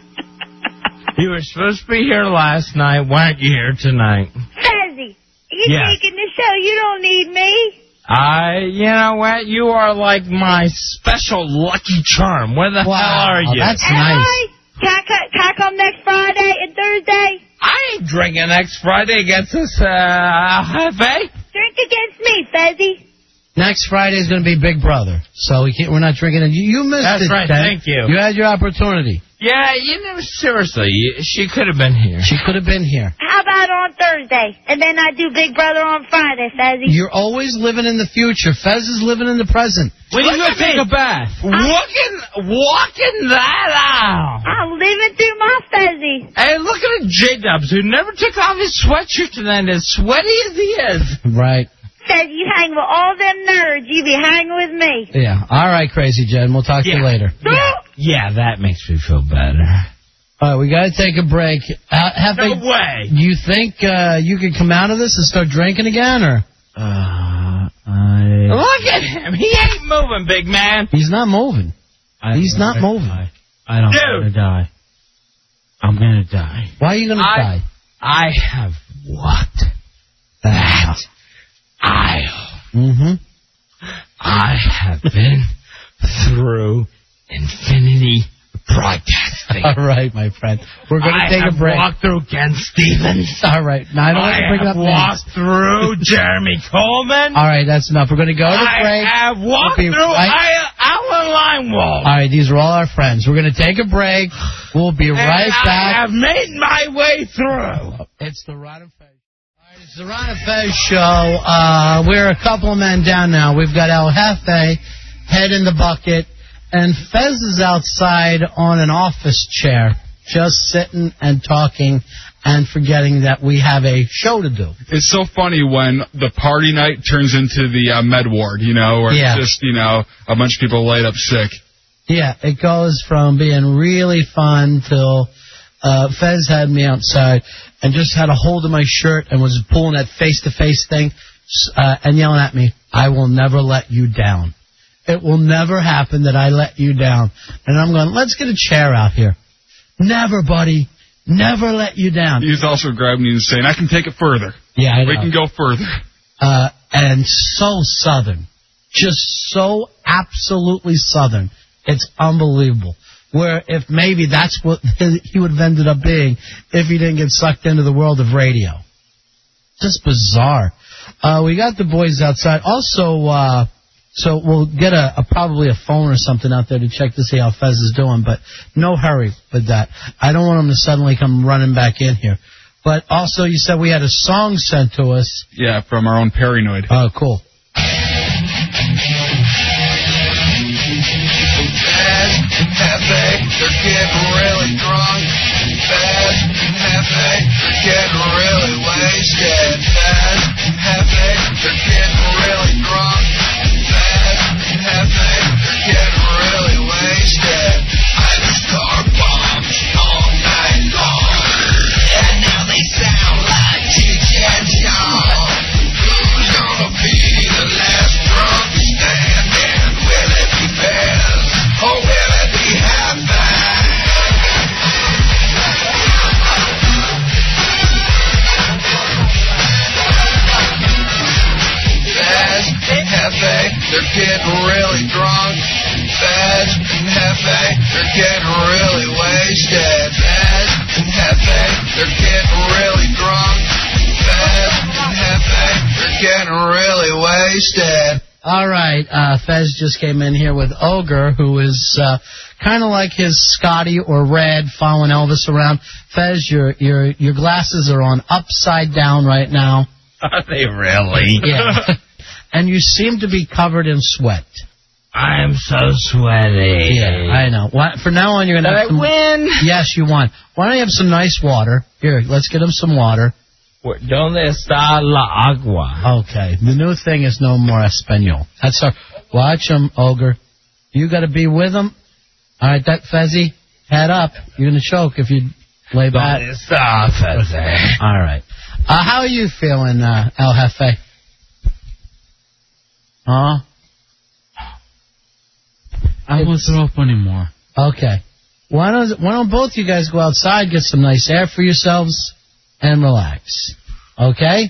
B: You were supposed to be here last night. Why aren't you here tonight?
H: Fezzy, you
B: Yeah.
H: taking the show. You don't need me.
B: I, you know what? You are like my special lucky charm. Where the
A: Wow,
B: hell are you?
A: that's
H: Am
A: nice.
H: I? Can I, co- can I come next Friday and Thursday?
B: I ain't drinking next Friday against this, uh, Jefe.
H: Drink against me, Fezzy.
A: Next Friday is going to be Big Brother, so we can't, we're not drinking it. You, you missed
B: That's
A: it,
B: right,
A: Ted.
B: thank you.
A: You had your opportunity.
B: Yeah, you know, seriously, you- she could have been here.
A: She could have been here.
H: How about on Thursday? And then I do Big Brother on Friday, Fezzy.
A: You're always living in the future. Fez is living in the present.
D: When are you
B: Look
D: gonna
B: at
D: take
B: me.
D: a bath?
B: Walking, walking that aisle.
H: I'm living through my Fezzy.
B: Hey, look at J-Dubs, who never took off his sweatshirt tonight, as sweaty as he is.
A: Right.
H: Fezzy, you hang with all them nerds. You be hanging with me.
A: Yeah. All right, Crazy Jen. We'll talk to you
B: Yeah.
A: later.
B: Yeah, yeah, that makes me feel better.
A: All right, we got to take a break. Uh, have
B: No
A: they,
B: way.
A: you think uh, you could come out of this and start drinking again, or?
D: Uh, I...
B: Look at him. He ain't moving, big man.
A: He's not moving.
D: I
A: He's not
D: wanna
A: moving.
D: die. I don't
B: Dude.
D: want to die. I'm gonna die.
A: Why are you going to
B: I-
A: die?
B: I have walked that aisle.
A: Mm-hmm.
B: I have been through infinity broadcasting.
A: All right, my friend. We're going to
B: I
A: take
B: have
A: a break.
B: walked through Ken Stevens.
A: All right. Now, I don't want
B: I
A: to bring
B: have
A: up
B: walked
A: names.
B: through Jeremy Coleman.
A: All right, that's enough. We're going to go to
B: I
A: break.
B: have walked
A: We'll be
B: through
A: right-
B: I- Alan Limewald.
A: All right, these are all our friends. We're going to take a break. We'll be
B: and
A: right
B: I
A: back.
B: have made my way through.
A: It's the Ron and Fez. All right, it's the Ron and Fez show. Uh, we're a couple of men down now. We've got El Jefe, head in the bucket, and Fez is outside on an office chair, just sitting and talking and forgetting that we have a show to do.
K: It's so funny when the party night turns into the uh, med ward, you know, where
A: Yeah.
K: it's just, you know, a bunch of people laid up sick.
A: Yeah, it goes from being really fun till uh, Fez had me outside and just had a hold of my shirt and was pulling that face-to-face thing uh, and yelling at me, "I will never let you down. It will never happen that I let you down." And I'm going, "Let's get a chair out here." "Never, buddy. Never let you down."
K: He's also grabbing you and saying, "I can take it further.
A: Yeah, I know.
K: We can go further."
A: Uh, and so Southern. Just so absolutely Southern. It's unbelievable. Where if maybe that's what he would have ended up being if he didn't get sucked into the world of radio. Just bizarre. Uh, we got the boys outside. Also, uh, so we'll get a, a probably a phone or something out there to check to see how Fez is doing, but no hurry with that. I don't want him to suddenly come running back in here. But also, you said we had a song sent to us.
K: Yeah, from our own Paranoid.
A: Oh, cool.
M: Jefe, they're getting really drunk. Fez and Jefe, they're getting really wasted. Fez and Jefe, they're getting really drunk. Fez and Jefe, they're getting really wasted. Irish car bombs all night long, and now they sound like Cheech and Chong. Who's gonna be the last drunk standing? Will it be Fez or will it be Jefe? Fez and Jefe, they're getting really drunk. Fez and Jefe, they're getting really wasted. Fez and Jefe, they're getting really drunk. Fez and Jefe, they're getting really wasted.
A: All right, uh, Fez just came in here with Ogre, who is uh, kind of like his Scotty or Red following Elvis around. Fez, your your your glasses are on upside down right now.
B: Are they really?
A: Yeah. And you seem to be covered in sweat.
B: I'm so sweaty.
A: Yeah, I know. Why, for now on, you're going to have
B: Did I win?
A: Yes, you won. Why don't you have some nice water? Here, let's get him some water.
B: ¿Dónde está la agua?
A: Okay. The new thing is no more Espanol. That's our... Watch him, Ogre. You got to be with him. All right, that Fezzy, head up. You're going to choke if you lay back.
B: ¿Dónde está Fezzy?
A: All right. Uh, how are you feeling, uh, El Jefe? Huh?
D: I won't throw up anymore.
A: Okay. Why don't Why don't both you guys go outside, get some nice air for yourselves, and relax? Okay?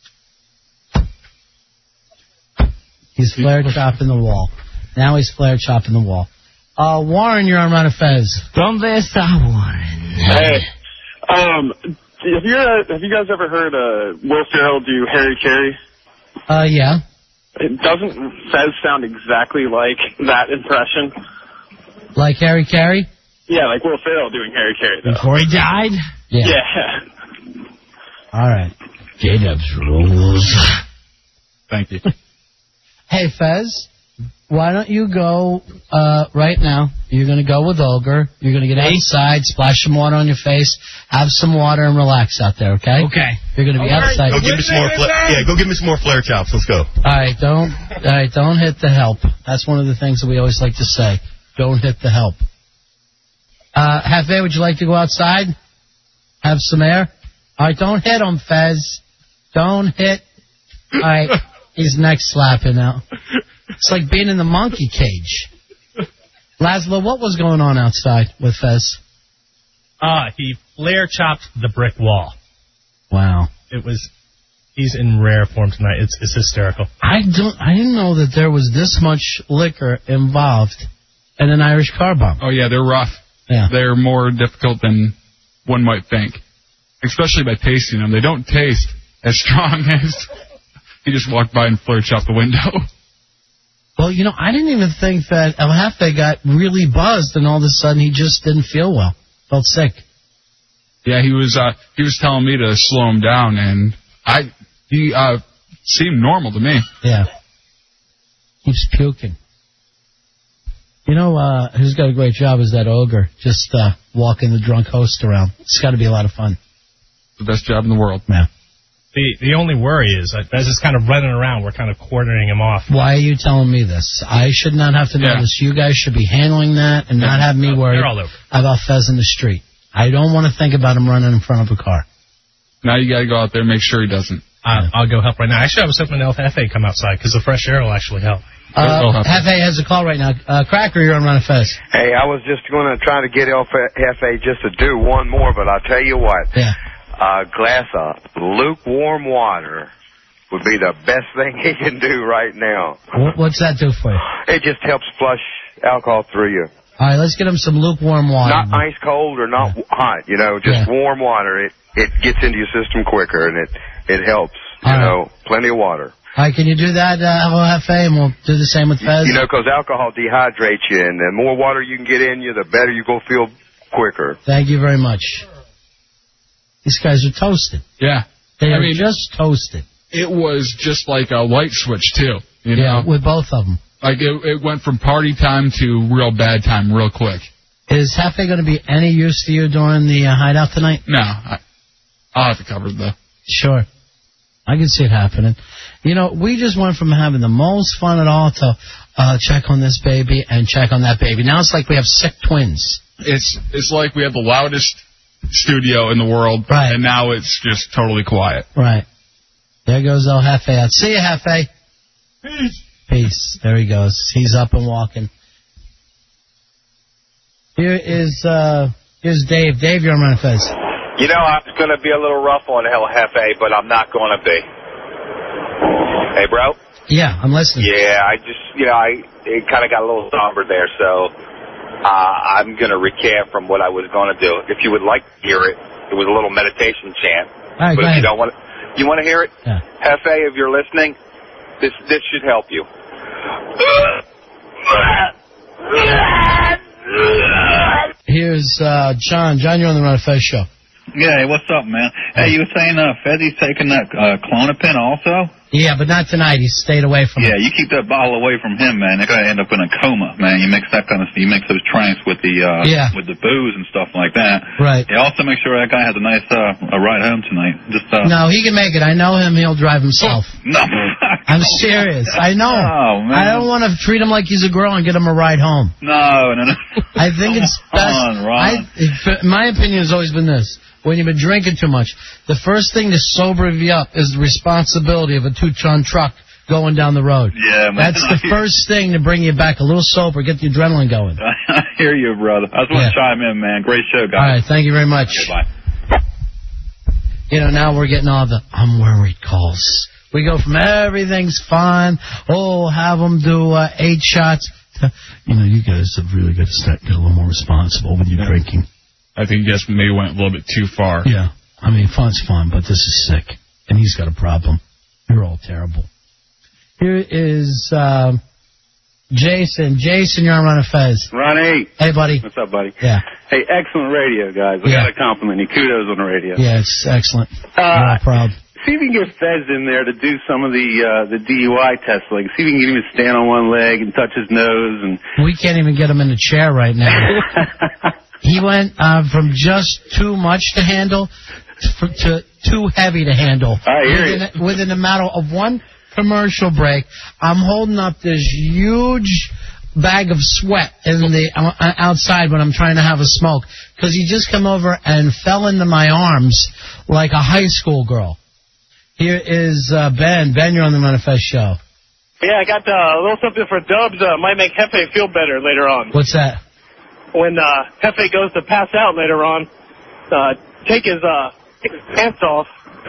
A: He's flare chopping the wall. Now he's flare chopping the wall. Uh, Warren, you're on Run of Fez.
B: ¿Dónde está Warren?
J: Hey, um, have you uh, have you guys ever heard uh, Will Ferrell do Harry Carey?
A: Uh, yeah.
J: It doesn't Fez sound exactly like that impression?
A: Like Harry Carey?
J: Yeah, like Will Ferrell doing Harry Carey, though.
B: Before he died?
A: Yeah.
J: Yeah.
A: All right.
B: J-Dub's rules.
K: Thank you.
A: Hey, Fez, why don't you go uh, right now? You're going to go with Ogre. You're going to get outside, splash some water on your face, have some water, and relax out there, okay?
B: Okay.
A: You're going to be
B: All right.
A: outside.
N: Go give me some more. Fla- yeah, go give me some more flare chops. Let's go.
A: All right, don't, all right, don't hit the help. That's one of the things that we always like to say. Don't hit the help. Uh, Jefe, would you like to go outside? Have some air? All right, don't hit him, Fez. Don't hit. All right, he's neck slapping now. It's like being in the monkey cage. Laszlo, what was going on outside with Fez?
O: Uh, he flare chopped the brick wall.
A: Wow.
O: It was, he's in rare form tonight. It's it's hysterical.
A: I don't, I didn't know that there was this much liquor involved in an Irish car bomb.
K: Oh, yeah, they're rough.
A: Yeah.
K: They're more difficult than one might think, especially by tasting them. They don't taste as strong as he just walked by and flare chopped the window.
A: Well, you know, I didn't even think that El Jefe got really buzzed, and all of a sudden he just didn't feel well. Felt sick.
K: Yeah, he was uh, he was telling me to slow him down, and I he uh, seemed normal to me.
A: Yeah. Keeps puking. You know uh, who's got a great job is that ogre, just uh, walking the drunk host around. It's got to be a lot of fun.
K: The best job in the world.
A: Yeah.
O: The the only worry is that Fez is kind of running around. We're kind of cornering him off.
A: Why are you telling me this? I should not have to know
O: Yeah.
A: this. You guys should be handling that and not have me worried
O: They're all over.
A: about Fez in the street. I don't want to think about him running in front of a car.
K: Now you got to go out there and make sure he doesn't.
O: Uh, I'll go help right now. Actually, I was hoping to have Jefe come outside because the fresh air will actually help.
A: Uh, Jefe has a call right now. Uh, Cracker, you're on Run of Fez.
P: Hey, I was just going to try to get El Jefe just to do one more, but I'll tell you what.
A: Yeah.
P: A glass of lukewarm water would be the best thing he can do right now.
A: What, what's that do for you?
P: It just helps flush alcohol through you.
A: All right, let's get him some lukewarm water.
P: Not ice cold or not yeah. hot, you know, just yeah. warm water. It it gets into your system quicker, and it, it helps, you
A: All
P: know,
A: right.
P: plenty of water.
A: All right, can you do that, uh, Jefe, and we'll do the same with Fez?
P: You know, because alcohol dehydrates you, and the more water you can get in you, the better you go feel quicker.
A: Thank you very much. These guys are toasted.
K: Yeah.
A: They
K: I
A: are
K: mean,
A: just toasted.
K: It was just like a light switch, too. You
A: yeah,
K: know?
A: with both of them.
K: Like, it, it went from party time to real bad time real quick.
A: Is Jefe going to be any use to you during the uh, hideout tonight?
K: No. I, I'll have to cover it, though.
A: Sure. I can see it happening. You know, we just went from having the most fun at all to uh, check on this baby and check on that baby. Now it's like we have sick twins.
K: It's it's like we have the loudest studio in the world,
A: right.
K: and now it's just totally quiet.
A: Right. There goes El Jefe out. See you, Jefe.
K: Peace.
A: Peace. There he goes. He's up and walking. Here is uh, here's Dave. Dave, you're on Run of Fez.
Q: You know, I was going to be a little rough on El Jefe, but I'm not going to be. Hey, bro?
A: Yeah, I'm listening.
Q: Yeah, I just, you know, I it kind of got a little somber there, so uh, I'm going to recant from what I was going to do. If you would like to hear it, it was a little meditation chant.
A: All right,
Q: but
A: go
Q: if
A: ahead.
Q: you don't want to, you want to hear it?
A: Yeah.
Q: Jefe, if you're listening, this this should help you.
A: Here's uh, John. John, you're on the Run of Fez show.
R: Yeah, hey, what's up, man? Hey, you were saying uh, Fezzi's taking that uh, Clonopin also?
A: Yeah, but not tonight. He stayed away from
R: Yeah,
A: it.
R: you keep that bottle away from him, man. They're gonna end up in a coma, man. You mix that kind of, you mix those tranks with the uh,
A: Yeah.
R: with the booze and stuff like that.
A: Right.
R: Yeah, also make sure that guy has a nice uh, a ride home tonight. Just uh,
A: No, he can make it. I know him. He'll drive himself.
R: no.
A: I'm serious. I know him.
R: Oh, man.
A: I don't want to treat him like he's a girl and get him a ride home.
R: No, no, no.
A: I think it's best.
R: on, Ron.
A: I, it, my opinion has always been this. When you've been drinking too much, the first thing to sober you up is the responsibility of a two-ton truck going down the road.
R: Yeah, man.
A: That's the first thing to bring you back a little sober, get the adrenaline going.
R: I hear you, brother. I just want to chime in, man. Great show, guys.
A: All right, thank you very much.
R: Okay, bye.
A: You know, now we're getting all the I'm worried calls. We go from everything's fine, oh, have them do uh, eight shots, to, you know, you guys have really got to start get a little more responsible with your drinking.
K: I think you guys maybe went a little bit too far.
A: Yeah. I mean, fun's fun, but this is sick. And he's got a problem. You're all terrible. Here is uh, Jason. Jason, you're on Run of Fez.
S: Ronnie.
A: Hey, buddy.
S: What's up, buddy?
A: Yeah.
S: Hey, excellent radio, guys. We
A: Yeah.
S: got to compliment you. Kudos on the radio.
A: Yeah, it's excellent.
S: Uh,
A: We're all proud.
S: See if you can get Fez in there to do some of the uh, the D U I tests. Like, see if you can get him to stand on one leg and touch his nose. And
A: We can't even get him in a chair right now. He went uh, from just too much to handle to, to too heavy to handle.
S: I hear
A: within, a, within a matter of one commercial break, I'm holding up this huge bag of sweat in the uh, outside when I'm trying to have a smoke because he just come over and fell into my arms like a high school girl. Here is uh, Ben. Ben, you're on the Run of Fez show.
T: Yeah, I got uh, a little something for Dubs. Uh, might make Jefe feel better later on.
A: What's that?
T: When uh, Jefe goes to pass out later on, uh, take his uh, take his pants off,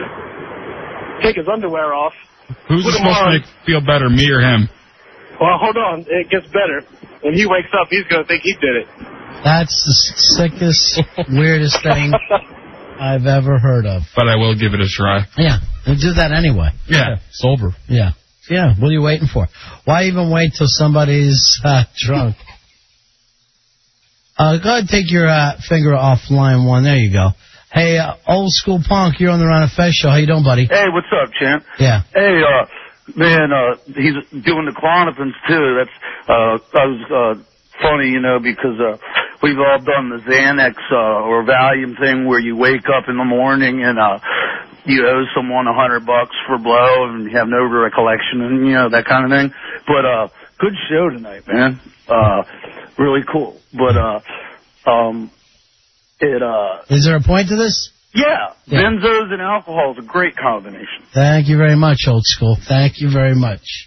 T: take his underwear off.
K: Who's
T: put him
K: supposed to
T: on.
K: make feel better, me or him?
T: Well, hold on, it gets better. When he wakes up, he's gonna think he did it.
A: That's the sickest, weirdest thing I've ever heard of.
K: But I will give it a try.
A: Yeah, and do that anyway.
K: Yeah, sober.
A: Yeah. Yeah, what are you waiting for? Why even wait till somebody's uh, drunk? Uh, go ahead and take your uh, finger off line one. There you go. Hey, uh, old school punk, you're on the Run of Fez show. How you doing, buddy?
U: Hey, what's up, champ?
A: Yeah.
U: Hey, uh, man, uh, he's doing the Clonopins too. That's, uh, I was, uh,
S: funny, you know, because uh, we've all done the Xanax uh, or Valium thing where you wake up in the morning and uh, you owe someone a hundred bucks for blow and you have no recollection and, you know, that kind of thing. But uh, good show tonight, man. Uh, really cool. But uh, um, it uh,
A: is there a point to this?
S: Yeah,
A: yeah.
S: Benzos and alcohol is a great combination.
A: Thank you very much, old school. Thank you very much.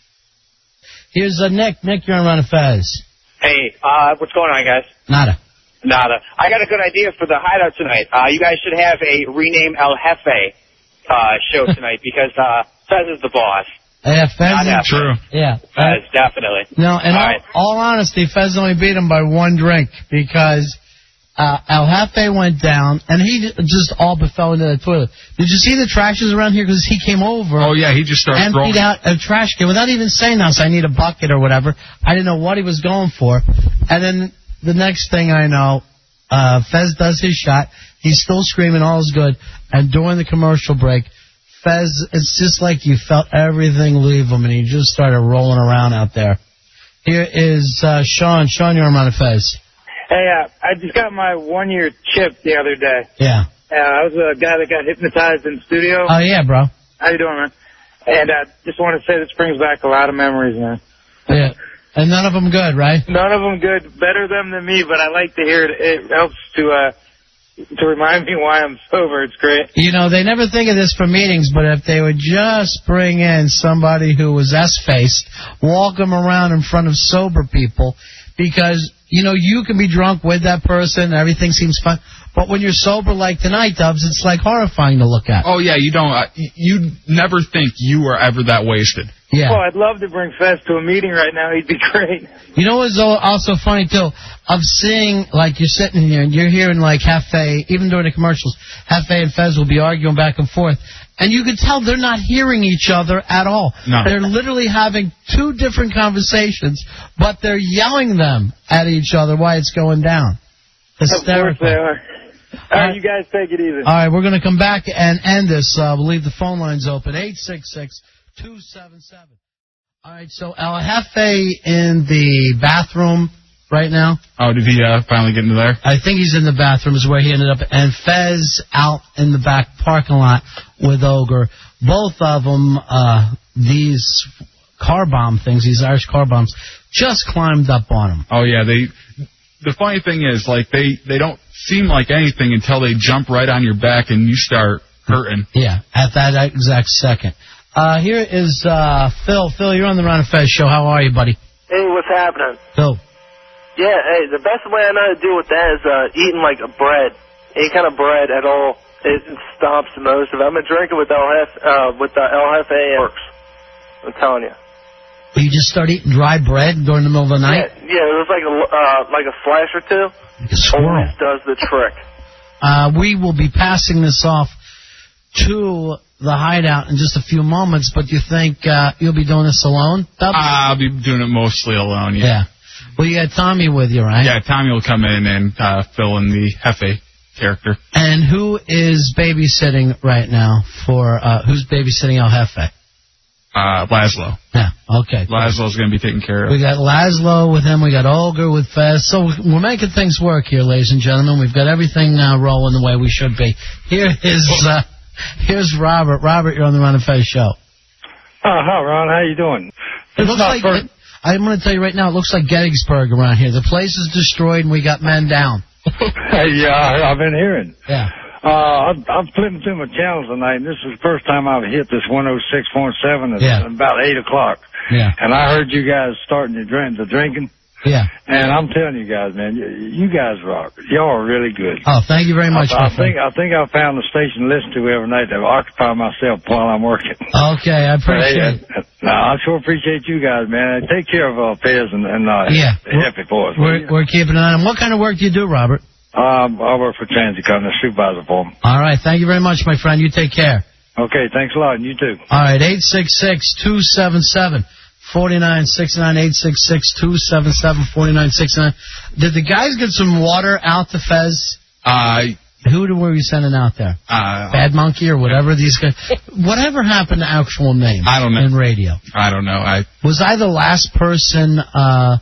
A: Here's uh, Nick. Nick, you're on Ron and Fez.
U: Hey, uh, what's going on, guys?
A: Nada.
U: Nada. I got a good idea for the hideout tonight. Uh, you guys should have a rename El Jefe uh, show tonight because uh, Fez is the boss.
A: Yeah, Fez
U: is
A: true. Yeah.
U: Fez, definitely.
A: No, in all,
U: all, right.
A: all honesty, Fez only beat him by one drink because uh, El Jefe went down and he just all but fell into the toilet. Did you see the trashes around here? Because he came over.
K: Oh, yeah, he just started
A: emptied
K: throwing.
A: out a trash can without even saying that. So I need a bucket or whatever. I didn't know what he was going for. And then the next thing I know, uh, Fez does his shot. He's still screaming, all is good. And during the commercial break, Fez, it's just like you felt everything leave him, and he just started rolling around out there. Here is uh, Sean. Sean, you're on Fez.
V: Hey, uh, I just got my one-year chip the other day.
A: Yeah.
V: Uh, I was a guy that got hypnotized in the studio.
A: Oh, yeah, bro.
V: How you doing, man? And I uh, just want to say this brings back a lot of memories, man.
A: Yeah. And none of them good, right?
V: None of them good. Better them than me, but I like to hear it. It helps to uh, to remind me why I'm sober. It's great.
A: You know, they never think of this for meetings, but if they would just bring in somebody who was S-faced, walk them around in front of sober people, because, you know, you can be drunk with that person, everything seems fun, but when you're sober like tonight, Dubs, it's like horrifying to look at.
K: Oh, yeah, you don't, uh, you never think you are ever that wasted.
A: Yeah.
V: Oh, I'd love to bring Fez to a meeting right now. He'd be great.
A: You know what's also funny, too? Of seeing, like, you're sitting here and you're hearing, like, Jefe, even during the commercials, Jefe and Fez will be arguing back and forth. And you can tell they're not hearing each other at all.
K: No.
A: They're literally having two different conversations, but they're yelling them at each other while it's going down. Hysterical.
V: Of course they are. All right, you guys take it easy.
A: All right, we're going to come back and end this. Uh, we'll leave the phone lines open. eight six six, two seven seven. All right, so El Jefe in the bathroom right now.
K: Oh, did he uh, finally get into there?
A: I think he's in the bathroom is where he ended up. And Fez out in the back parking lot with Ogre. Both of them, uh, these car bomb things, these Irish car bombs, just climbed up on him.
K: Oh, yeah, they... The funny thing is, like, they, they don't seem like anything until they jump right on your back and you start hurting.
A: Yeah, at that exact second. Uh, here is uh, Phil. Phil, you're on the Ron and Fez show. How are you, buddy?
W: Hey, what's happening?
A: Phil.
W: Yeah, hey, the best way I know to deal with that is uh, eating, like, a bread. Any kind of bread at all. It, it stops the most of it. I've been drinking with El Jefe, uh, with the El Jefe and works. I'm telling you.
A: You just start eating dry bread during the middle of the night?
W: Yeah, yeah, it was like a, uh, like a flash or two.
A: Like a squirrel.
W: Always does the trick.
A: Uh, we will be passing this off to the hideout in just a few moments, but you think uh, you'll be doing this alone? Dubs?
K: I'll be doing it mostly alone, yeah.
A: Yeah. Well, you got Tommy with you, right?
K: Yeah, Tommy will come in and uh, fill in the Jefe character.
A: And who is babysitting right now for, uh, who's babysitting El Jefe?
K: Uh, Laszlo.
A: Yeah, okay.
K: Laszlo's going to be taken care of.
A: We got Laszlo with him. We got Olga with Fez. So we're making things work here, ladies and gentlemen. We've got everything uh, rolling the way we should be. Here is, uh, here's Robert. Robert, you're on the Ron and Fez show.
X: Oh, hi, Ron. How you doing?
A: It looks like, it, I'm going to tell you right now, it looks like Gettysburg around here. The place is destroyed and we got men down.
X: Yeah, I've been hearing.
A: Yeah.
X: Uh, I'm, I'm flipping through my channels tonight, and this is the first time I've hit this one oh six point seven at
A: yeah.
X: about eight o'clock.
A: Yeah.
X: And I heard you guys starting to drink, the drinking.
A: Yeah.
X: And I'm telling you guys, man, you, you guys rock. Y'all are really good.
A: Oh, thank you very much.
X: I, I think I think I found the station to listen to every night to occupy myself while I'm working.
A: Okay, I appreciate
X: it. No, I sure appreciate you guys, man. Take care of uh, Fez and, and uh,
A: yeah.
X: Jefe for us.
A: We're, we're keeping an eye on. What kind of work do you do, Robert?
X: Um, I work for Transit Company, supervisor for them.
A: All right. Thank you very much, my friend. You take care.
X: Okay. Thanks a lot. And you too.
A: All right. eight six six, two seven seven, four nine six nine. eight six six, two seven seven, four nine six nine. Did the guys get some water out to Fez?
K: Uh,
A: Who were you sending out there?
K: Uh,
A: Bad Monkey or whatever these guys. Whatever happened to actual names?
K: I don't know.
A: In radio.
K: I don't know. I
A: Was I the last person uh,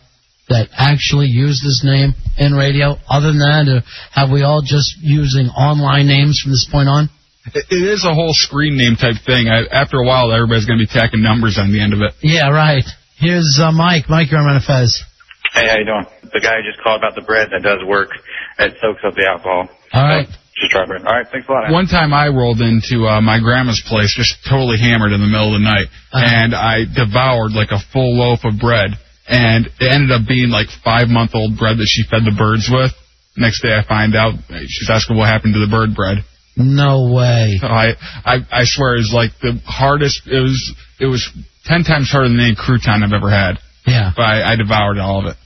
A: that actually use this name in radio? Other than that, or have we all just using online names from this point on?
K: It, it is a whole screen name type thing. I, after a while, everybody's going to be tacking numbers on the end of it.
A: Yeah, right. Here's uh, Mike. Mike, you're on Fez.
C: Hey, how you doing? The guy who just called about the bread, that does work. It soaks up the alcohol.
A: All right.
C: So, just try bread. All right, thanks a lot.
K: One time I rolled into uh, my grandma's place, just totally hammered in the middle of the night, uh-huh. and I devoured like a full loaf of bread, and it ended up being like five-month-old bread that she fed the birds with. Next day I find out, she's asking what happened to the bird bread.
A: No way.
K: So I, I, I swear it was like the hardest, it was, it was ten times harder than any crouton I've ever had.
A: Yeah.
K: But I, I devoured all of it.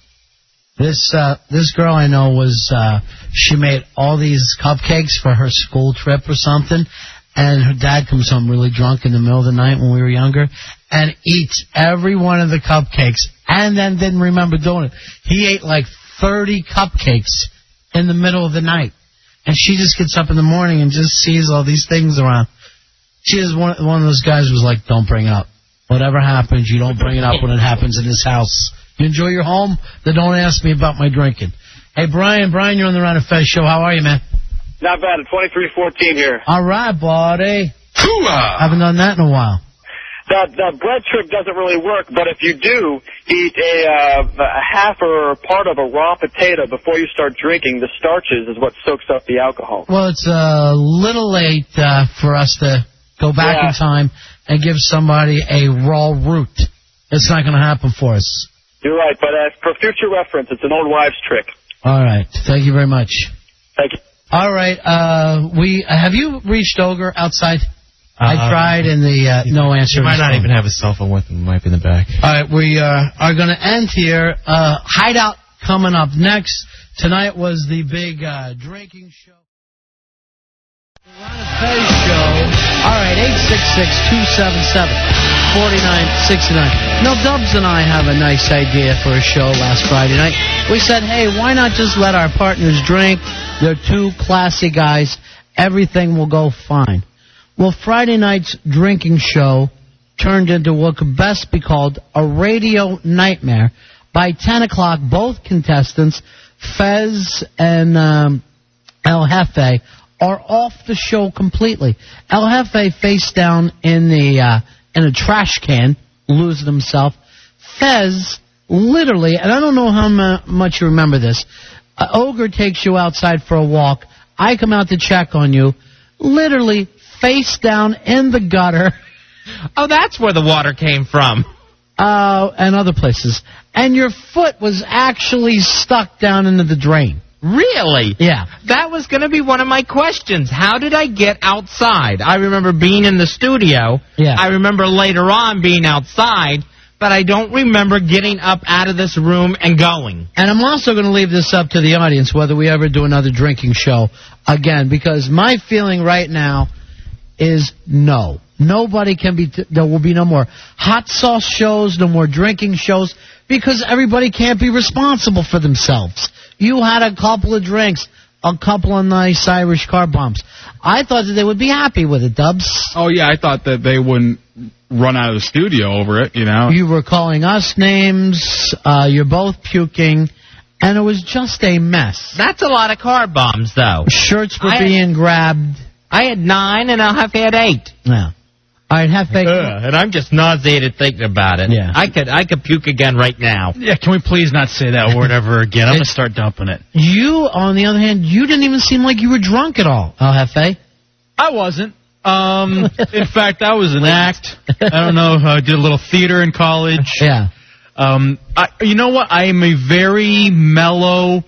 A: This uh, this girl I know was, uh, she made all these cupcakes for her school trip or something, and her dad comes home really drunk in the middle of the night when we were younger, and eats every one of the cupcakes, and then didn't remember doing it. He ate like thirty cupcakes in the middle of the night, and she just gets up in the morning and just sees all these things around. She is one, one of those guys who was like, don't bring it up. Whatever happens, you don't bring it up when it happens in this house. You enjoy your home, then don't ask me about my drinking. Hey, Brian, Brian, you're on the Ron and Fez show. How are you, man?
U: Not bad. twenty-three fourteen here.
A: All right, buddy. Hoo-ah. Haven't done that in a while.
U: The, the bread trick doesn't really work, but if you do eat a, uh, a half or part of a raw potato before you start drinking, the starches is what soaks up the alcohol.
A: Well, it's a little late uh, for us to go back
U: yeah.
A: in time and give somebody a raw root. It's not going to happen for us.
U: You're right, but uh, for future reference, it's an old wives' trick.
A: All right. Thank you very much.
U: Thank you.
A: All right. Uh, we uh, have you reached Ogre outside? Uh, I tried, and the uh, no answer.
B: He might not even have his cell phone with him. It might be in the back.
A: All right. We uh, are going to end here. Uh, Hideout coming up next. Tonight was the big uh, drinking show. The Ron and Fez show. All right. eight six six, two seven seven, four nine six nine. Now, Dubs and I have a nice idea for a show last Friday night. We said, hey, why not just let our partners drink? They're two classy guys. Everything will go fine. Well, Friday night's drinking show turned into what could best be called a radio nightmare. By ten o'clock, both contestants, Fez and um, El Jefe, are off the show completely. El Jefe face down in the uh, in a trash can, losing himself. Fez, literally, and I don't know how mu- much you remember this, uh, Ogre takes you outside for a walk. I come out to check on you, literally face down in the gutter.
B: Oh, that's where the water came from.
A: Uh, and other places. And your foot was actually stuck down into the drain.
B: Really?
A: Yeah.
B: That was going to be one of my questions. How did I get outside? I remember being in the studio.
A: Yeah.
B: I remember later on being outside, but I don't remember getting up out of this room and going.
A: And I'm also going to leave this up to the audience, whether we ever do another drinking show again, because my feeling right now is no. Nobody can be, t- there will be no more hot sauce shows, no more drinking shows, because everybody can't be responsible for themselves. You had a couple of drinks, a couple of nice Irish car bombs. I thought that they would be happy with it, Dubs.
K: Oh, yeah, I thought that they wouldn't run out of the studio over it, you know.
A: You were calling us names, uh, you're both puking, and it was just a mess.
B: That's a lot of car bombs, though.
A: Shirts were
B: I
A: being grabbed.
B: I had nine, and El Jefe had eight.
A: Yeah. All right, have fake.
B: Uh, and I'm just nauseated thinking about it.
A: Yeah.
B: I could I could puke again right now.
D: Yeah, can we please not say that word ever again? I'm going to start dumping it.
A: You, on the other hand, you didn't even seem like you were drunk at all, El Jefe.
D: I wasn't. Um, in fact, I was an act. I don't know. I did a little theater in college.
A: Yeah.
D: Um, I, you know what? I am a very mellow,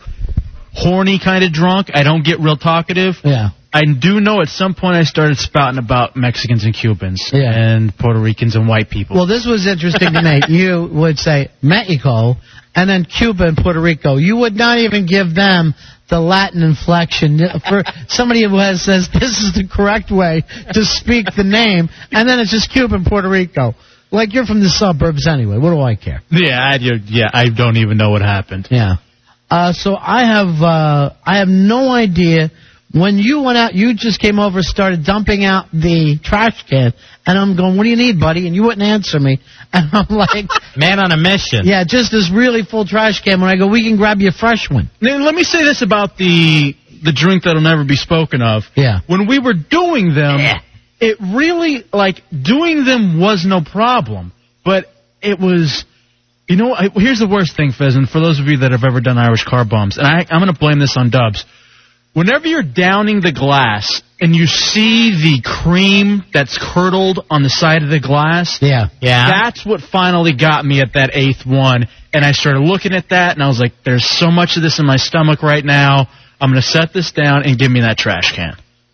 D: horny kind of drunk. I don't get real talkative.
A: Yeah.
D: I do know at some point I started spouting about Mexicans and Cubans
A: yeah.
D: and Puerto Ricans and white people.
A: Well, this was interesting to me. You would say Mexico and then Cuba and Puerto Rico. You would not even give them the Latin inflection for somebody who has says this is the correct way to speak the name, and then it's just Cuba and Puerto Rico. Like you're from the suburbs anyway. What do I care?
D: Yeah, I, yeah, I don't even know what happened.
A: Yeah. Uh, so I have uh, I have no idea. When you went out, you just came over, started dumping out the trash can, and I'm going, what do you need, buddy? And you wouldn't answer me. And I'm like,
B: Man on a mission.
A: Yeah, just this really full trash can. When I go, we can grab you a fresh one.
D: Now, let me say this about the the drink that'll never be spoken of.
A: Yeah.
D: When we were doing them, yeah. it really, like, doing them was no problem. But it was, you know, I, here's the worst thing, Pheasant, for those of you that have ever done Irish car bombs, and I, I'm going to blame this on Dubs. Whenever you're downing the glass and you see the cream that's curdled on the side of the glass,
A: yeah,
B: yeah,
D: that's what finally got me at that eighth one. And I started looking at that, and I was like, there's so much of this in my stomach right now. I'm going to set this down and give me that trash can.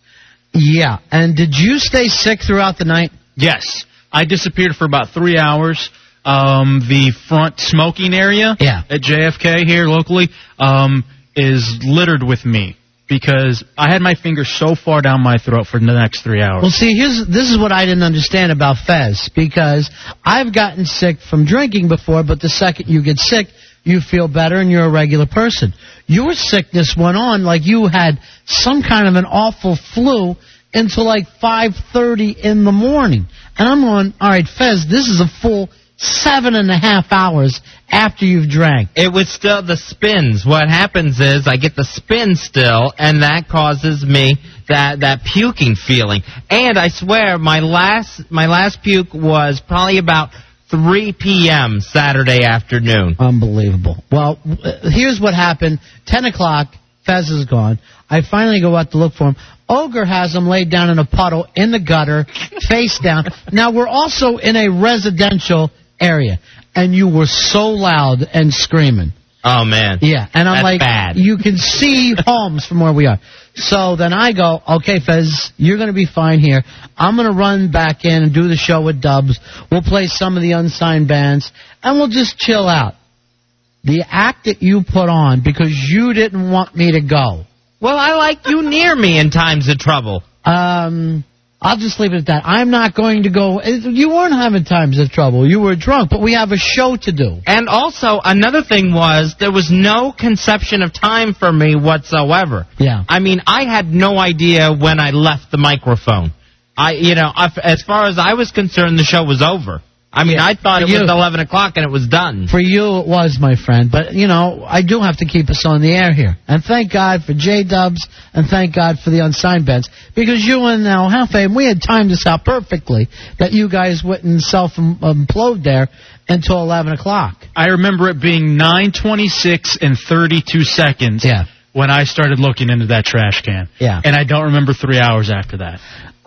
A: Yeah, and did you stay sick throughout the night?
D: Yes. I disappeared for about three hours. Um, the front smoking area
A: yeah.
D: at J F K here locally um, is littered with me. Because I had my finger so far down my throat for the next three hours.
A: Well, see, here's this is what I didn't understand about Fez, because I've gotten sick from drinking before, but the second you get sick, you feel better and you're a regular person. Your sickness went on like you had some kind of an awful flu until like five thirty in the morning. And I'm going, all right, Fez, this is a full seven and a half hours after you've drank.
B: It was still the spins. What happens is I get the spin still, and that causes me that that puking feeling. And I swear, my last my last puke was probably about three p.m. Saturday afternoon.
A: Unbelievable. Well, here's what happened. ten o'clock, Fez is gone. I finally go out to look for him. Ogre has him laid down in a puddle in the gutter, face down. Now, we're also in a residential area, and you were so loud and screaming.
B: Oh, man.
A: Yeah, and I'm
B: That's
A: like,
B: bad.
A: You can see homes from where we are. So then I go, okay, Fez, you're going to be fine here. I'm going to run back in and do the show with Dubs. We'll play some of the unsigned bands, and we'll just chill out. The act that you put on because you didn't want me to go.
B: Well, I like you near me in times of trouble.
A: Um... I'll just leave it at that. I'm not going to go. You weren't having times of trouble. You were drunk, but we have a show to do.
B: And also, another thing was, there was no conception of time for me whatsoever.
A: Yeah.
B: I mean, I had no idea when I left the microphone. I, you know, I, as far as I was concerned, the show was over. I mean,
A: yeah,
B: I thought it
A: you,
B: was eleven o'clock and it was done.
A: For you, it was, my friend. But, you know, I do have to keep us on the air here. And thank God for J-Dubs, and thank God for the unsigned bands. Because you and El Jefe, we had timed this out perfectly, that you guys wouldn't self-implode there until eleven o'clock.
D: I remember it being nine twenty-six and thirty-two seconds
A: yeah.
D: when I started looking into that trash can.
A: Yeah.
D: And I don't remember three hours after that.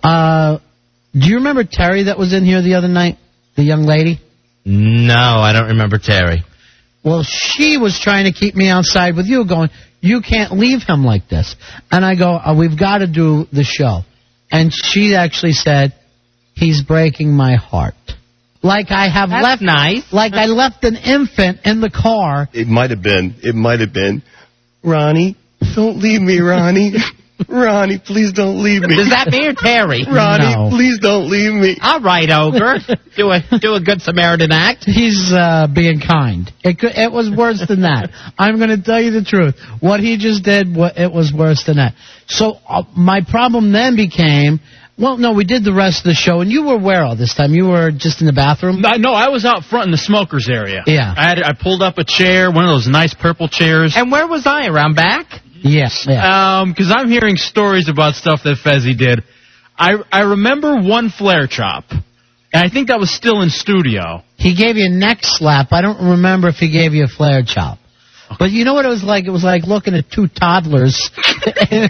A: Uh, do you remember Terry that was in here the other night? The young lady?
B: No, I don't remember Terry.
A: Well, she was trying to keep me outside with you, going, you can't leave him like this. And I go, oh, we've got to do the show. And she actually said, he's breaking my heart. Like I have
B: That's
A: left,
B: nice.
A: Like I left an infant in the car.
N: It might have been, it might have been, Ronnie, don't leave me, Ronnie. Ronnie, please don't leave me.
B: Does that mean Terry?
N: Ronnie,
A: No.
N: please don't leave me.
B: All right, Ogre. do a do a good Samaritan act.
A: He's uh, being kind. It could, it was worse than that. I'm going to tell you the truth. What he just did, it was worse than that. So uh, my problem then became, well, no, we did the rest of the show, and you were where all this time? You were just in the bathroom?
D: No, no, I was out front in the smokers area.
A: Yeah.
D: I had I pulled up a chair, one of those nice purple chairs.
B: And where was I? Around back?
A: Yes. Yeah.
D: Um, because I'm hearing stories about stuff that Fezzi did. I I remember one flare chop, and I think that was still in studio.
A: He gave you a neck slap. I don't remember if he gave you a flare chop. But you know what it was like? It was like looking at two toddlers in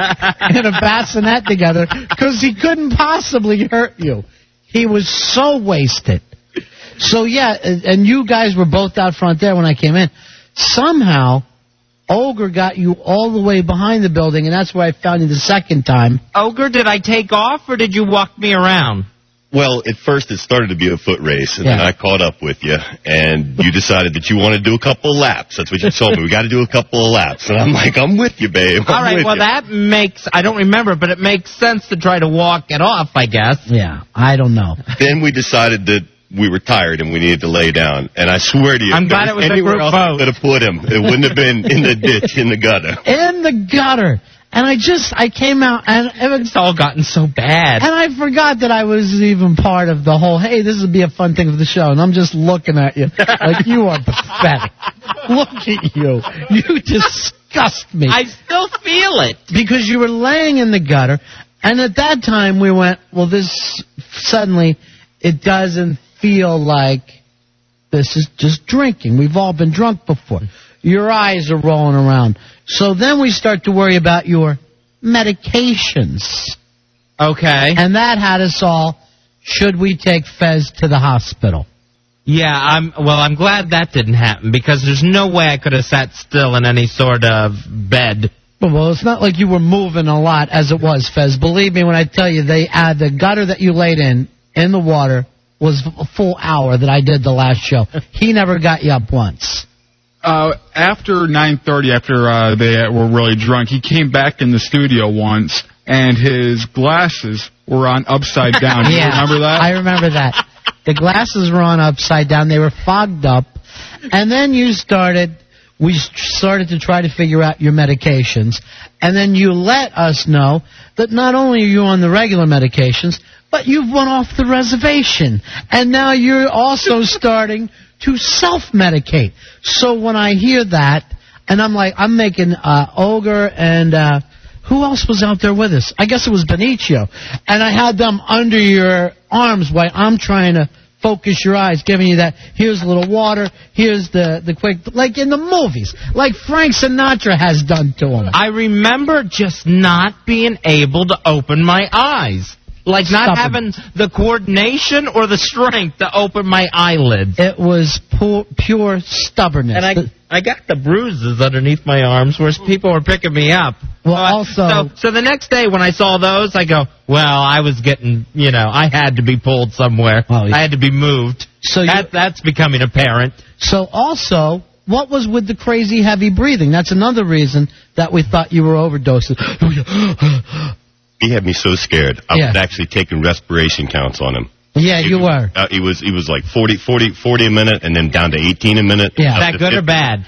A: a bassinet together, because he couldn't possibly hurt you. He was so wasted. So, yeah, and you guys were both out front there when I came in. Somehow, Ogre got you all the way behind the building, and that's where I found you the second time.
B: Ogre, did I take off, or did you walk me around?
N: Well, at first it started to be a foot race, and
A: yeah.
N: then I caught up with you, and you decided that you want to do a couple of laps. That's what you told me. We got to do a couple of laps. And I'm like, I'm with you, babe. I'm
B: all right,
N: with
B: well,
N: you.
B: that makes, I don't remember, but it makes sense to try to walk it off, I guess.
A: Yeah, I don't know.
N: Then we decided that we were tired and we needed to lay down. And I swear to you,
B: I'm glad it was a
N: anywhere
B: group
N: else
B: vote.
N: I could have put him. It wouldn't have been in the ditch, in the gutter.
A: In the gutter. And I just, I came out, and
B: it's all gotten so bad.
A: And I forgot that I was even part of the whole, hey, this would be a fun thing for the show. And I'm just looking at you like you are pathetic. Look at you. You disgust me.
B: I still feel it.
A: Because you were laying in the gutter, and at that time we went, well, this, suddenly, it doesn't feel like this is just drinking. We've all been drunk before. Your eyes are rolling around. So then we start to worry about your medications.
B: Okay.
A: And that had us all, should we take Fez to the hospital?
B: Yeah, I'm. well, I'm glad that didn't happen, because there's no way I could have sat still in any sort of bed.
A: Well, it's not like you were moving a lot as it was, Fez. Believe me when I tell you, they uh, the gutter that you laid in, in the water, was a full hour that I did the last show. He never got you up once.
K: Uh, after nine thirty, after uh, they were really drunk, he came back in the studio once, and his glasses were on upside down. Do
A: Yeah,
K: you remember that?
A: I remember that. The glasses were on upside down. They were fogged up. And then you started, we started to try to figure out your medications. And then you let us know that not only are you on the regular medications, but you've went off the reservation. And now you're also starting to self-medicate. So when I hear that, and I'm like, I'm making uh, Ogre and uh, who else was out there with us? I guess it was Benicio. And I had them under your arms while I'm trying to focus your eyes, giving you that, here's a little water, here's the, the quick, like in the movies, like Frank Sinatra has done to him.
B: I remember just not being able to open my eyes. Like not having the coordination or the strength to open my eyelids.
A: It was pure, pure stubbornness.
B: And I, I got the bruises underneath my arms, whereas people were picking me up.
A: Well,
B: uh,
A: also...
B: So, so the next day when I saw those, I go, well, I was getting, you know, I had to be pulled somewhere.
A: Oh, yeah.
B: I had to be moved. So that, that's becoming apparent.
A: So also, what was with the crazy heavy breathing? That's another reason that we thought you were overdosing.
N: He had me so scared. I
A: Yeah.
N: was actually taking respiration counts on him.
A: Yeah,
N: It
A: you
N: was-
A: were.
N: Uh, he was he was like forty, forty, forty a minute, and then down to eighteen a minute.
A: Yeah.
N: Up
A: Is that
N: to
A: good or
N: fifty.
B: bad?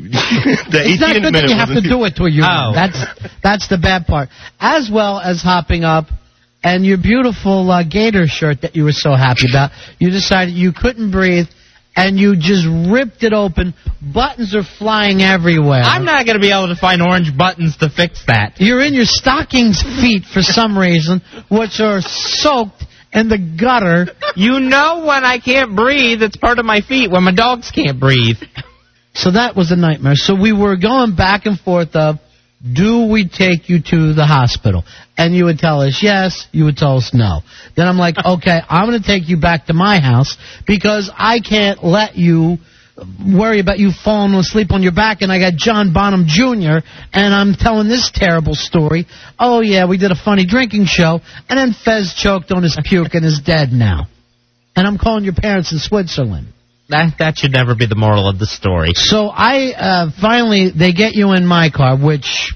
N: The
A: It's not
N: eighteen a
A: good that
N: minute
A: you have to
N: wasn't-
A: do it to you.
B: Oh.
A: That's that's the bad part. As well as hopping up and your beautiful uh, gator shirt that you were so happy about. You decided you couldn't breathe, and you just ripped it open. Buttons are flying everywhere.
B: I'm not going to be able to find orange buttons to fix that.
A: You're in your stockings feet for some reason, which are soaked in the gutter.
B: You know when I can't breathe, it's part of my feet, when my dogs can't breathe.
A: So that was a nightmare. So we were going back and forth of, do we take you to the hospital? And you would tell us yes, you would tell us no. Then I'm like, okay, I'm going to take you back to my house because I can't let you worry about you falling asleep on your back, and I got John Bonham Junior, and I'm telling this terrible story. Oh, yeah, we did a funny drinking show, and then Fez choked on his puke and is dead now. And I'm calling your parents in Switzerland.
B: That that should never be the moral of the story.
A: So I, uh, finally, they get you in my car, which,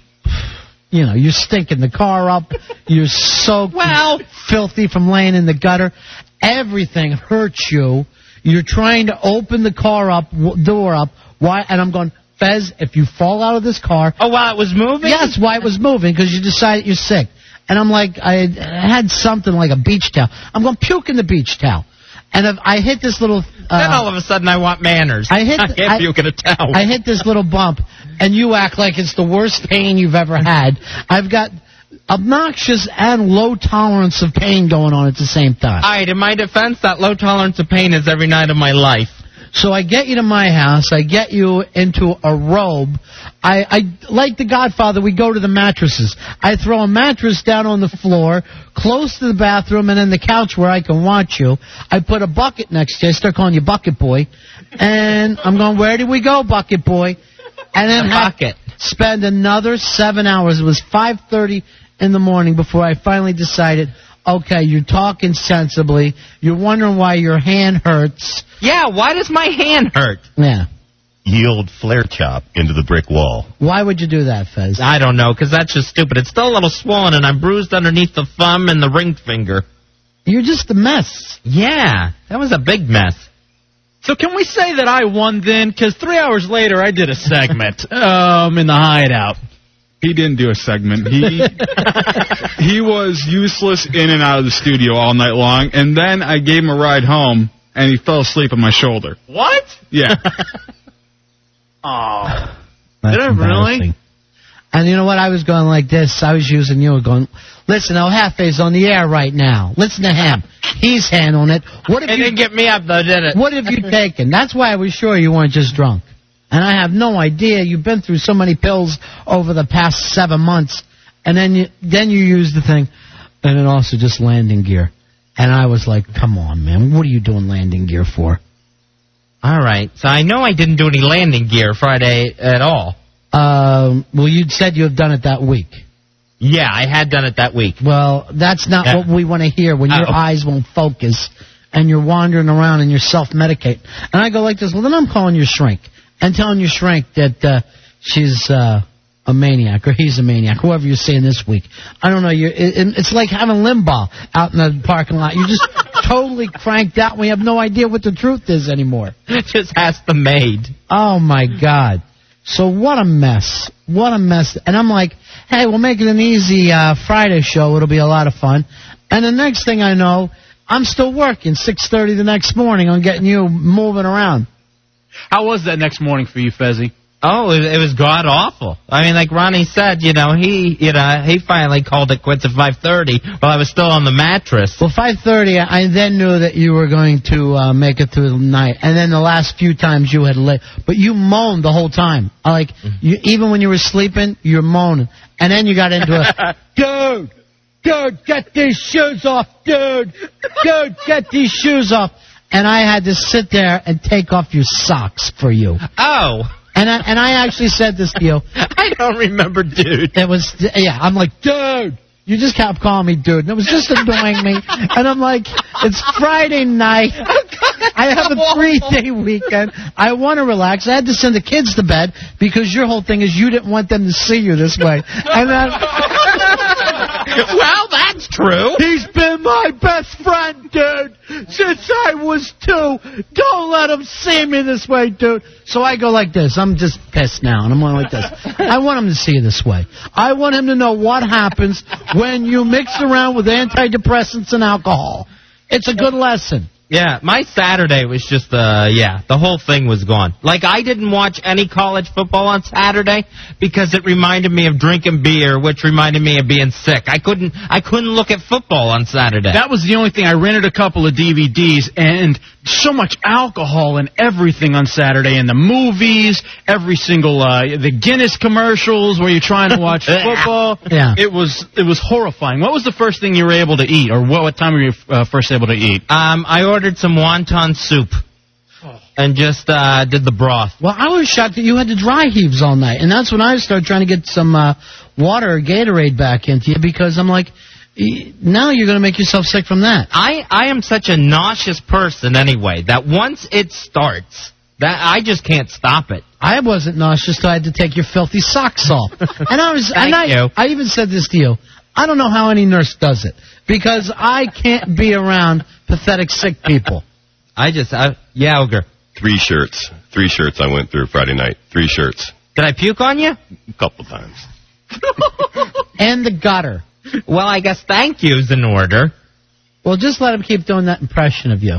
A: you know, you're stinking the car up, you're soaked, well, filthy from laying in the gutter. Everything hurts you. You're trying to open the car up, w- door up. Why? And I'm going, Fez, if you fall out of this car.
B: Oh, while it was moving?
A: Yes, why it was moving, because you decided you're sick. And I'm like, I had something like a beach towel. I'm going, puke in the beach towel. And if I hit this little... Uh,
B: then all of a sudden I want manners.
A: I hit.
B: I can't
A: I,
B: puke in a towel.
A: I hit this little bump, and you act like it's the worst pain you've ever had. I've got obnoxious and low tolerance of pain going on at the same time.
B: All right, in my defense, that low tolerance of pain is every night of my life.
A: So I get you to my house. I get you into a robe. I, I like the Godfather, we go to the mattresses. I throw a mattress down on the floor, close to the bathroom, and then the couch where I can watch you. I put a bucket next to you. I start calling you Bucket Boy. And I'm going, where did we go, Bucket Boy? And then
B: bucket.
A: Spend another seven hours. It was five thirty in the morning before I finally decided, okay, you're talking sensibly. You're wondering why your hand hurts.
B: Yeah, why does my hand hurt?
A: Yeah.
N: Yield flare chop into the brick wall.
A: Why would you do that, Fez?
B: I don't know, because that's just stupid. It's still a little swollen, and I'm bruised underneath the thumb and the ring finger.
A: You're just a mess.
B: Yeah, that was a big mess.
D: So can we say that I won then? Because three hours later I did a segment um, in the hideout.
K: He didn't do a segment. He he was useless in and out of the studio all night long, and then I gave him a ride home, and he fell asleep on my shoulder.
D: What?
K: Yeah.
D: Oh.
A: That's
D: Did I really?
A: And you know what? I was going like this. I was using you going, listen, El Jefe's on the air right now. Listen to him. He's handling it. What if
B: It
A: you
B: didn't get me up, though, did it?
A: What have you taken? That's why I was sure you weren't just drunk. And I have no idea. You've been through so many pills over the past seven months. And then you, then you use the thing. And then also just landing gear. And I was like, come on, man. What are you doing landing gear for?
B: All right. So I know I didn't do any landing gear Friday at all.
A: Um, well, you said you have done it that week.
B: Yeah, I had done it that week.
A: Well, that's not
B: Yeah.
A: what we want to hear when your
B: Uh-oh.
A: eyes won't focus and you're wandering around and you're self-medicate. And I go like this, well, then I'm calling your shrink and telling your shrink that uh, she's uh, a maniac or he's a maniac, whoever you're seeing this week. I don't know. You're, it, it's like having Limbaugh out in the parking lot. You're just totally cranked out. We have no idea what the truth is anymore.
B: Just ask the maid.
A: Oh, my God. So what a mess. What a mess. And I'm like, hey, we'll make it an easy uh, Friday show. It'll be a lot of fun. And the next thing I know, I'm still working six thirty the next morning on getting you moving around.
D: How was that next morning for you, Fezzi?
B: Oh, it, it was god-awful. I mean, like Ronnie said, you know, he you know, he finally called it quits at five thirty while I was still on the mattress.
A: Well, five thirty, I then knew that you were going to uh, make it through the night. And then the last few times you had lit. But you moaned the whole time. Like, you, even when you were sleeping, you were moaning. And then you got into a, dude, dude, get these shoes off, dude. Dude, get these shoes off. And I had to sit there and take off your socks for you.
B: Oh.
A: And I, and I actually said this to you.
B: I don't remember, dude.
A: It was, yeah, I'm like, dude. You just kept calling me dude. And it was just annoying me. And I'm like, it's Friday night. I have a three-day weekend. I want to relax. I had to send the kids to bed because your whole thing is you didn't want them to see you this way. And then...
B: Well, that's true.
A: He's been my best friend, dude, since I was two. Don't let him see me this way, dude. So I go like this. I'm just pissed now, and I'm going like this. I want him to see you this way. I want him to know what happens when you mix around with antidepressants and alcohol. It's a good lesson.
B: Yeah, my Saturday was just, uh, yeah, the whole thing was gone. Like, I didn't watch any college football on Saturday because it reminded me of drinking beer, which reminded me of being sick. I couldn't, I couldn't look at football on Saturday.
D: That was the only thing. I rented a couple of D V Ds, and so much alcohol and everything on Saturday, and the movies, every single, uh, the Guinness commercials where you're trying to watch football.
A: Yeah.
D: It was, it was horrifying. What was the first thing you were able to eat, or what, what time were you uh, first able to eat?
B: Um, I ordered some wonton soup and just uh, did the broth.
A: Well, I was shocked that you had the dry heaves all night. And that's when I started trying to get some uh, water or Gatorade back into you because I'm like, now you're going to make yourself sick from that.
B: I, I am such a nauseous person anyway that once it starts, that I just can't stop it.
A: I wasn't nauseous till I had to take your filthy socks off. And I was,
B: Thank
A: and I,
B: you.
A: I even said this to you. I don't know how any nurse does it because I can't be around pathetic sick people.
B: I just, I, yeah, Ogre.
N: Three shirts. Three shirts I went through Friday night. Three shirts.
B: Did I puke on you?
N: A couple times.
A: And the gutter.
B: Well, I guess thank you's in order.
A: Well, just let him keep doing that impression of you.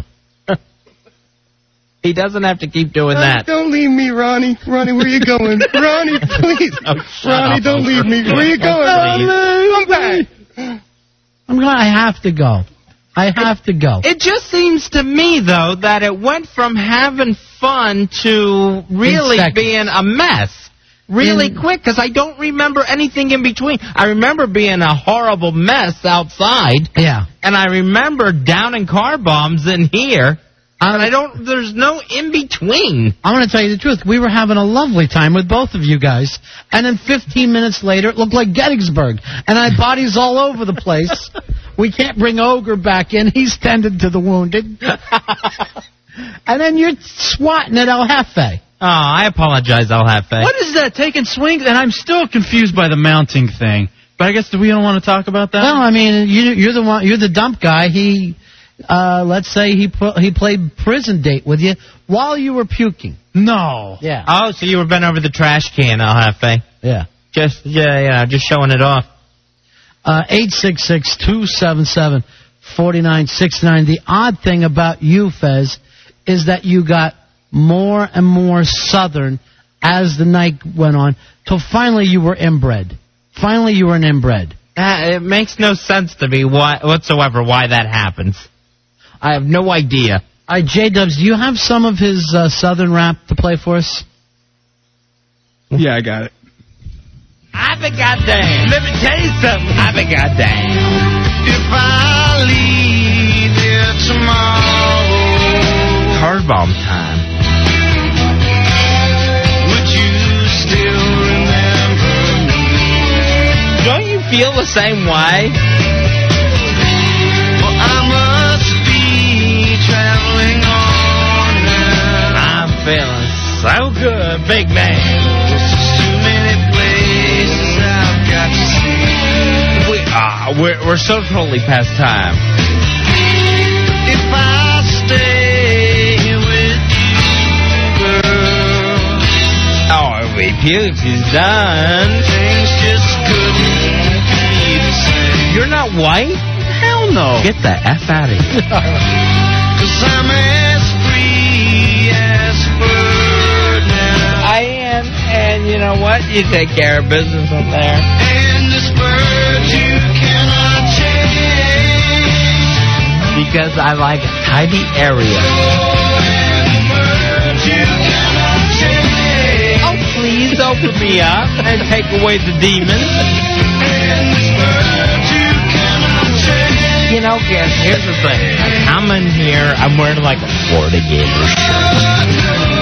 B: He doesn't have to keep doing that.
E: Don't leave me, Ronnie. Ronnie, where you going? Ronnie, please.
B: Oh,
E: Ronnie,
B: up,
E: don't leave me. Where you going? Come back.
A: I'm glad I have to go. I have to go.
B: It just seems to me, though, that it went from having fun to really being a mess really
A: In-
B: quick, because I don't remember anything in between. I remember being a horrible mess outside.
A: Yeah.
B: And I remember downing car bombs in here. And I don't, there's no in between.
A: I'm going to tell you the truth. We were having a lovely time with both of you guys. And then fifteen minutes later, it looked like Gettysburg. And I had bodies all over the place. We can't bring Ogre back in. He's tended to the wounded. And then you're swatting at El Jefe.
B: Oh, I apologize, El Jefe.
D: What is that, taking swings? And I'm still confused by the mounting thing. But I guess we don't want to talk about that?
A: Well, I mean, you, you're the one. You're the dump guy. He... Uh, let's say he pu- he played prison date with you while you were puking.
D: No.
A: Yeah.
B: Oh, so you were bent over the trash can, El Jefe.
A: Yeah.
B: Just, yeah, yeah, just showing it off.
A: Uh, eight six six, two seven seven, four nine six nine. The odd thing about you, Fez, is that you got more and more Southern as the night went on, till finally you were inbred. Finally you were an inbred.
B: Uh, it makes no sense to me why, whatsoever why that happens. I have no idea.
A: All right, J-Dubs, do you have some of his uh, Southern rap to play for us?
K: Yeah, I got it.
B: I be goddamn. Let me tell you something. I be goddamn.
M: If I leave here tomorrow,
B: Card bomb time.
M: would you still remember me?
B: Don't you feel the same way?
M: Well, I must be traveling on now.
B: I'm feeling so good, big man.
M: There's too many places I've got to see.
B: We, uh, we're, we're so totally past time.
M: If I stay with you, girl,
B: Oh, we pukes is done.
M: things just couldn't be the same.
B: You're not white? Hell no. Get the F out of here.
M: Cause I'm as free as a bird now.
B: I am, and you know what? You take care of business up there.
M: And this bird you cannot change.
B: Because I like a tidy area. Oh, please open me up and take away the demons. You know, guys, here's the thing. I come in here, I'm wearing like a Florida Gator shirt.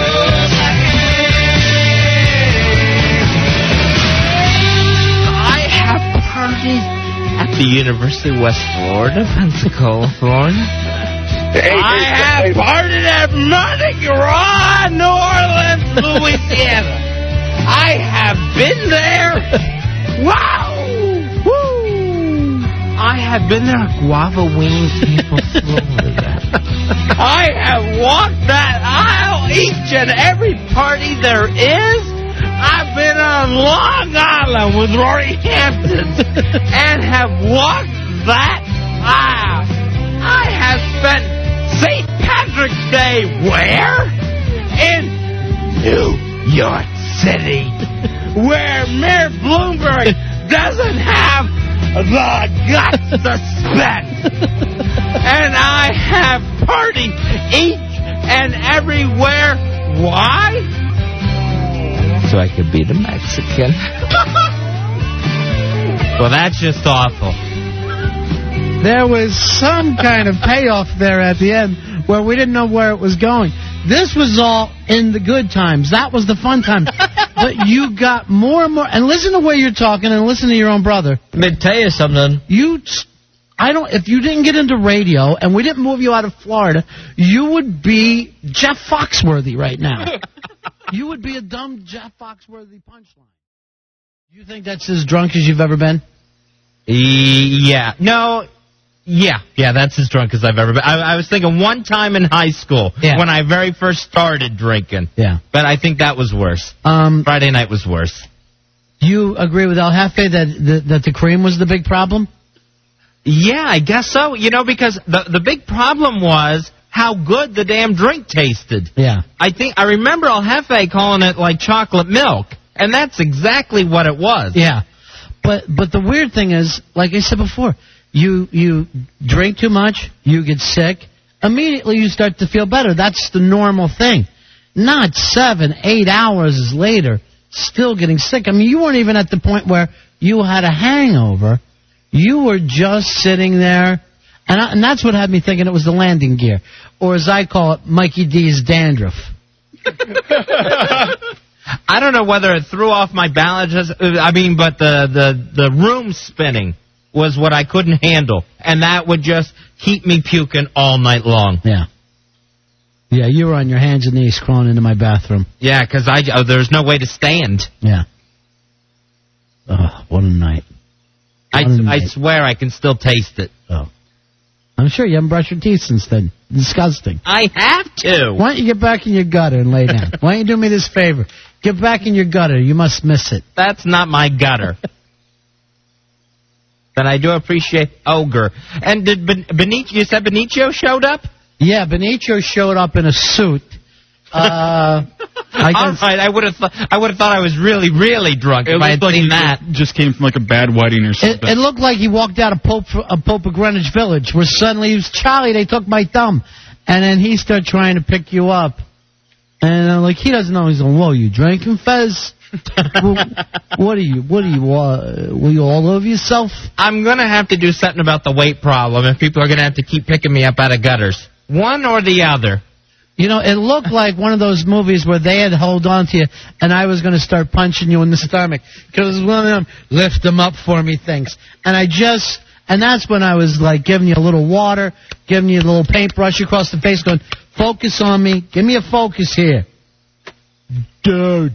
B: I have parties at the University of West Florida, Pensacola, Florida. I have partied at Mardi Gras, New Orleans, Louisiana. I have been there. Wow! Woo! I have been there at Guava Wing, Tampa, Florida. I have walked that aisle each and every party there is. I've been on Long Island with Rory Hampton and have walked that aisle. I have spent Saint Patrick's Day where? In New York City, where Mayor Bloomberg doesn't have the guts to spend. And I have partied each and everywhere. Why? So I could be the Mexican. Well, that's just awful.
A: There was some kind of payoff there at the end where we didn't know where it was going. This was all in the good times. That was the fun times. But you got more and more. And listen to the way you're talking and listen to your own brother.
B: Let me tell you something.
A: You, I don't. If you didn't get into radio and we didn't move you out of Florida, you would be Jeff Foxworthy right now. You would be a dumb Jeff Foxworthy punchline. You think that's as drunk as you've ever been?
B: Yeah. No. Yeah. Yeah, that's as drunk as I've ever been. I, I was thinking one time in high school
A: Yeah.
B: when I very first started drinking.
A: Yeah.
B: But I think that was worse.
A: Um,
B: Friday night was worse.
A: You agree with El Jefe that the, that the cream was the big problem?
B: Yeah, I guess so. You know, because the the big problem was how good the damn drink tasted.
A: Yeah.
B: I think I remember El Jefe calling it like chocolate milk, and that's exactly what it was.
A: Yeah. But but the weird thing is, like I said before, you you drink too much, you get sick, immediately you start to feel better. That's the normal thing. Not seven, eight hours later, still getting sick. I mean, you weren't even at the point where you had a hangover. You were just sitting there, and, I, and that's what had me thinking it was the landing gear, or as I call it, Mikey D's dandruff.
B: I don't know whether it threw off my balance. I mean, but the, the, the room spinning was what I couldn't handle, and that would just keep me puking all night long.
A: Yeah. Yeah, you were on your hands and knees crawling into my bathroom.
B: Yeah, because I oh, there's no way to stand.
A: Yeah. Oh, what a night.
B: I,
A: What a
B: I
A: night.
B: swear I can still taste it.
A: Oh. I'm sure you haven't brushed your teeth since then. Disgusting.
B: I have to.
A: Why don't you get back in your gutter and lay down? Why don't you do me this favor? Get back in your gutter. You must miss it.
B: That's not my gutter. But I do appreciate Ogre. And did ben- Benicio, you said Benicio showed up?
A: Yeah, Benicio showed up in a suit. Uh, I
B: All
A: guess,
B: right, I would have th- I would have thought I was really, really drunk
K: It
B: if I had
K: looked like
B: seen
K: he
B: that.
K: just came from like a bad wedding or
A: it,
K: something.
A: it looked like he walked out of Pope, of Pope of Greenwich Village, where suddenly he was, Charlie, they took my thumb. And then he started trying to pick you up. And uh, like, he doesn't know. He's like, whoa, you drinking, Fez? well, what are you, what are you, uh, were you all over yourself?
B: I'm going to have to do something about the weight problem if people are going to have to keep picking me up out of gutters. One or the other.
A: You know, it looked like one of those movies where they had hold on to you, and I was going to start punching you in the stomach. Because it was one of them, lift them up for me things. And I just, and that's when I was like giving you a little water, giving you a little paintbrush across the face, going, focus on me, give me a focus here. Dude.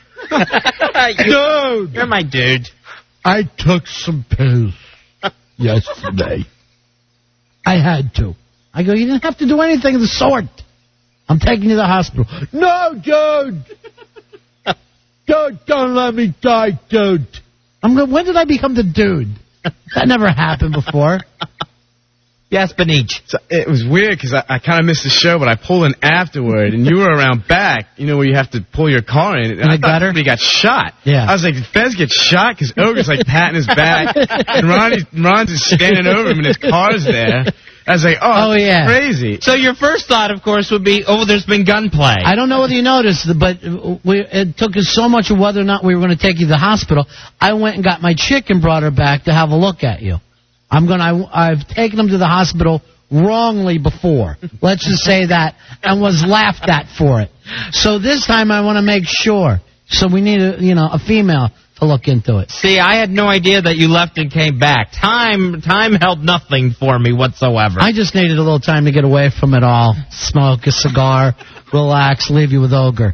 A: Dude.
B: You're my dude.
A: I took some pills yesterday. I had to. I go, you didn't have to do anything of the sort. I'm taking you to the hospital. No, dude. Dude, don't let me die, dude. I'm going, when did I become the dude? That never happened before.
B: Yes, Benich.
F: So it was weird because I, I kind of missed the show, but I pulled in afterward, and you were around back, you know, where you have to pull your car in. And
A: In
F: I
A: the
F: thought
A: gutter?
F: somebody got shot.
A: Yeah.
F: I was like, did Fez get shot? Because Ogre's like patting his back, and Ronnie, Ron's just standing over him, and his car's there. I was like, oh,
A: Oh, yeah.
F: crazy.
B: So your first thought, of course, would be, oh, there's been gunplay.
A: I don't know whether you noticed, but we, it took us so much of whether or not we were going to take you to the hospital. I went and got my chick and brought her back to have a look at you. I'm going. to I've taken him to the hospital wrongly before. Let's just say that, and was laughed at for it. So this time I want to make sure. So we need a, you know, a female to look into it.
B: See, I had no idea that you left and came back. Time time held nothing for me whatsoever.
A: I just needed a little time to get away from it all. Smoke a cigar, relax, leave you with Ogre.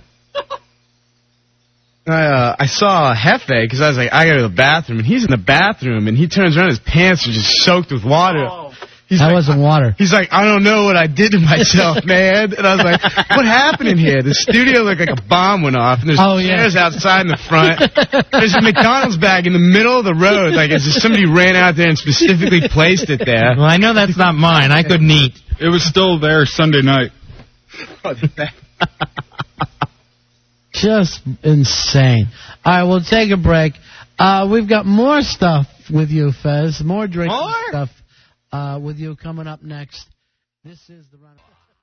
F: I, uh, I saw Jefe because I was like, I got to the bathroom, and he's in the bathroom, and he turns around, his pants are just soaked with water.
A: Oh.
F: He's
A: that
F: like,
A: wasn't water.
F: He's like, I don't know what I did to myself, man. And I was like, what happened in here? The studio looked like a bomb went off, and there's
A: Oh, yeah.
F: chairs outside in the front. There's a McDonald's bag in the middle of the road, like as if somebody ran out there and specifically placed it there.
B: Well, I know that's not mine. I couldn't eat.
K: It was still there Sunday night.
A: Just insane. All right, we'll take a break. Uh, we've got more stuff with you, Fez. More drinking
B: More?
A: stuff uh, with you coming up next. This is the run.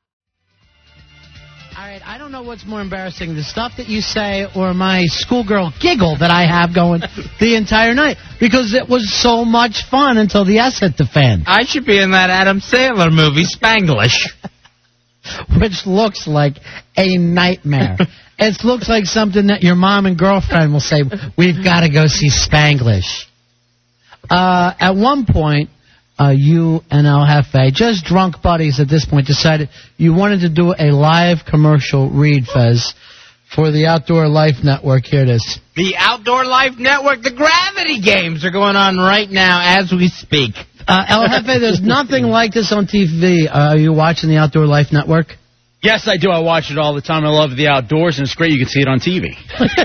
A: All right, I don't know what's more embarrassing, the stuff that you say or my schoolgirl giggle that I have going the entire night, because it was so much fun until the S hit the fan.
B: I should be in that Adam Sandler movie, Spanglish.
A: Which looks like a nightmare. It looks like something that your mom and girlfriend will say, we've got to go see Spanglish. Uh, at one point, uh, you and El Jefe, just drunk buddies at this point, decided you wanted to do a live commercial read, Fez, for the Outdoor Life Network. Here it is.
B: The Outdoor Life Network, the Gravity Games are going on right now as we speak.
A: Uh, El Jefe, there's nothing like this on T V. Uh, are you watching the Outdoor Life Network?
D: Yes, I do. I watch it all the time. I love the outdoors, and it's great you can see it on T V.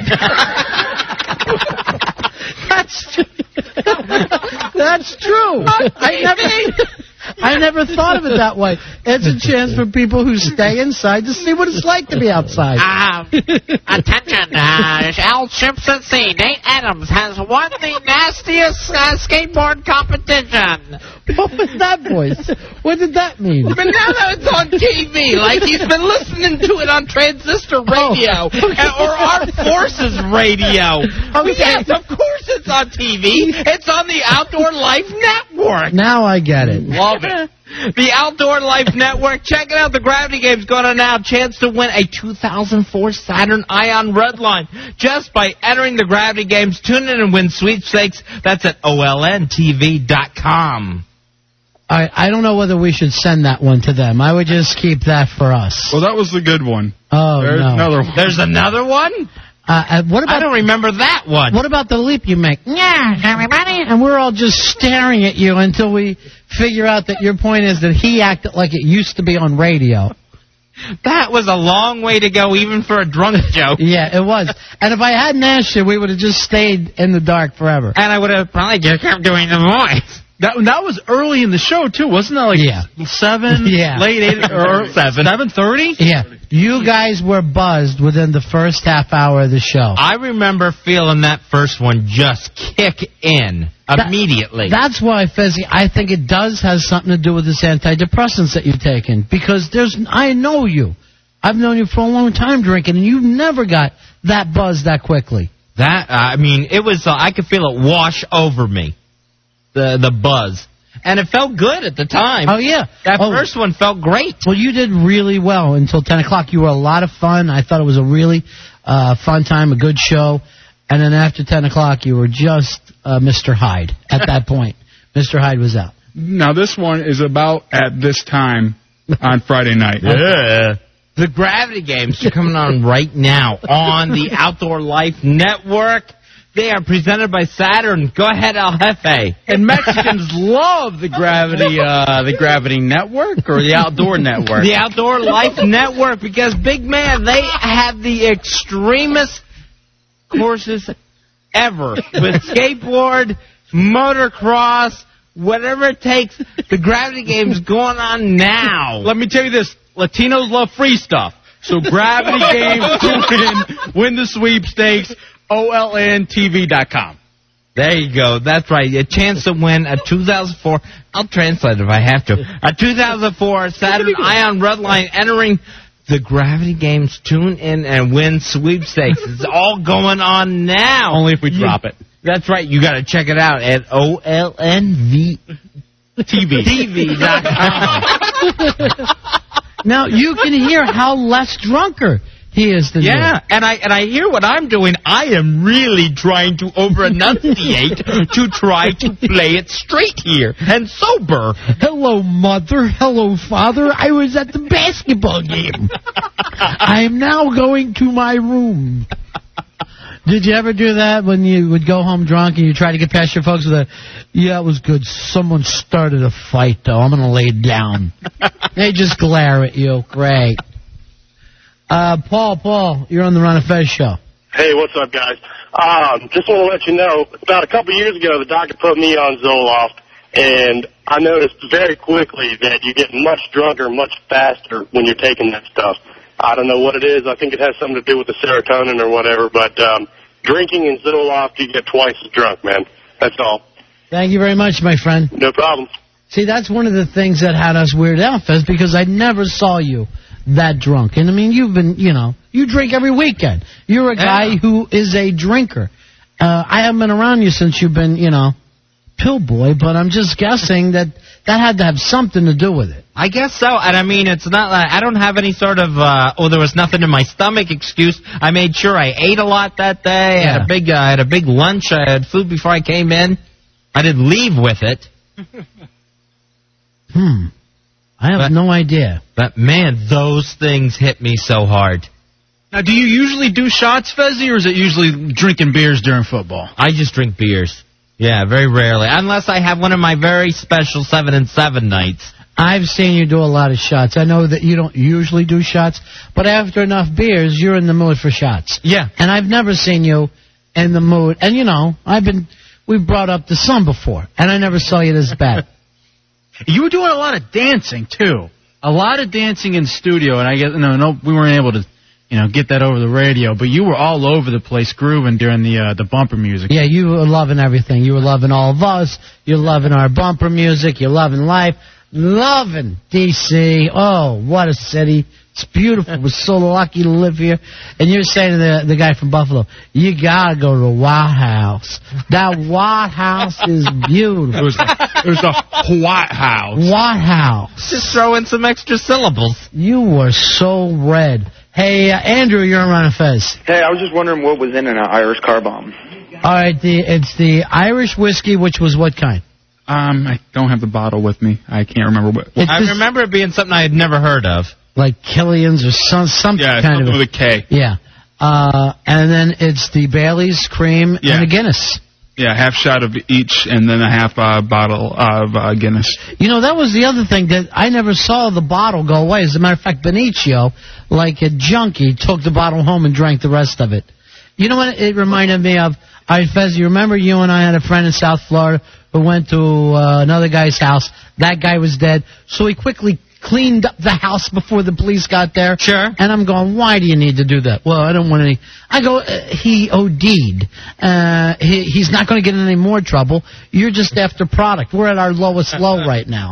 A: That's true. That's true. I never, I never thought of it that way. It's a chance for people who stay inside to see what it's like to be outside.
G: Um, attention, uh, Al Ships at Sea. Nate Adams has won the nastiest uh, skateboard competition.
A: What was that voice? What did that mean?
B: But now that it's on T V, like he's been listening to it on transistor radio
A: Oh, okay.
B: or Armed Forces radio.
A: Okay.
B: Yes, of course it's on T V. It's on the Outdoor Life Network.
A: Now I get it.
B: Love it. The Outdoor Life Network. Check it out. The Gravity Game's going on now. Chance to win a two thousand four Saturn Ion Redline just by entering the Gravity Games. Tune in and win sweepstakes. That's at O L N T V dot com.
A: I, I don't know whether we should send that one to them. I would just keep that for us.
K: Well, that was the good one.
A: Oh,
K: There's
A: no.
K: another one.
B: There's another one?
A: Uh, uh, what about,
B: I don't remember that one.
A: What about the leap you make? Yeah, everybody. And we're all just staring at you until we figure out that your point is that he acted like it used to be on radio.
B: That was a long way to go, even for a drunk joke.
A: Yeah, it was. And if I hadn't asked you, we would have just stayed in the dark forever.
B: And I would have probably just kept doing the voice.
D: That that was early in the show too, wasn't that? Like
A: yeah.
D: seven,
A: yeah.
D: late eight or seven, seven thirty.
A: Yeah, you guys were buzzed within the first half hour of the show.
B: I remember feeling that first one just kick in
A: that,
B: immediately.
A: That's why, Fezzi, I think it does have something to do with this antidepressants that you've taken. Because there's, I know you, I've known you for a long time drinking, and you've never got that buzz that quickly.
B: That I mean, it was. Uh, I could feel it wash over me. The the buzz. And it felt good at the time.
A: Oh, yeah.
B: That
A: oh.
B: first one felt great.
A: Well, you did really well until ten o'clock. You were a lot of fun. I thought it was a really uh, fun time, a good show. And then after ten o'clock, you were just uh, Mister Hyde at that point. Mister Hyde was out.
K: Now, this one is about at this time on Friday night.
B: Yeah. The Gravity Games are coming on right now on the Outdoor Life Network. They are presented by Saturn. Go ahead, El Jefe.
D: And Mexicans love the Gravity uh, the Gravity Network or the Outdoor Network?
B: The Outdoor Life Network, because, big man, they have the extremest courses ever. With skateboard, motocross, whatever it takes, the Gravity Game's going on now.
D: Let me tell you this. Latinos love free stuff. So Gravity Games, tune in, win the sweepstakes. O L N T V dot com.
B: There you go. That's right. A chance to win a two thousand four. I'll translate if I have to. A two thousand four Saturn Ion Redline entering the Gravity Games. Tune in and win sweepstakes. It's all going on now.
D: Only if we drop it.
B: That's right. You got to check it out at O L N V
D: T V
B: T V dot com.
A: Now you can hear how less drunker he is than
B: yeah,
A: you.
B: and I and I hear what I'm doing. I am really trying to over-enunciate to try to play it straight here and sober.
A: Hello, mother. Hello, father. I was at the basketball game. I am now going to my room. Did you ever do that when you would go home drunk and you try to get past your folks with a, yeah, it was good. Someone started a fight, though. I'm going to lay down. They just glare at you. Great. Uh, Paul, Paul, you're on the Ron and Fez show.
H: Hey, what's up, guys? Um, just want to let you know, about a couple years ago, the doctor put me on Zoloft, and I noticed very quickly that you get much drunker, much faster when you're taking that stuff. I don't know what it is. I think it has something to do with the serotonin or whatever, but um, drinking in Zoloft, you get twice as drunk, man. That's all.
A: Thank you very much, my friend.
H: No problem.
A: See, that's one of the things that had us weirded out, Fez, because I never saw you that drunk. And, I mean, you've been, you know, you drink every weekend. You're a guy yeah. who is a drinker. Uh, I haven't been around you since you've been, you know, pill boy, but I'm just guessing that that had to have something to do with it.
B: I guess so. And, I mean, it's not like I don't have any sort of, uh, oh, there was nothing in my stomach excuse. I made sure I ate a lot that day.
A: Yeah.
B: I had a big, uh, I had a big lunch. I had food before I came in. I didn't leave with it.
A: Hmm. I have
B: but,
A: no idea.
B: But, man, those things hit me so hard.
D: Now, do you usually do shots, Fezzi, or is it usually drinking beers during football?
B: I just drink beers. Yeah, very rarely. Unless I have one of my very special seven and seven nights.
A: I've seen you do a lot of shots. I know that you don't usually do shots, but after enough beers, you're in the mood for shots.
B: Yeah.
A: And I've never seen you in the mood. And, you know, I've been, we've brought up the sun before, and I never saw you this bad.
D: You were doing a lot of dancing, too. A lot of dancing in studio, and I guess, no, no, we weren't able to, you know, get that over the radio, but you were all over the place grooving during the uh, the bumper music.
A: Yeah, you were loving everything. You were loving all of us. You're loving our bumper music. You're loving life. Loving D C. Oh, what a city. It's beautiful. We're so lucky to live here. And you're saying to the, the guy from Buffalo, you got to go to the White House. That White House is beautiful.
K: It was a, it was a White House.
A: White House.
B: Just throw in some extra syllables.
A: You were so red. Hey, uh, Andrew, you're on Ron and Fez.
I: Hey, I was just wondering what was in an Irish car bomb.
A: All right, the, it's the Irish whiskey, which was what kind?
K: Um, I don't have the bottle with me. I can't remember what.
B: It's I remember it being something I had never heard of.
A: Like Killian's or some, something
K: yeah,
A: kind
K: something
A: of.
K: with a K.
A: Yeah. Uh, and then it's the Bailey's cream
K: yeah.
A: and the Guinness.
K: Yeah, half shot of each, and then a half uh, bottle of uh, Guinness.
A: You know, that was the other thing, that I never saw the bottle go away. As a matter of fact, Benicio, like a junkie, took the bottle home and drank the rest of it. You know what it reminded me of? All right, Fez, you remember you and I had a friend in South Florida who went to uh, another guy's house. That guy was dead, so he quickly cleaned up the house before the police got there.
B: Sure.
A: And I'm going, why do you need to do that? Well, I don't want any. I go, uh, he OD'd. Uh, he, he's not going to get in any more trouble. You're just after product. We're at our lowest low right now.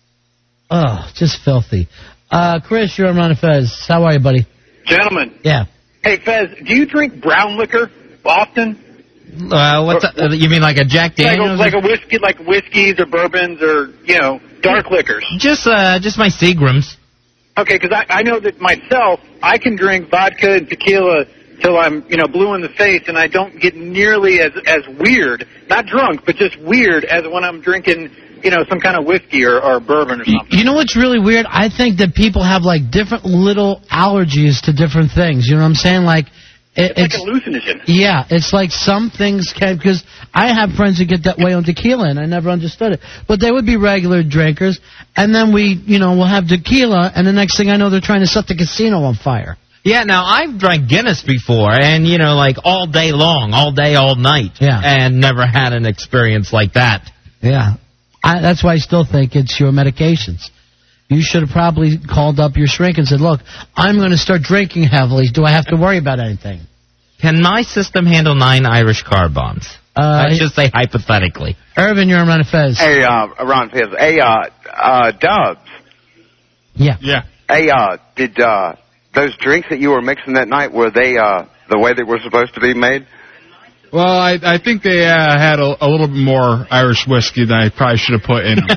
A: Oh, just filthy. Uh, Chris, you're on Ron and Fez. How are you, buddy?
J: Gentlemen.
A: Yeah.
J: Hey, Fez, do you drink brown liquor often?
B: Uh, what's a, you mean like a Jack Daniels?
J: Like a, like a whiskey, like whiskeys or bourbons or, you know, dark liquors.
B: Just uh, just my Seagrams.
J: Okay, because I, I know that myself, I can drink vodka and tequila till I'm, you know, blue in the face, and I don't get nearly as as weird, not drunk, but just weird as when I'm drinking, you know, some kind of whiskey or, or bourbon or something.
A: You know what's really weird? I think that people have, like, different little allergies to different things. You know what I'm saying? Like, it,
J: it's,
A: it's
J: like hallucinogen.
A: Yeah, it's like some things can, because I have friends who get that way on tequila, and I never understood it. But they would be regular drinkers, and then we, you know, we'll have tequila, and the next thing I know, they're trying to set the casino on fire.
B: Yeah, now, I've drank Guinness before, and, you know, like, all day long, all day, all night.
A: Yeah.
B: And never had an experience like that.
A: Yeah. I, that's why I still think it's your medications. You should have probably called up your shrink and said, look, I'm going to start drinking heavily. Do I have to worry about anything?
B: Can my system handle nine Irish car bombs?
A: Uh,
B: I just say hypothetically.
A: Irvin, you're on Ron and Fez.
L: Hey, uh, Ron Fez. Hey, uh, uh, Dubs.
A: Yeah.
K: Yeah.
L: Hey, uh, did, uh, those drinks that you were mixing that night, were they, uh, the way they were supposed to be made?
K: Well, I, I think they uh, had a, a little bit more Irish whiskey than I probably should have put in them.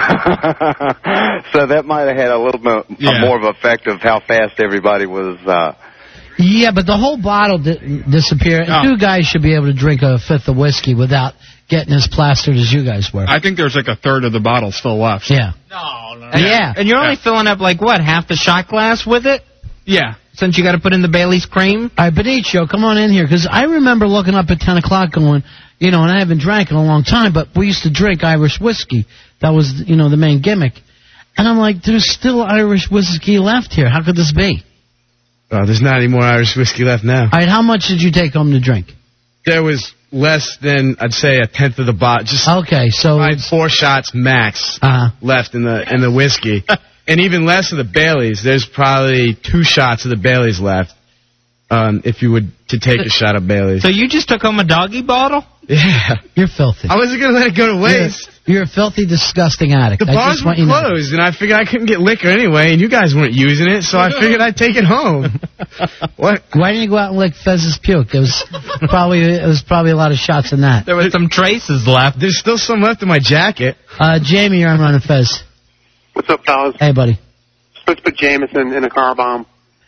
L: So that might have had a little bit
K: Yeah.
L: more of an effect of how fast everybody was, uh...
A: Yeah, but the whole bottle didn't disappear.
K: Oh.
A: Two guys should be able to drink a fifth of whiskey without getting as plastered as you guys were.
K: I think there's like a third of the bottle still left.
A: Yeah.
B: No, no.
A: Uh, yeah.
B: And you're only filling up, like, what, half the shot glass with it?
K: Yeah.
B: Since you got to put in the Bailey's cream?
A: All right, Benicio, come on in here, because I remember looking up at ten o'clock going, you know, and I haven't drank in a long time, but we used to drink Irish whiskey. That was, you know, the main gimmick. And I'm like, there's still Irish whiskey left here. How could this be?
F: Oh, there's not any more Irish whiskey left now.
A: All right, how much did you take home to drink?
F: There was less than, I'd say, a tenth of the bottle. Just
A: okay, so
F: I had four shots max
A: uh-huh.
F: left in the in the whiskey. And even less of the Baileys. There's probably two shots of the Baileys left, um, if you would to take a shot of Baileys.
B: So you just took home a doggy bottle?
F: Yeah.
A: You're filthy.
F: I wasn't going to let it go to waste.
A: You're, you're a filthy, disgusting addict.
F: The
A: I
F: bars
A: just
F: were
A: want you to know.
F: closed, and I figured I couldn't get liquor anyway, and you guys weren't using it, so I figured I'd take it home. What?
A: Why didn't you go out and lick Fez's puke? It was probably it was probably a lot of shots in that.
B: There was some traces left.
F: There's still some left in my jacket.
A: Uh, Jamie, you're on Ron and Fez.
H: What's up, fellas?
A: Hey, buddy.
H: Supposed to put Jameson in a car bomb.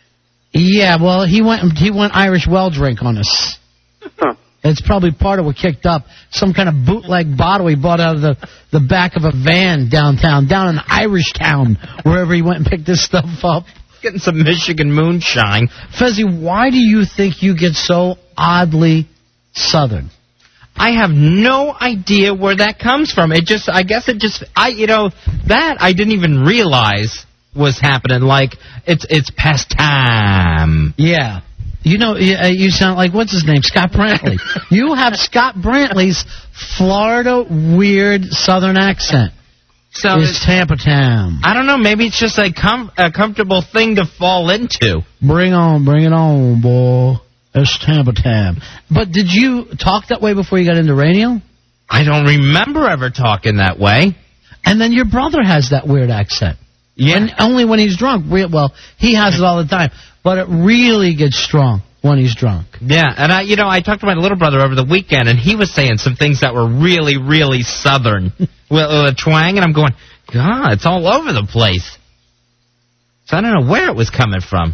A: Yeah, well, he went he went Irish well drink on us.
H: Huh.
A: It's probably part of what kicked up. Some kind of bootleg bottle he bought out of the, the back of a van downtown, down in Irish Town, wherever he went and picked this stuff up.
B: Getting some Michigan moonshine.
A: Fezzy, why do you think you get so oddly Southern?
B: I have no idea where that comes from. It just, I guess it just, I, you know, that I didn't even realize was happening. Like, it's it's past time.
A: Yeah. You know, you, uh, you sound like, what's his name, Scott Brantley. You have Scott Brantley's Florida weird Southern accent.
B: So
A: it's, it's Tampa Town.
B: I don't know, maybe it's just a, com- a comfortable thing to fall into.
A: Bring on, bring it on, boy. It's Tampa Town. But did you talk that way before you got into radio?
B: I don't remember ever talking that way.
A: And then your brother has that weird accent.
B: Yeah.
A: And only when he's drunk. Well, he has it all the time. But it really gets strong when he's drunk.
B: Yeah, and I, you know, I talked to my little brother over the weekend, and he was saying some things that were really, really Southern with a twang, and I'm going, God, it's all over the place. So I don't know where it was coming from.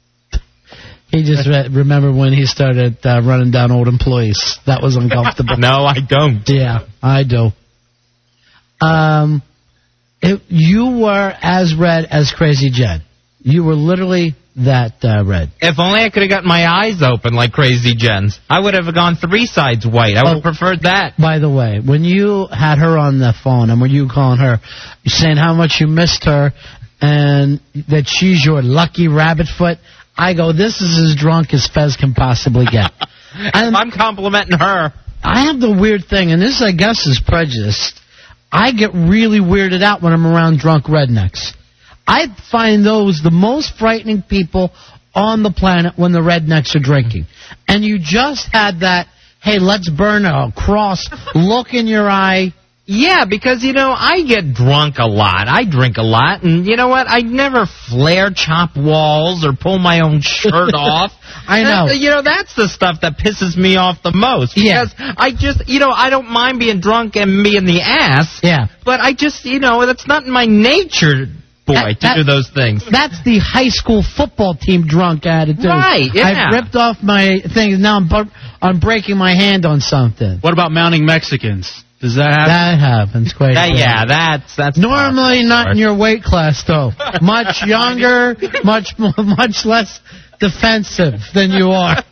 A: He just re- remembered when he started uh, running down old employees. That was uncomfortable.
B: No, I don't.
A: Yeah, I do. Um, it, you were as red as Crazy Jen. You were literally that uh, red.
B: If only I could have got my eyes open like Crazy Jen's. I would have gone three sides white. I would have
A: Oh.
B: preferred that.
A: By the way, when you had her on the phone and when you were calling her, you're saying how much you missed her and that she's your lucky rabbit foot, I go, this is as drunk as Fez can possibly get. And
B: I'm complimenting her.
A: I have the weird thing, and this, I guess, is prejudice. I get really weirded out when I'm around drunk rednecks. I find those the most frightening people on the planet when the rednecks are drinking. And you just had that, hey, let's burn a cross look in your eye.
B: Yeah, because, you know, I get drunk a lot. I drink a lot, and you know what? I never flare chop walls or pull my own shirt off.
A: I know.
B: That, you know, that's the stuff that pisses me off the most. Because
A: Yeah.
B: I just, you know, I don't mind being drunk and being the ass.
A: Yeah.
B: But I just, you know, that's not in my nature, boy,
A: That-
B: to
A: that-
B: do those things.
A: That's the high school football team drunk attitude.
B: Right, yeah.
A: I've ripped off my things. Now I'm, bu- I'm breaking my hand on something.
D: What about mounting Mexicans? Does that happen?
A: That happens quite
B: That,
A: a bit.
B: yeah, that's that's
A: Normally not in your weight class, though. Much younger, much more, much less defensive than you are.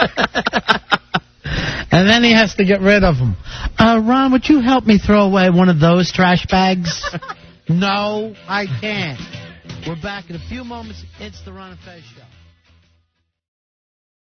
A: And then he has to get rid of them. Uh, Ron, would you help me throw away one of those trash bags? No, I can't. We're back in a few moments. It's the Ron and Fez Show.